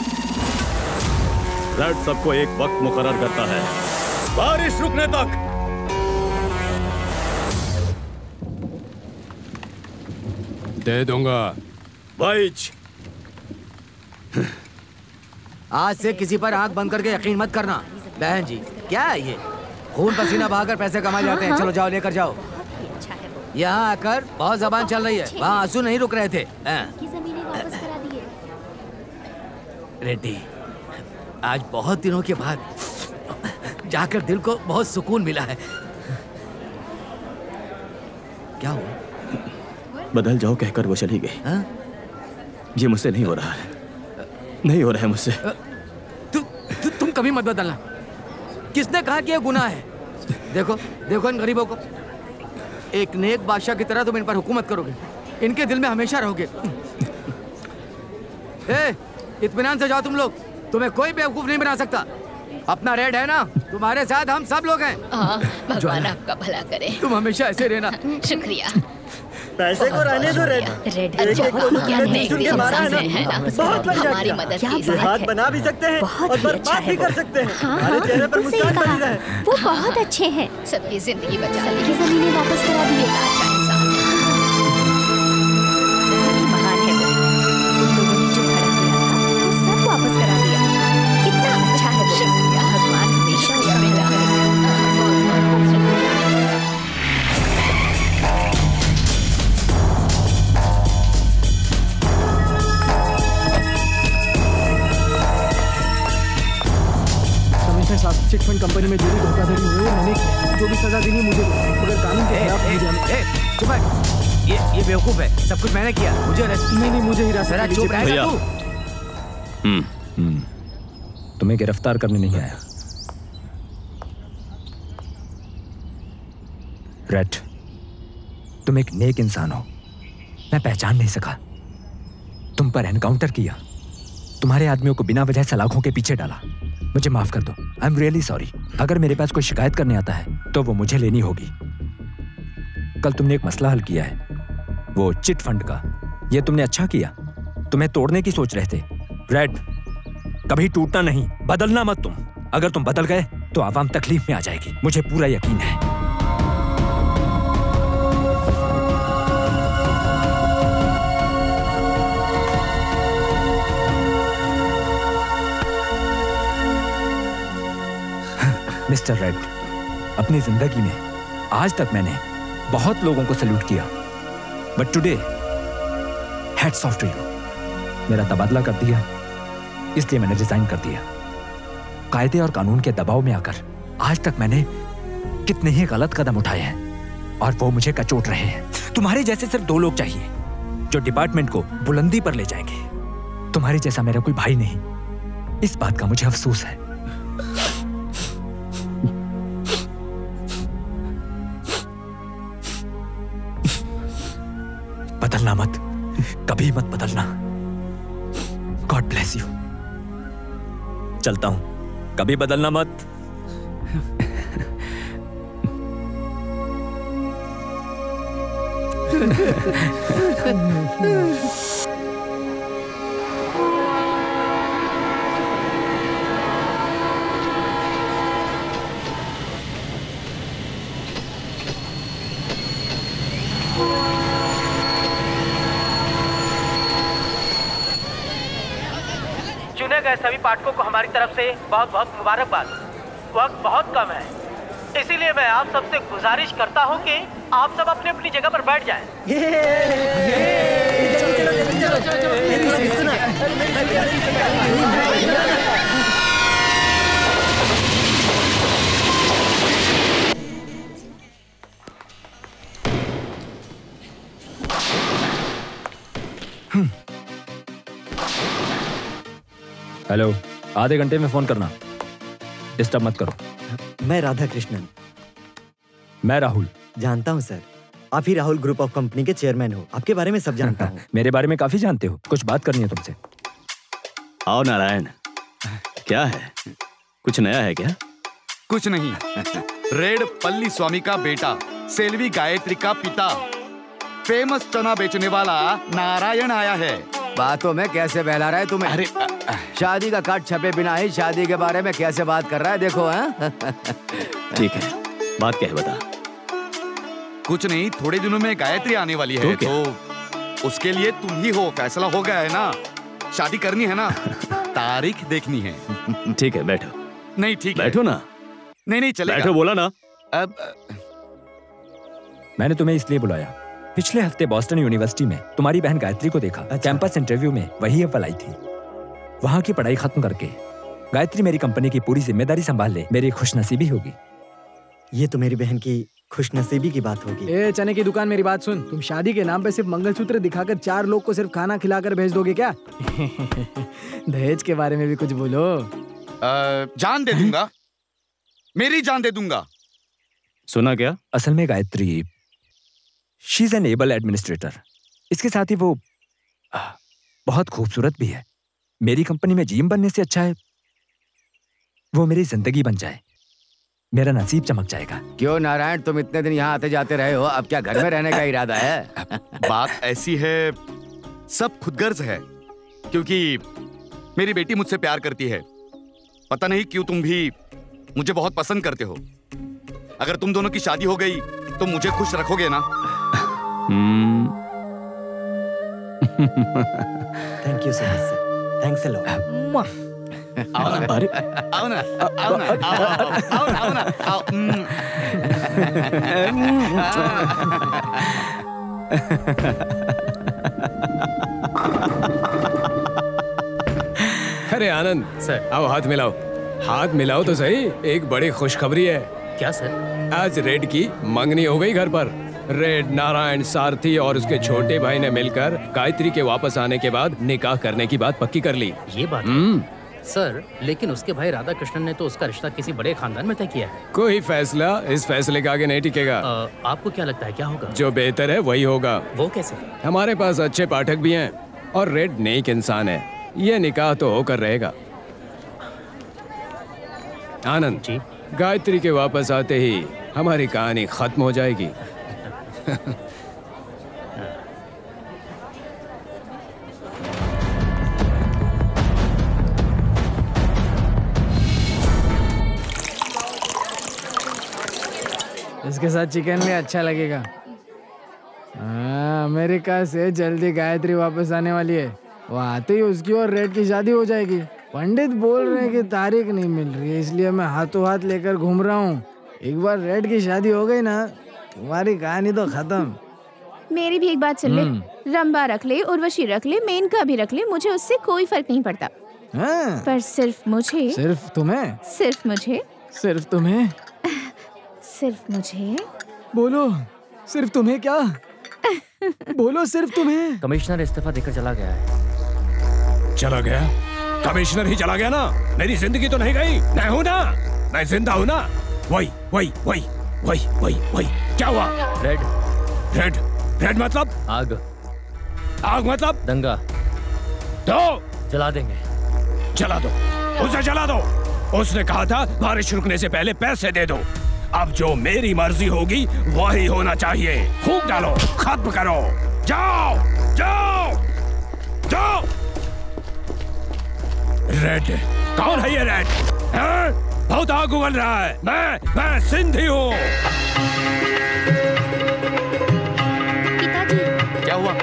रेड सबको एक वक्त मुकर्रर करता है, बारिश रुकने तक। दे दूंगा। भाईच, आज से किसी पर आंख बंद करके यकीन मत करना। बहन जी, क्या है ये? खून पसीना बहाकर पैसे कमाए जाते हैं। चलो जाओ, लेकर जाओ। यहाँ आकर बहुत जबान चल रही है, वहाँ आंसू नहीं रुक रहे थे। रेड्डी, आज बहुत दिनों के बाद जाकर दिल को बहुत सुकून मिला है। क्या हुआ? बदल जाओ कहकर वो चली गई। हा? ये मुझसे नहीं हो रहा है, नहीं हो रहा है मुझसे। तु, तु, तुम कभी मत बदलना। किसने कहा कि ये गुनाह है? देखो देखो इन गरीबों को। एक नेक बादशाह की तरह तुम इन पर हुकूमत करोगे, इनके दिल में हमेशा रहोगे। ए, इत्मीनान से जाओ तुम लोग, तुम्हें कोई बेवकूफ नहीं बना सकता। अपना रेड है ना, तुम्हारे साथ हम सब लोग हैं। हाँ, भगवान आपका भला करे। तुम हमेशा ऐसे रहना। शुक्रिया। पैसे को रहने दो रेड। रेड एक एक को क्या नहीं चुन के मारा है ना, बहुत बढ़िया हमारी किया। मदद क्या की बात हाथ बना भी सकते हैं और बर्बाद भी कर सकते हैं। हमारे चेहरे पर मुस्कान बनी रहे। वो बहुत अच्छे हैं। सबकी जिंदगी बचा ली। सबकी जमीनें वापस करा दिए। अच्छा इंसान महान है वो। उन लोगों ने जो खड़ा किया था वो सब वापस करा दिया। कितना अच्छा है वो। शुक्रिया, भगवान हमेशा उसका बेटा है। चिट फंड कंपनी में जो भी धोखाधड़ी हुई है मैंने किया। जो भी सजा देनी है मुझे दो, मगर कानून के खिलाफ मुझे हम- ए, चुप है। ये ये बेवकूफ है, सब कुछ मैंने किया। मुझे अरेस्ट नहीं नहीं मुझे हिरासत में चुप लीजिए। रहेगा तू। हम्म हम्म तुम्हें गिरफ्तार करने नहीं आया। रेड, तुम एक नेक इंसान हो, मैं पहचान नहीं सका। तुम पर एनकाउंटर किया, तुम्हारे आदमियों को बिना वजह सलाखों के पीछे डाला। मुझे माफ कर दो, आई एम रियली सॉरी। अगर मेरे पास कोई शिकायत करने आता है तो वो मुझे लेनी होगी। कल तुमने एक मसला हल किया है, वो चिट फंड का। ये तुमने अच्छा किया, तुम्हें तोड़ने की सोच रहे थे। रेड, कभी टूटना नहीं, बदलना मत तुम। अगर तुम बदल गए तो आवाम तकलीफ में आ जाएगी, मुझे पूरा यकीन है। मिस्टर रेड, अपनी जिंदगी में आज तक मैंने बहुत लोगों को सल्यूट किया, but today hats off to you. मेरा तबादला कर दिया, इसलिए मैंने रिजाइन कर दिया। कायदे और कानून के दबाव में आकर आज तक मैंने कितने ही गलत कदम उठाए हैं और वो मुझे कचोट रहे हैं। तुम्हारे जैसे सिर्फ दो लोग चाहिए जो डिपार्टमेंट को बुलंदी पर ले जाएंगे। तुम्हारे जैसा मेरा कोई भाई नहीं, इस बात का मुझे अफसोस है। बदलना मत, कभी मत बदलना। God bless you. चलता हूं, कभी बदलना मत। चुने गए सभी पाठकों को हमारी तरफ से बहुत बहुत मुबारकबाद। वक्त बहुत कम है, इसीलिए मैं आप सबसे गुजारिश करता हूं कि आप सब अपनी अपनी जगह पर बैठ जाएं। हेलो, आधे घंटे में फोन करना, डिस्टर्ब मत करो। मैं राधा कृष्णन। मैं राहुल। जानता हूँ सर, आप ही राहुल ग्रुप ऑफ कंपनी के चेयरमैन हो। आपके बारे में सब जानता हूँ। मेरे बारे में काफी जानते हो, कुछ बात करनी है तुमसे। आओ नारायण। क्या है? कुछ नया है क्या? कुछ नहीं। रेड पल्ली स्वामी का बेटा, सेल्वी गायत्री का पिता, फेमस चना बेचने वाला नारायण आया है। बातों में कैसे बहला रहा है तुम्हें? अरे शादी का कार्ड छपे बिना ही शादी के बारे में कैसे बात कर रहा है, देखो। हैं? ठीक है, बात क्या है बता। कुछ नहीं, थोड़े दिनों में गायत्री आने वाली है, तो, तो उसके लिए तुम ही हो। फैसला हो गया है ना, शादी करनी है ना, तारीख देखनी है। ठीक है, बैठो। नहीं ठीक है, बैठो ना। नहीं नहीं चलेगा। बैठो, बोला ना। अब मैंने तुम्हें इसलिए बुलाया, पिछले हफ्ते बॉस्टन यूनिवर्सिटी में तुम्हारी बहन गायत्री को देखा। अच्छा। कैंपस इंटरव्यू में वही अव्वल आई थी। वहाँ की पढ़ाई खत्म करके गायत्री मेरी कंपनी की पूरी जिम्मेदारी संभाल ले, मेरी खुशनसीबी होगी। ये तो मेरी बहन की खुशनसीबी की बात होगी। ए चने की दुकान, मेरी बात सुन। तुम शादी के नाम पे सिर्फ मंगलसूत्र दिखाकर चार लोग को सिर्फ खाना खिलाकर भेज दोगे क्या? दहेज के बारे में भी कुछ बोलो। आ, जान दे दूंगा, मेरी जान दे दूंगा। सुना क्या? असल में Gayatri she is an able administrator. इसके साथ ही वो आ, बहुत खूबसूरत भी है। मेरी कंपनी में जीएम बनने से अच्छा है वो मेरी जिंदगी बन जाए, मेरा नसीब चमक जाएगा। क्यों नारायण, तुम इतने दिन यहाँ आते जाते रहे हो, अब क्या घर में रहने का इरादा है? बात ऐसी है, सब खुदगर्ज है, क्योंकि मेरी बेटी मुझसे प्यार करती है। पता नहीं क्यों तुम भी मुझे बहुत पसंद करते हो। अगर तुम दोनों की शादी हो गई तो मुझे खुश रखोगे ना? Thank you so much sir, thanks a lot. आओ ना, अरे आओ ना, आओ ना, आओ ना, आओ ना, आओ। अरे आनंद सर, आओ हाथ मिलाओ। हाथ मिलाओ तो सही, एक बड़ी खुशखबरी है। क्या सर? आज रेड की मंगनी हो गई घर पर। रेड, नारायण, सारथी और उसके छोटे भाई ने मिलकर गायत्री के वापस आने के बाद निकाह करने की बात पक्की कर ली। ये बात है? सर, लेकिन उसके भाई राधा कृष्णन ने तो उसका रिश्ता किसी बड़े खानदान में तय किया है। कोई फैसला इस फैसले के आगे नहीं टिकेगा। आ, आपको क्या लगता है क्या होगा? जो बेहतर है वही होगा। वो कैसे? हमारे पास अच्छे पाठक भी हैं और रेड नेक इंसान है। ये निकाह तो होकर रहेगा। आनंद जी, गायत्री के वापस आते ही हमारी कहानी खत्म हो जाएगी। इसके साथ चिकन भी अच्छा लगेगा। हाँ, अमेरिका से जल्दी गायत्री वापस आने वाली है। वो आते ही उसकी और रेड की शादी हो जाएगी। पंडित बोल रहे हैं कि तारीख नहीं मिल रही है, इसलिए मैं हाथों हाथ लेकर घूम रहा हूँ। एक बार रेड की शादी हो गई ना, तुम्हारी कहानी तो खत्म। मेरी भी एक बात सुन ले, रंबा रख ले, उर्वशी रख ले, मेनका भी रख ले, मुझे उससे कोई फर्क नहीं पड़ता। हाँ। पर सिर्फ मुझे, सिर्फ तुम्हें, सिर्फ मुझे, सिर्फ तुम्हें, सिर्फ मुझे। बोलो, सिर्फ तुम्हें क्या? बोलो, सिर्फ तुम्हें। कमिश्नर इस्तीफा देकर चला गया है। चला गया? कमिश्नर ही चला गया ना, मेरी जिंदगी तो नहीं गई। मैं हूँ ना, मैं जिंदा हूँ ना। वही वही वही वही वही वही क्या हुआ? रेड रेड रेड मतलब आग। आग मतलब दंगा। तो जला देंगे। जला दो, उसे जला दो। उसने कहा था बारिश रुकने से पहले पैसे दे दो। अब जो मेरी मर्जी होगी वही होना चाहिए। फूंक डालो, खत्म करो। जाओ जाओ जाओ। रेड, कौन है ये रेड? है? बहुत आग उगल रहा है। मैं मैं सिंधी हूँ। पिताजी। क्या हुआ?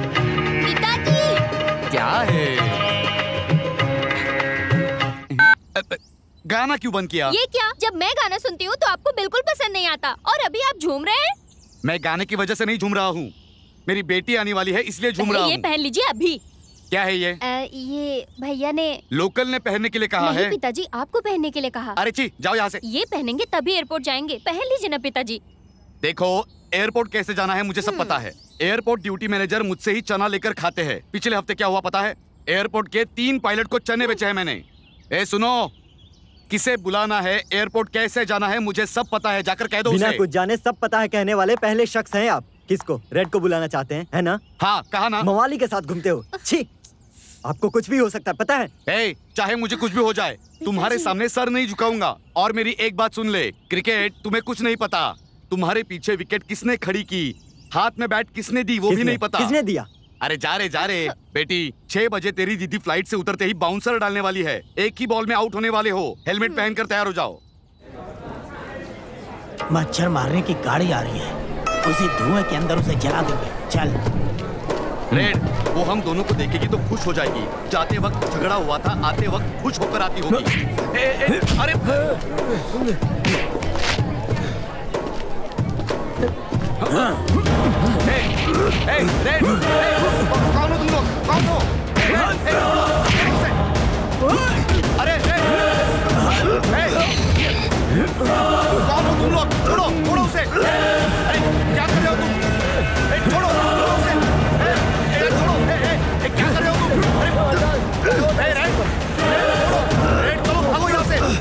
पिताजी। क्या है? गाना क्यों बंद किया? ये क्या? जब मैं गाना सुनती हूँ तो आपको बिल्कुल पसंद नहीं आता, और अभी आप झूम रहे हैं। मैं गाने की वजह से नहीं झूम रहा हूँ, मेरी बेटी आने वाली है इसलिए झूम रहा हूँ। ये पहन लीजिए अभी। क्या है ये? आ, ये भैया ने, लोकल ने पहनने के लिए कहा नहीं है। पिताजी, आपको पहनने के लिए कहा। अरे छी, जाओ यहाँ से। ये पहनेंगे तभी एयरपोर्ट जाएंगे, पहन लीजिए ना पिताजी। देखो, एयरपोर्ट कैसे जाना है मुझे सब पता है। एयरपोर्ट ड्यूटी मैनेजर मुझसे ही चना लेकर खाते हैं। पिछले हफ्ते क्या हुआ पता है? एयरपोर्ट के तीन पायलट को चने बेचे हैं मैंने। ए सुनो, किसे बुलाना है, एयरपोर्ट कैसे जाना है, मुझे सब पता है। जाकर कह दो बिना उसे। कुछ जाने सब पता है कहने वाले पहले शख्स हैं आप। किसको? रेड को बुलाना चाहते हैं, है ना? हाँ, कहा ना। मवाली के साथ घूमते हो। छी। आपको कुछ भी हो सकता है, पता है? ए, चाहे मुझे कुछ भी हो जाए, तुम्हारे सामने सर नहीं झुकाऊंगा। और मेरी एक बात सुन ले, क्रिकेट तुम्हें कुछ नहीं पता। तुम्हारे पीछे विकेट किसने खड़ी की, हाथ में बैट किसने दी, वो भी नहीं पता। किसने दिया? अरे जा रे जा रे बेटी, छह बजे तेरी दीदी फ्लाइट से उतरते ही बाउंसर डालने वाली है। एक ही बॉल में आउट होने वाले हो। हेलमेट पहनकर तैयार हो जाओ। मच्छर मारने की गाड़ी आ रही है, उसी धुएं के अंदर उसे जला देंगे। चल। रेड, वो हम दोनों को देखेगी तो खुश हो जाएगी। जाते वक्त झगड़ा हुआ था, आते वक्त खुश होकर आती होगी। ए, ए, अरे ए, ए, रेड, कौन हो तुम लोग? कौन हो? अरे कौन हो तुम लोग? छोड़ो छोड़ो उसे। अरे क्या कर रहे हो तुम? छोड़ो छोड़ो उसे। छोड़ो, क्या कर रहे हो तुम? अरे रेड, रेड चलो भागो यहाँ से।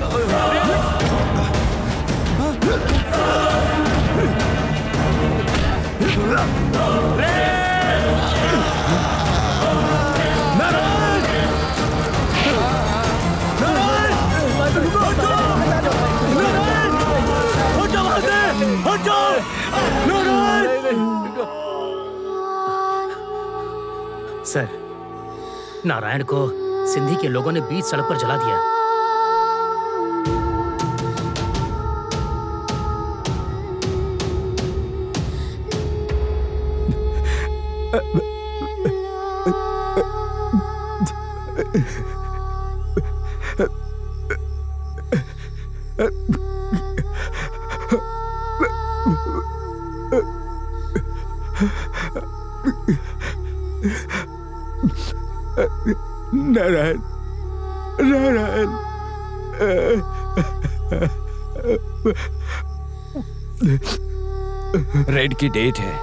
सर, नारायण को सिंधी के लोगों ने बीच सड़क पर जला दिया। नारायण, नारायण, रेड की डेट है।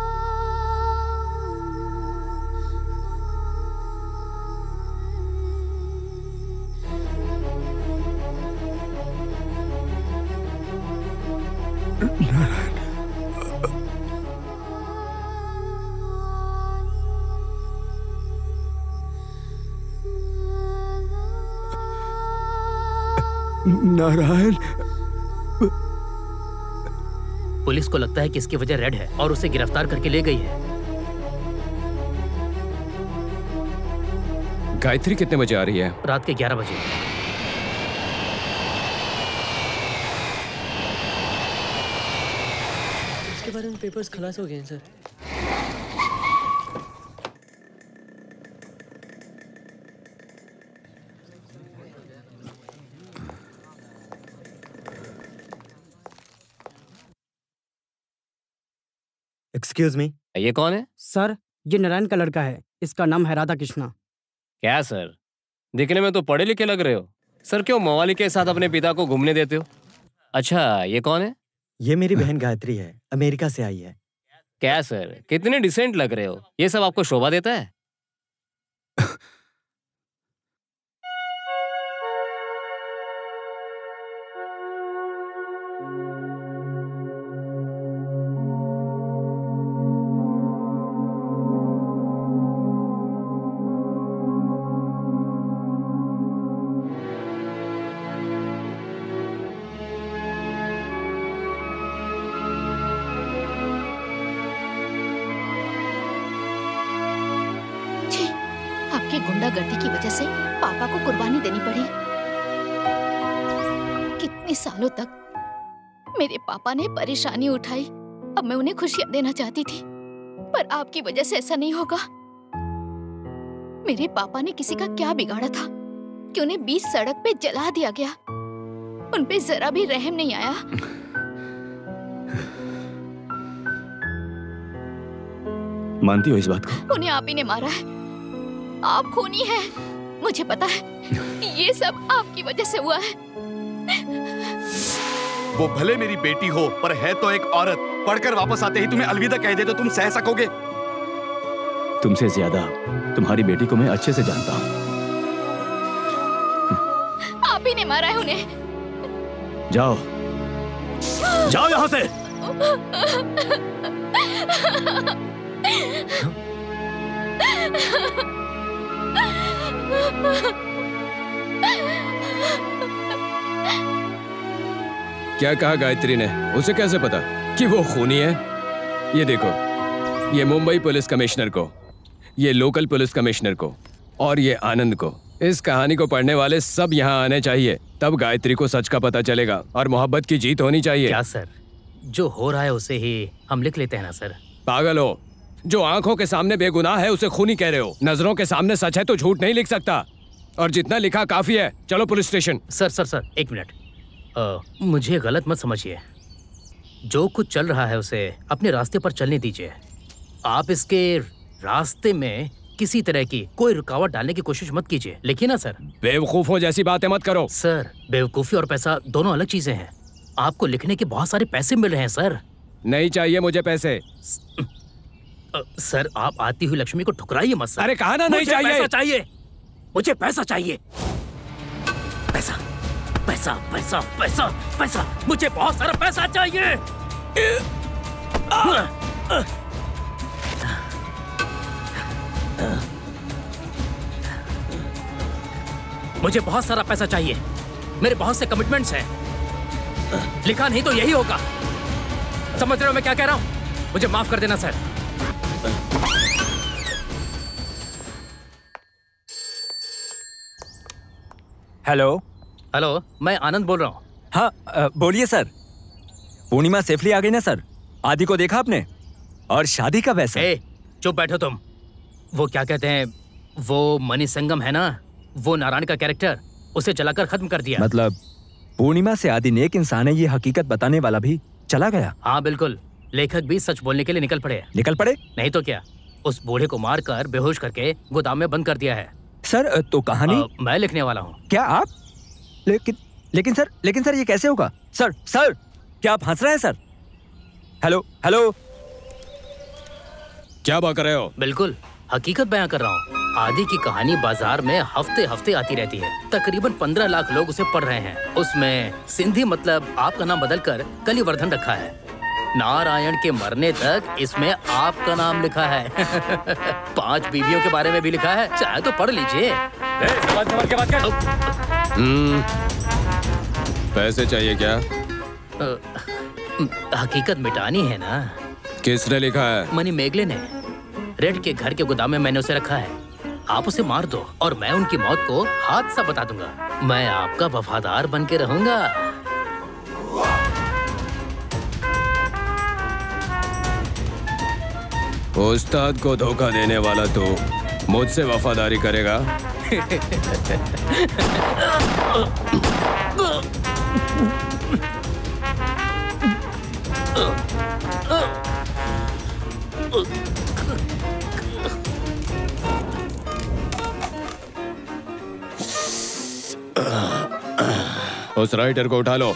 नारायण, पुलिस को लगता है कि इसकी वजह रेड है और उसे गिरफ्तार करके ले गई है। गायत्री कितने बजे आ रही है? रात के ग्यारह बजे। उसके बारे में पेपर्स खलास हो गए हैं सर। एक्सक्यूज मी, ये कौन है? सर, ये नारायण का लड़का है। इसका नाम है राधा कृष्णा। क्या सर, दिखने में तो पढ़े लिखे लग रहे हो। सर, क्यों मवाली के साथ अपने पिता को घूमने देते हो? अच्छा, ये कौन है? ये मेरी बहन गायत्री है, अमेरिका से आई है। क्या सर, कितने डिसेंट लग रहे हो। ये सब आपको शोभा देता है? गुंडागर्दी की वजह से पापा को कुर्बानी देनी पड़ी। कितने सालों तक मेरे पापा ने परेशानी उठाई। अब मैं उन्हें खुशियां देना चाहती थी, पर आपकी वजह से ऐसा नहीं होगा। मेरे पापा ने किसी का क्या बिगाड़ा था कि उन्हें बीच सड़क पे जला दिया गया। उन पे जरा भी रहम नहीं आया। मानती हो इस बात को? उन्हें आप ही ने मारा है। आप खूनी हैं, मुझे पता है। ये सब आपकी वजह से हुआ है। वो भले मेरी बेटी हो, पर है तो एक औरत। पढ़कर वापस आते ही तुम्हें अलविदा कह दे तो तुम सह सकोगे? तुमसे ज्यादा तुम्हारी बेटी को मैं अच्छे से जानता हूँ। आप ही ने मारा है उन्हें। जाओ, जाओ यहाँ से। क्या कहा गायत्री ने? उसे कैसे पता कि वो खूनी है? ये देखो, ये मुंबई पुलिस कमिश्नर को, ये लोकल पुलिस कमिश्नर को और ये आनंद को, इस कहानी को पढ़ने वाले सब यहाँ आने चाहिए। तब गायत्री को सच का पता चलेगा और मोहब्बत की जीत होनी चाहिए। क्या सर, जो हो रहा है उसे ही हम लिख लेते हैं ना सर? पागल हो, जो आंखों के सामने बेगुनाह है उसे खूनी कह रहे हो। नजरों के सामने सच है तो झूठ नहीं लिख सकता, और जितना लिखा काफी है। चलो police station. Sir sir sir एक मिनट, आ, मुझे गलत मत समझिए। जो कुछ चल रहा है उसे अपने रास्ते पर चलने दीजिए। आप इसके रास्ते में किसी तरह की कोई रुकावट डालने की कोशिश मत कीजिए, लिखिए ना सर। बेवकूफों जैसी बातें मत करो। सर, बेवकूफी और पैसा दोनों अलग चीजें हैं। आपको लिखने के बहुत सारे पैसे मिल रहे हैं सर। नहीं चाहिए मुझे पैसे। आ, सर, आप आती हुई लक्ष्मी को ठुकराइए मत सर। अरे कहा ना नहीं मुझे चाहिए। पैसा चाहिए, मुझे पैसा चाहिए। पैसा पैसा पैसा पैसा पैसा मुझे बहुत सारा पैसा चाहिए। मुझे बहुत सारा पैसा चाहिए। मेरे बहुत से कमिटमेंट्स हैं। लिखा नहीं तो यही होगा। समझ रहे हो मैं क्या कह रहा हूं? मुझे माफ कर देना सर। हेलो हेलो, मैं आनंद बोल रहा हूँ। हाँ बोलिए सर। पूर्णिमा सेफली आ गई ना सर? आदि को देखा आपने? और शादी कब है सर? ए, चुप बैठो तुम। वो क्या कहते हैं, वो मणि संगम है ना, वो नारायण का कैरेक्टर, उसे जलाकर खत्म कर दिया। मतलब पूर्णिमा से आदि नेक इंसान है ये हकीकत बताने वाला भी चला गया? हाँ बिल्कुल, लेखक भी सच बोलने के लिए निकल पड़े। निकल पड़े? नहीं तो क्या, उस बूढ़े को मारकर बेहोश करके गोदाम में बंद कर दिया है। सर तो कहानी आ, मैं लिखने वाला हूँ। क्या आप? लेकिन लेकिन सर लेकिन सर ये कैसे होगा? सर सर क्या आप हंस रहे हैं सर? हेलो हेलो, क्या बात कर रहे हो? बिल्कुल हकीकत बयां कर रहा हूँ। आदि की कहानी बाजार में हफ्ते हफ्ते आती रहती है। तकरीबन पंद्रह लाख लोग उसे पढ़ रहे हैं। उसमें सिंधी मतलब आपका नाम बदलकर कलिवर्धन रखा है। नारायण के मरने तक इसमें आपका नाम लिखा है। पांच बीवियों के बारे में भी लिखा है, चाहे तो पढ़ लीजिए। हम्म, पैसे चाहिए क्या? हकीकत मिटानी है ना। किसने लिखा है? मनी मेगले ने। रेड के घर के गोदाम में मैंने उसे रखा है। आप उसे मार दो और मैं उनकी मौत को हादसा बता दूंगा। मैं आपका वफादार बन के रहूंगा। उस्ताद को धोखा देने वाला तो मुझसे वफादारी करेगा। उस राइटर को उठा लो।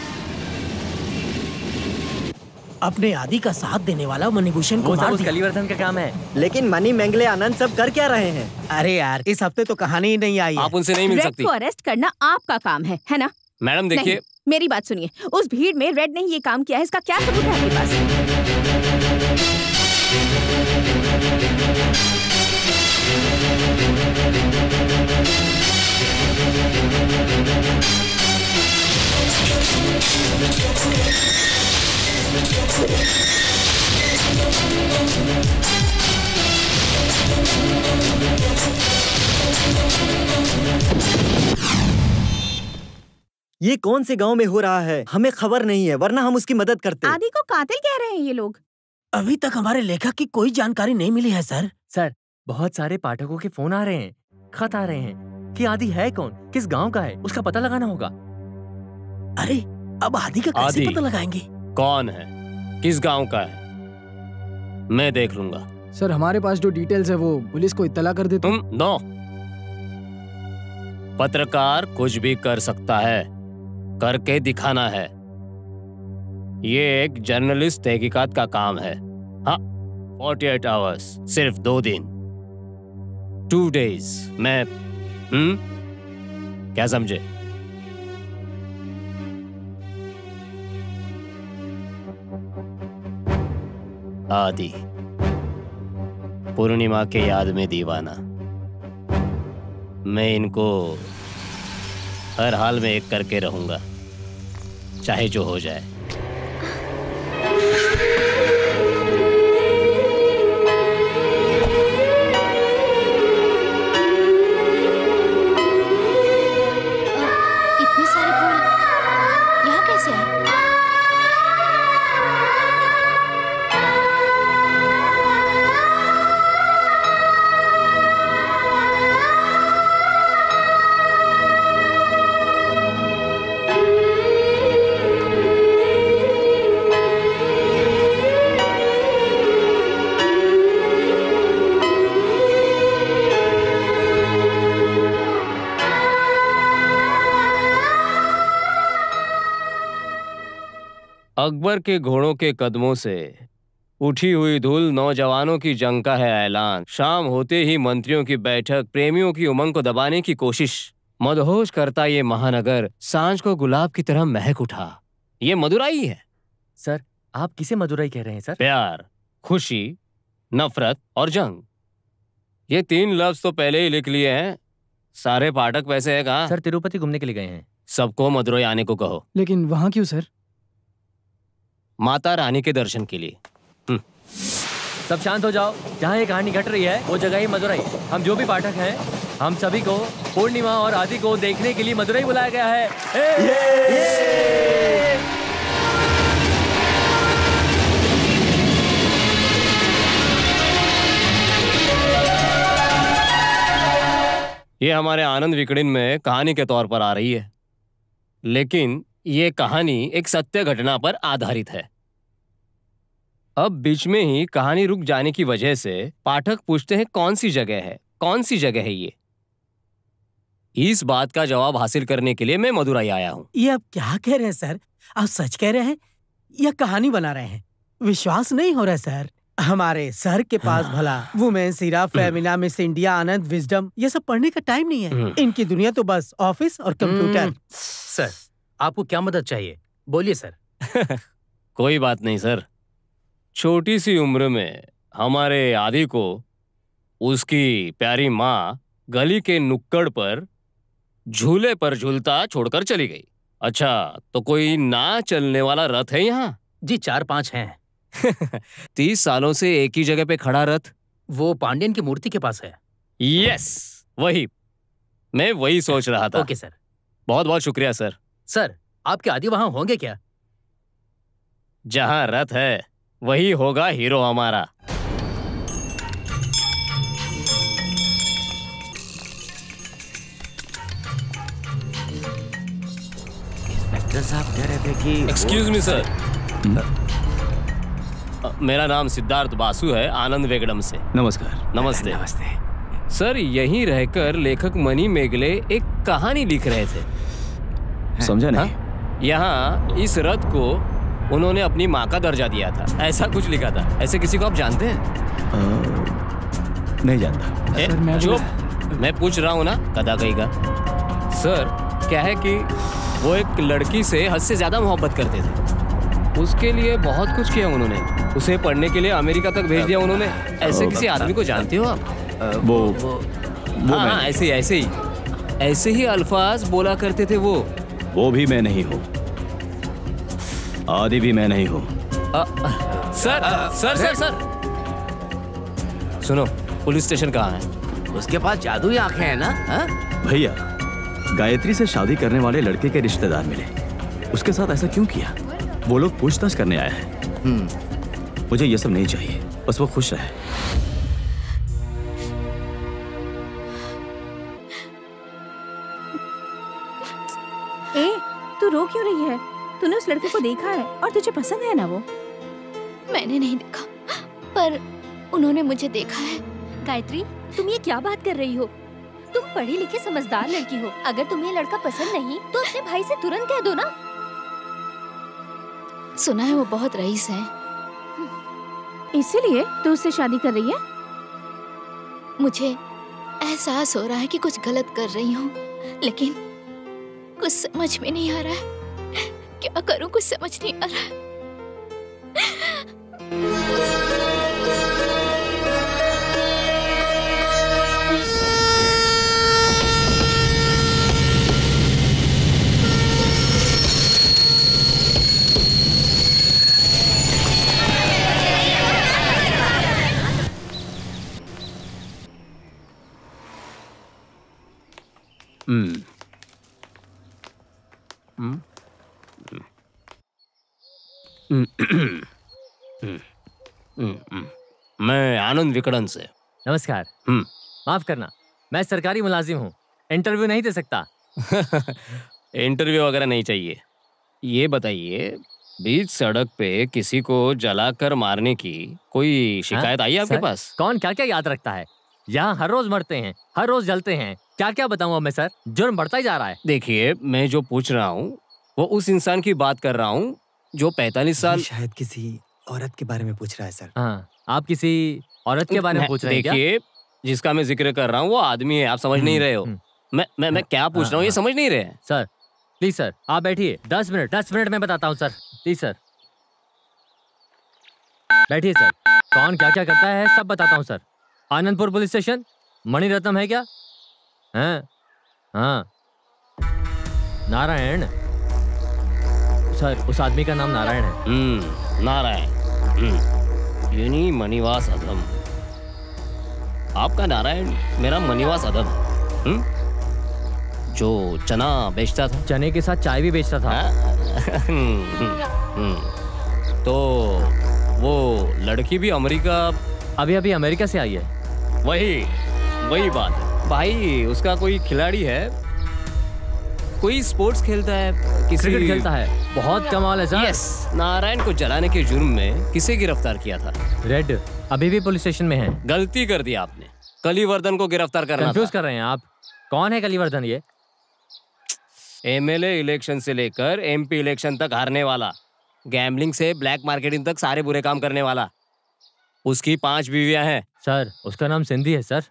अपने आदि का साथ देने वाला मणिभूषण को मार दिया। कलिवर्धन का काम है। लेकिन मनी मेंगले आनंद सब कर क्या रहे हैं? अरे यार, इस हफ्ते तो कहानी ही नहीं आई है। आप उनसे नहीं मिल रेड सकती। को अरेस्ट करना आपका काम है, है ना? मैडम देखिए, मेरी बात सुनिए। उस भीड़ में रेड ने ये काम किया है, इसका क्या सबूत है आपके पास? ये कौन से गांव में हो रहा है? हमें खबर नहीं है, वरना हम उसकी मदद करते। आदि को कातिल कह रहे हैं ये लोग। अभी तक हमारे लेखक की कोई जानकारी नहीं मिली है सर। सर, बहुत सारे पाठकों के फोन आ रहे हैं, खत आ रहे हैं कि आदि है कौन, किस गांव का है, उसका पता लगाना होगा। अरे अब आदि का कैसे आदि पता लगाएंगे? कौन है, किस गांव का है, मैं देख लूंगा। सर हमारे पास जो डिटेल्स है वो पुलिस को इत्तला कर देते। तुम नो, पत्रकार कुछ भी कर सकता है, करके दिखाना है। ये एक जर्नलिस्ट तहकीकात का काम है। हाँ, अड़तालीस आवर्स, सिर्फ दो दिन, टू डेज। मैं हम्म क्या समझे? आदि, पूर्णिमा के याद में दीवाना। मैं इनको हर हाल में एक करके रहूंगा, चाहे जो हो जाए। इतने सारे फूल यहाँ कैसे आए? अकबर के घोड़ों के कदमों से उठी हुई धूल नौजवानों की जंग का है ऐलान। शाम होते ही मंत्रियों की बैठक, प्रेमियों की उमंग को दबाने की कोशिश। मदहोश करता ये महानगर सांझ को गुलाब की तरह महक उठा। ये मदुराई है। सर, आप किसे मदुराई कह रहे हैं सर? प्यार, खुशी, नफरत और जंग, ये तीन लफ्ज तो पहले ही लिख लिए हैं। सारे पाठक पैसे है कहाँ? सर, तिरुपति घूमने के लिए गए हैं। सबको मदुराई आने को कहो। लेकिन वहाँ क्यों सर? माता रानी के दर्शन के लिए। सब शांत हो जाओ। जहाँ ये कहानी घट रही है वो जगह ही मदुराई। हम जो भी पाठक हैं, हम सभी को पूर्णिमा और आदि को देखने के लिए मदुराई बुलाया गया है। ये! ये! ये हमारे आनंद विकड़िन में कहानी के तौर पर आ रही है, लेकिन ये कहानी एक सत्य घटना पर आधारित है। अब बीच में ही कहानी रुक जाने की वजह से पाठक पूछते हैं कौन सी जगह है, कौन सी जगह है ये। इस बात का जवाब हासिल करने के लिए मैं मदुराई आया हूँ। ये आप क्या कह रहे हैं सर? आप सच कह रहे हैं या कहानी बना रहे हैं? विश्वास नहीं हो रहा सर। हमारे सर के पास भला वुमेन, सीरा, Femina, Miss India, Anand, wisdom, ये सब पढ़ने का टाइम नहीं है। इनकी दुनिया तो बस ऑफिस और कंप्यूटर। सर, आपको क्या मदद चाहिए? बोलिए सर। कोई बात नहीं सर। छोटी सी उम्र में हमारे आदि को उसकी प्यारी माँ गली के नुक्कड़ पर झूले पर झूलता छोड़कर चली गई। अच्छा, तो कोई ना चलने वाला रथ है यहाँ? जी, चार पांच हैं। तीस सालों से एक ही जगह पे खड़ा रथ? वो पांडियन की मूर्ति के पास है। यस, वही। मैं वही सोच रहा था। Okay sir. बहुत बहुत शुक्रिया सर। सर, आपके आदि वहां होंगे क्या? जहां रथ है वही होगा हीरो हमारा। इंस्पेक्टर साहब कह रहे थे कि एक्सक्यूज मी सर, मेरा नाम सिद्धार्थ बासु है, आनंद वेगड़म से। नमस्कार। नमस्ते। नमस्ते सर। यहीं रहकर लेखक मनी मेघले एक कहानी लिख रहे थे। समझा नहीं? यहाँ इस रथ को उन्होंने अपनी माँ का दर्जा दिया था, ऐसा कुछ लिखा था। ऐसे किसी को आप जानते हैं? आ, नहीं जानता। ए, मैं जो मैं पूछ रहा हूँ ना, कदा कहेगा। सर, क्या है कि वो एक लड़की से हद से ज्यादा मोहब्बत करते थे। उसके लिए बहुत कुछ किया उन्होंने। उसे पढ़ने के लिए अमेरिका तक भेज दिया उन्होंने। ऐसे किसी आदमी को जानते हो आप? वो, वो हाँ, हाँ, ऐसे ही ऐसे ही ऐसे ही अल्फाज बोला करते थे वो। वो भी मैं नहीं हूँ, आदि भी मैं नहीं हूँ। सर, सर, सर, सर, सुनो, पुलिस स्टेशन कहाँ है? उसके पास जादुई आंखें हैं ना? भैया, गायत्री से शादी करने वाले लड़के के रिश्तेदार मिले। उसके साथ ऐसा क्यों किया? वो लोग पूछताछ करने आए हैं। मुझे ये सब नहीं चाहिए, बस वो खुश रहे। ए, तू रो क्यों रही है? तूने उस लड़के को देखा है और तुझे पसंद है ना वो? मैंने नहीं देखा, पर उन्होंने मुझे देखा है। गायत्री, तुम ये क्या बात कर रही हो? तुम पढ़ी लिखी समझदार लड़की हो। अगर तुम्हें लड़का पसंद नहीं तो अपने भाई से तुरंत कह दो ना। सुना है वो बहुत रईस है, इसीलिए तू उससे शादी कर रही है? मुझे एहसास हो रहा है कि कुछ गलत कर रही हूँ, लेकिन कुछ समझ में नहीं आ रहा है। क्या करूँ, कुछ समझ नहीं आ रहा है। हम्म हम्म हम्म, हम्म, हम्म, मैं आनंद विकड़न से। नमस्कार। हम्म माफ करना, मैं सरकारी मुलाजिम हूँ, इंटरव्यू नहीं दे सकता। इंटरव्यू वगैरह नहीं चाहिए। ये बताइए, बीच सड़क पे किसी को जलाकर मारने की कोई शिकायत आई है आपके सर, पास? कौन क्या क्या याद रखता है? यहाँ हर रोज मरते हैं, हर रोज जलते हैं, क्या क्या बताऊँ मैं सर? जुर्म बढ़ता ही जा रहा है। देखिए, मैं जो पूछ रहा हूँ वो उस इंसान की बात कर रहा हूँ जो पैंतालीस साल। शायद किसी औरत के बारे में पूछ रहा है सर। हाँ, आप किसी औरत के बारे में पूछ रहे हैं क्या? देखिए, जिसका मैं जिक्र कर रहा हूँ वो आदमी है, आप समझ नहीं रहे हो। मैं मैं मैं क्या पूछ रहा हूँ ये समझ नहीं रहे हैं। सर प्लीज सर, आप बैठिए, दस मिनट दस मिनट में बताता हूँ सर। प्लीज सर बैठिए सर। कौन क्या क्या करता है सब बताता हूँ sir. Anandpur police station, Maniratnam है क्या? हाँ हाँ, नारायण सर, उस आदमी का नाम नारायण है। हम्म नारायण, हम्म यानी मणिवास अधम। आपका नारायण मेरा मणिवास अधम है। हम्म जो चना बेचता था, चने के साथ चाय भी बेचता था। तो वो लड़की भी अमेरिका, अभी अभी अमेरिका से आई है। वही वही बात है भाई। उसका कोई खिलाड़ी है, कोई स्पोर्ट्स खेलता है, किसी क्रिकेट खेलता है। बहुत कमाल है सर। यस, नारायण को जलाने के जुर्म में किसे गिरफ्तार किया था? रेड अभी भी पुलिस स्टेशन में है। गलती कर दी आपने, कलीवर्धन को गिरफ्तार करना था। कंफ्यूज कर रहे हैं आप। कौन है कलीवर्धन? ये एमएलए इलेक्शन से लेकर एमपी इलेक्शन तक हारने वाला, गैम्बलिंग से ब्लैक मार्केटिंग तक सारे बुरे काम करने वाला। उसकी पांच बीवियां हैं। सर उसका नाम सिंधी है सर।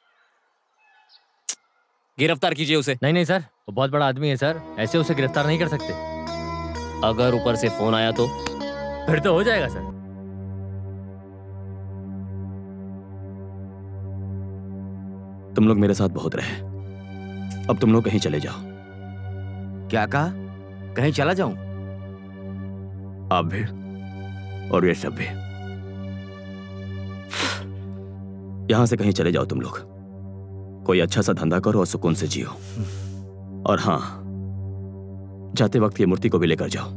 गिरफ्तार कीजिए उसे। नहीं नहीं सर, वो बहुत बड़ा आदमी है सर, ऐसे उसे गिरफ्तार नहीं कर सकते। अगर ऊपर से फोन आया तो? फिर तो हो जाएगा सर। तुम लोग मेरे साथ बहुत रहे, अब तुम लोग कहीं चले जाओ। क्या कहा? कहीं चला जाऊं? आप भी और ये सब भी यहां से कहीं चले जाओ तुम लोग। कोई अच्छा सा धंधा करो और सुकून से जियो। और हाँ, जाते वक्त ये मूर्ति को भी लेकर जाओ।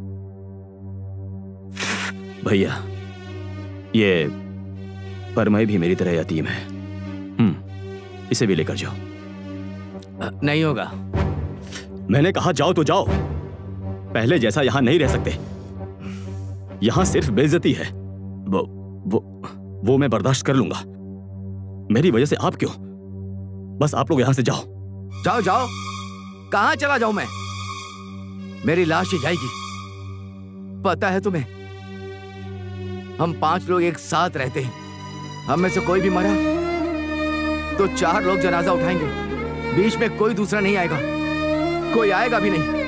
भैया, ये परमय भी मेरी तरह यतीम है। हम्म इसे भी लेकर जाओ। नहीं होगा। मैंने कहा जाओ तो जाओ। पहले जैसा यहां नहीं रह सकते। यहां सिर्फ बेइज्जती है, वो वो वो मैं बर्दाश्त कर लूंगा। मेरी वजह से आप क्यों? बस आप लोग यहां से जाओ। जाओ जाओ। कहां चला जाऊं मैं? मेरी लाश ही जाएगी। पता है तुम्हें, हम पांच लोग एक साथ रहते हैं। हम में से कोई भी मरा तो चार लोग जनाजा उठाएंगे। बीच में कोई दूसरा नहीं आएगा, कोई आएगा भी नहीं।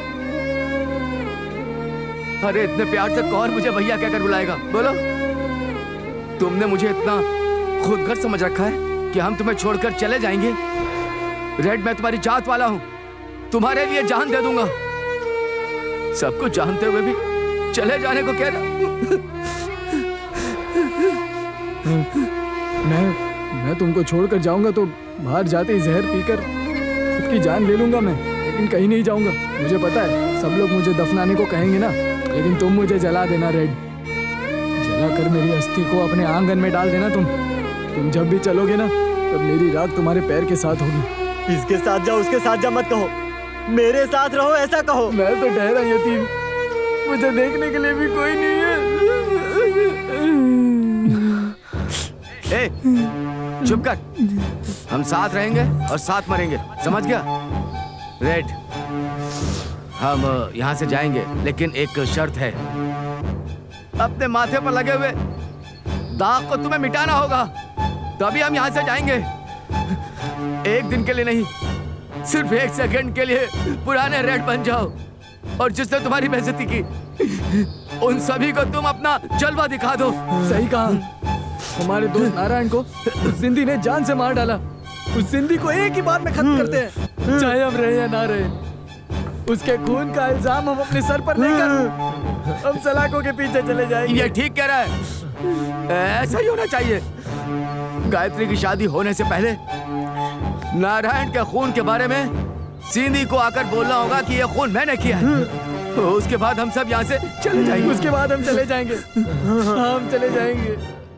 अरे इतने प्यार से कौन मुझे भैया कहकर बुलाएगा? बोलो। तुमने मुझे इतना खुदगर्ज समझ रखा है कि हम तुम्हें छोड़कर चले जाएंगे। रेड, मैं तुम्हारी जात वाला हूं, तुम्हारे लिए जान दे दूंगा। सब कुछ जानते हुए भी चले जाने को कह रहा। मैं मैं तुमको छोड़कर जाऊंगा तो बाहर जाते ही जहर पीकर खुद की जान ले लूंगा मैं, लेकिन कहीं नहीं जाऊंगा। मुझे पता है सब लोग मुझे दफनाने को कहेंगे ना, लेकिन तुम मुझे जला देना रेड। जला कर मेरी अस्थि को अपने आंगन में डाल देना। तुम तुम जब भी चलोगे ना, तब मेरी राख तुम्हारे पैर के साथ होगी। इसके साथ जाओ, उसके साथ जा मत कहो, मेरे साथ रहो ऐसा कहो। मैं तो ठहरा यतीम, मुझे देखने के लिए भी कोई नहीं है। ए, चुप कर। हम साथ रहेंगे और साथ मरेंगे, समझ गया? रेड, हम यहाँ से जाएंगे, लेकिन एक शर्त है। अपने माथे पर लगे हुए दाग को तुम्हें मिटाना होगा, तभी हम यहाँ से जाएंगे। एक दिन के लिए नहीं, सिर्फ एक सेकंड के लिए पुराने रेड बन जाओ, और जिसने तुम्हारी बेइज्जती की उन सभी को तुम अपना जलवा दिखा दो। सही कहा। हमारे दोस्त नारायण को उस जिंदी ने जान से मार डाला। उस जिंदी को एक ही बार में खत्म करते हैं, चाहे हम रहे या ना रहे। उसके खून का इल्जाम हम अपने सर पर लेकर हम सलाखों के पीछे चले जाएंगे। ये ठीक कह रहा है, ऐसा ही होना चाहिए। गायत्री की शादी होने से पहले नारायण के खून के बारे में सिंधी को आकर बोलना होगा कि ये खून मैंने किया है। तो उसके बाद हम सब यहाँ से चले जाएंगे। उसके बाद हम चले जाएंगे। हम चले जाएंगे।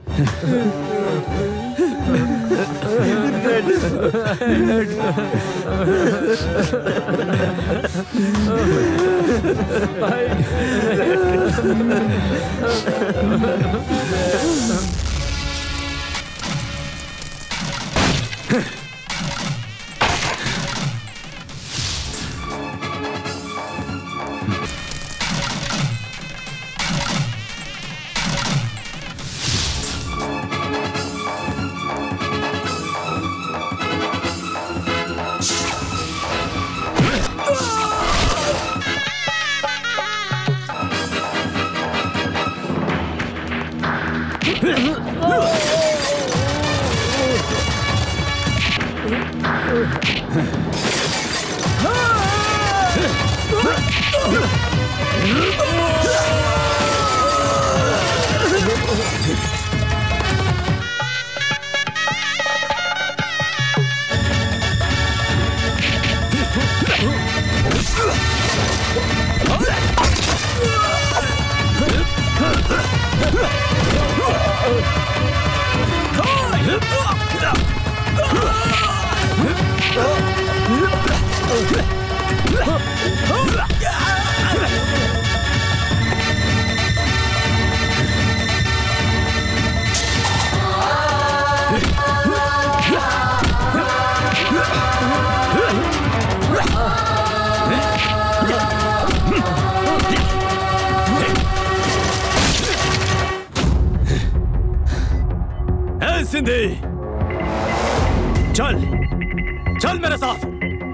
सिंधी, चल चल मेरे साथ।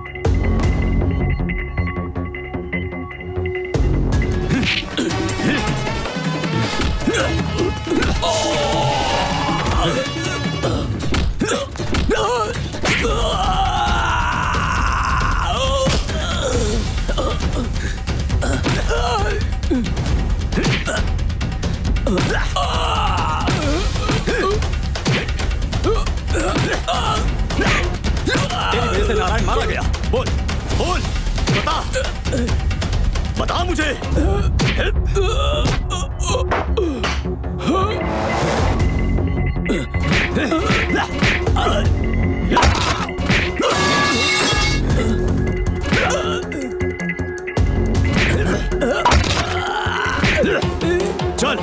तेरी वजह से नारायण मारा गया। बोल बोल, बता बता मुझे। चल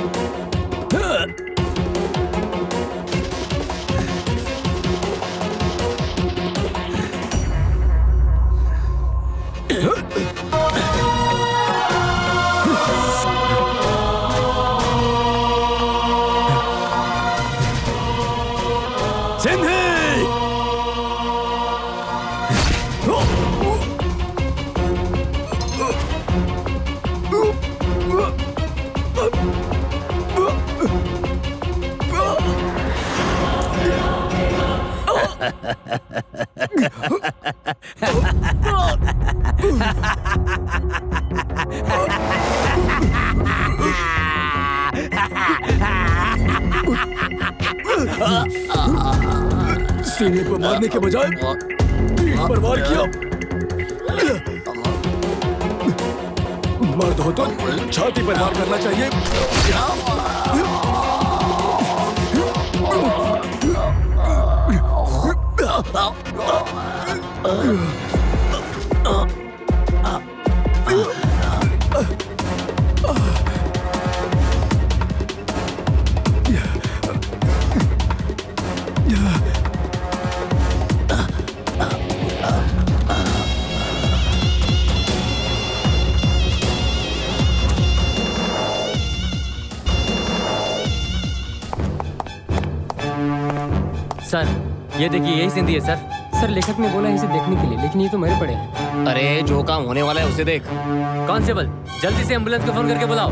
सीने पर मारने के बजाय पीठ पर वार किया। मर्द हो तो छाती पर वार करना चाहिए। सर ये देखिए, यही सिंधी है सर। सर लेखक ने बोला इसे देखने के लिए, लेकिन ये तो मरे पड़े हैं। अरे जो काम होने वाला है उसे देख। कांस्टेबल जल्दी से एम्बुलेंस को फोन करके बुलाओ।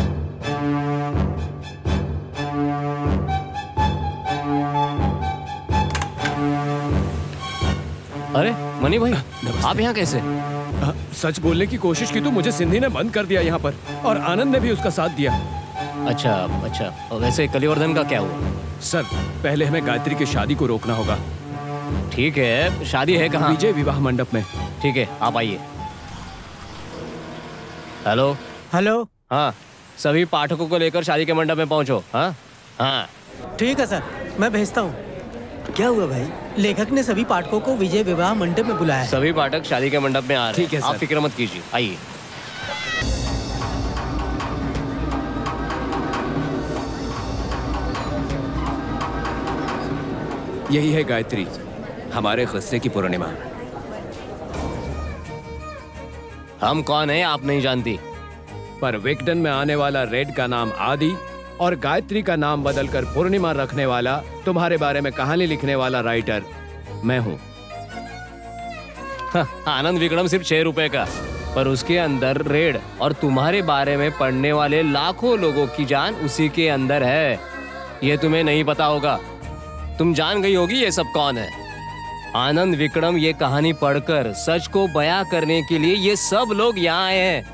अरे मनी भाई, आप यहाँ कैसे? आ, सच बोलने की कोशिश की तो मुझे सिंधी ने बंद कर दिया यहाँ पर, और आनंद ने भी उसका साथ दिया। अच्छा अच्छा, वैसे कलिवर्धन का क्या हुआ? सर पहले हमें गायत्री की शादी को रोकना होगा। ठीक है, शादी है कहाँ? विजय विवाह मंडप में। ठीक है, आप आइए। Hello hello. हाँ, सभी पाठकों को लेकर शादी के मंडप में पहुंचो। हाँ हाँ ठीक है सर, मैं भेजता हूँ। क्या हुआ भाई? लेखक ने सभी पाठकों को विजय विवाह मंडप में बुलाया है। सभी पाठक शादी के मंडप में आ रहे हैं। ठीक है आप सर। फिक्र मत कीजिए, आइए। यही है गायत्री, हमारे किस्से की पूर्णिमा। हम कौन है आप नहीं जानती, पर विक्टन में आने वाला रेड का नाम आदि और गायत्री का नाम बदलकर पूर्णिमा रखने वाला, तुम्हारे बारे में कहानी लिखने वाला राइटर मैं हूँ। आनंद विक्रम सिर्फ छह रुपए का, पर उसके अंदर रेड और तुम्हारे बारे में पढ़ने वाले लाखों लोगों की जान उसी के अंदर है। ये तुम्हें नहीं पता होगा। तुम जान गई होगी ये सब कौन है। आनंद विक्रम ये कहानी पढ़कर सच को बयां करने के लिए ये सब लोग यहाँ आए हैं।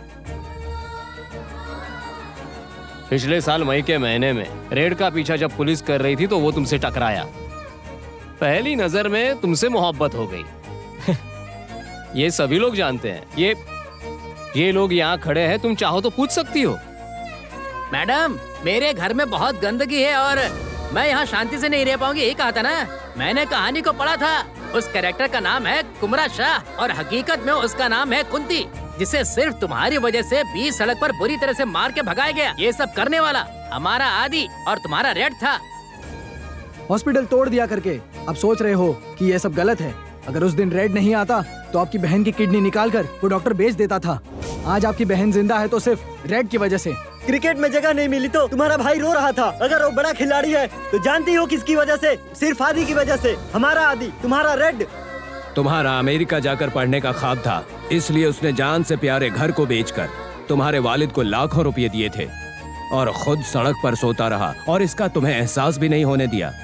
पिछले साल मई के महीने में रेड का पीछा जब पुलिस कर रही थी तो वो तुमसे टकराया। पहली नजर में तुमसे मोहब्बत हो गई। ये सभी लोग जानते हैं। ये ये लोग यहाँ खड़े हैं, तुम चाहो तो पूछ सकती हो। मैडम, मेरे घर में बहुत गंदगी है और मैं यहाँ शांति से नहीं रह पाऊंगी, यही कहा था ना। मैंने कहानी को पढ़ा था। उस कैरेक्टर का नाम है कुमरा शाह और हकीकत में उसका नाम है कुंती, जिसे सिर्फ तुम्हारी वजह से बीच सड़क पर बुरी तरह से मार के भगाया गया। ये सब करने वाला हमारा आदि और तुम्हारा रेड था। हॉस्पिटल तोड़ दिया करके अब सोच रहे हो कि ये सब गलत है। अगर उस दिन रेड नहीं आता तो आपकी बहन की किडनी निकाल कर वो डॉक्टर बेच देता था। आज आपकी बहन जिंदा है तो सिर्फ रेड की वजह से। क्रिकेट में जगह नहीं मिली तो तुम्हारा भाई रो रहा था। अगर वो बड़ा खिलाड़ी है तो जानती हो किसकी वजह से? सिर्फ आदि की वजह से। हमारा आदि, तुम्हारा रेड। तुम्हारा अमेरिका जाकर पढ़ने का ख्वाब था, इसलिए उसने जान से प्यारे घर को बेचकर तुम्हारे वालिद को लाखों रुपए दिए थे और खुद सड़क पर सोता रहा, और इसका तुम्हें एहसास भी नहीं होने दिया।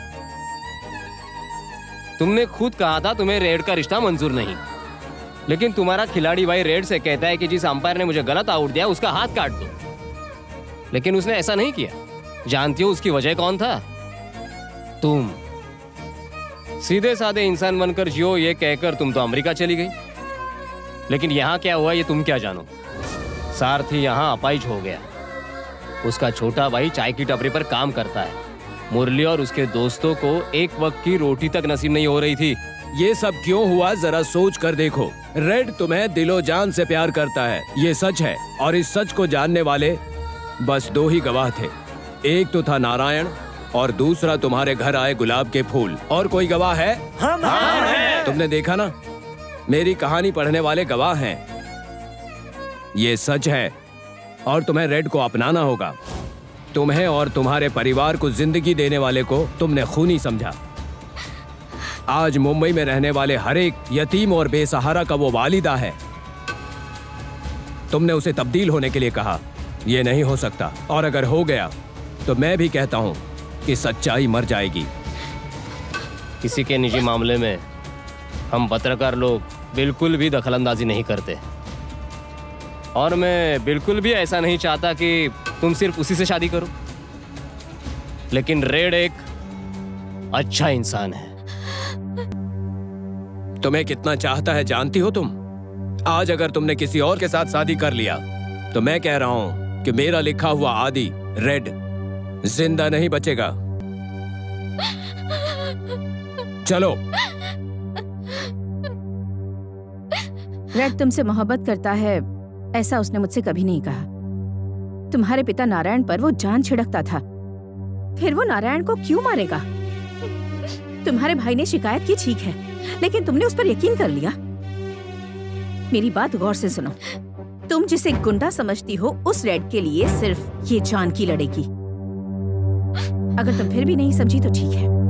तुमने खुद कहा था तुम्हें रेड का रिश्ता मंजूर नहीं, लेकिन तुम्हारा खिलाड़ी भाई रेड से कहता है कि जिस अंपायर ने मुझे गलत आउट दिया उसका हाथ काट दो, लेकिन उसने ऐसा नहीं किया। जानती हो उसकी वजह कौन था? तुम। सीधे साधे इंसान बनकर जियो ये कहकर तुम तो अमेरिका चली गई, लेकिन यहाँ क्या हुआ ये तुम क्या जानो। सारथी यहाँ अपाहिज हो गया। उसका छोटा भाई चाय की टपरी पर काम करता है। मुरली और उसके दोस्तों को एक वक्त की रोटी तक नसीब नहीं हो रही थी। ये सब क्यों हुआ जरा सोच कर देखो। रेड तुम्हें दिलो जान से प्यार करता है, ये सच है, और इस सच को जानने वाले बस दो ही गवाह थे। एक तो था नारायण और दूसरा तुम्हारे घर आए गुलाब के फूल। और कोई गवाह है? हम हैं। तुमने देखा ना, मेरी कहानी पढ़ने वाले गवाह हैं। ये सच है और तुम्हें रेड को अपनाना होगा। तुम्हें और तुम्हारे परिवार को जिंदगी देने वाले को तुमने खूनी समझा। आज मुंबई में रहने वाले हर एक यतीम और बेसहारा का वो वालिदा है। तुमने उसे तब्दील होने के लिए कहा, ये नहीं हो सकता, और अगर हो गया तो मैं भी कहता हूं कि सच्चाई मर जाएगी। किसी के निजी मामले में हम पत्रकार लोग बिल्कुल भी दखलंदाजी नहीं करते, और मैं बिल्कुल भी ऐसा नहीं चाहता कि तुम सिर्फ उसी से शादी करो। लेकिन रेड एक अच्छा इंसान है। तुम्हें कितना चाहता है जानती हो तुम? आज अगर तुमने किसी और के साथ शादी कर लिया तो मैं कह रहा हूं कि मेरा लिखा हुआ आदि रेड जिंदा नहीं बचेगा। चलो। रेड तुमसे मोहब्बत करता है ऐसा उसने मुझसे कभी नहीं कहा। तुम्हारे पिता नारायण पर वो जान छिड़कता था, फिर वो नारायण को क्यों मारेगा? तुम्हारे भाई ने शिकायत की, ठीक है, लेकिन तुमने उस पर यकीन कर लिया। मेरी बात गौर से सुनो। तुम जिसे गुंडा समझती हो उस रेड के लिए सिर्फ ये जान की लड़ेगी। अगर तुम फिर भी नहीं समझी तो ठीक है।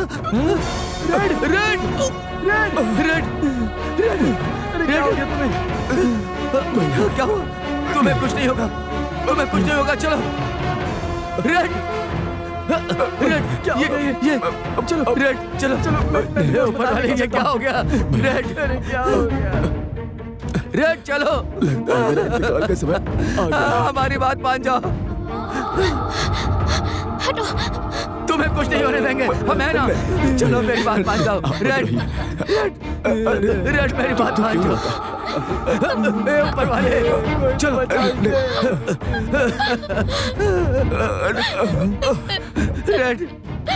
Red Red Red Red Red अरे क्या हो गया तुम्हें? भैया क्या हुआ? तुम्हें कुछ नहीं होगा, तुम्हें कुछ नहीं होगा, चलो। रेड रेड क्या ये ये ये अब चलो रेड चलो चलो ऊपर वाले ये क्या हो गया? रेड अरे क्या हो गया? रेड चलो, लगता है मेरा इंतकाल का समय आ गया। हमारी बात मान जाओ। हटो। तुम्हें कुछ नहीं होने देंगे, हम है ना। चलो मेरी बात मान जाओ। रेड रेड रेड मेरी बात मान जाओ। ए ऊपर वाले चलो। रेड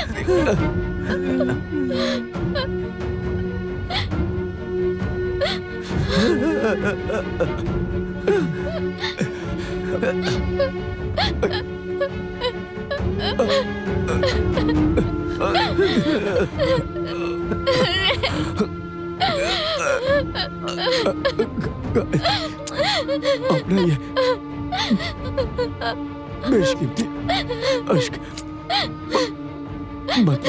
अपना ये बेशकीमती अश्क मत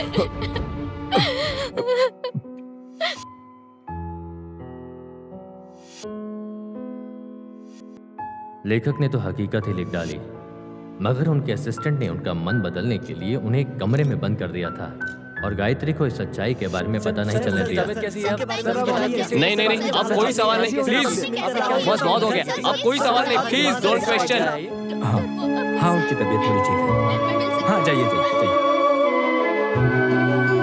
लेखक ने तो हकीकत ही लिख डाली, मगर उनके असिस्टेंट ने उनका मन बदलने के लिए उन्हें एक कमरे में बंद कर दिया था और गायत्री को इस सच्चाई के बारे में पता नहीं चलने दिया। नहीं नहीं नहीं, अब कोई सवाल नहीं, प्लीज। बस बहुत हो गया, अब कोई सवाल नहीं, प्लीज डोंट क्वेश्चन। हाँ हाँ उनकी तबीयत थोड़ी ठीक है। हाँ जाइए जाइए जाइए।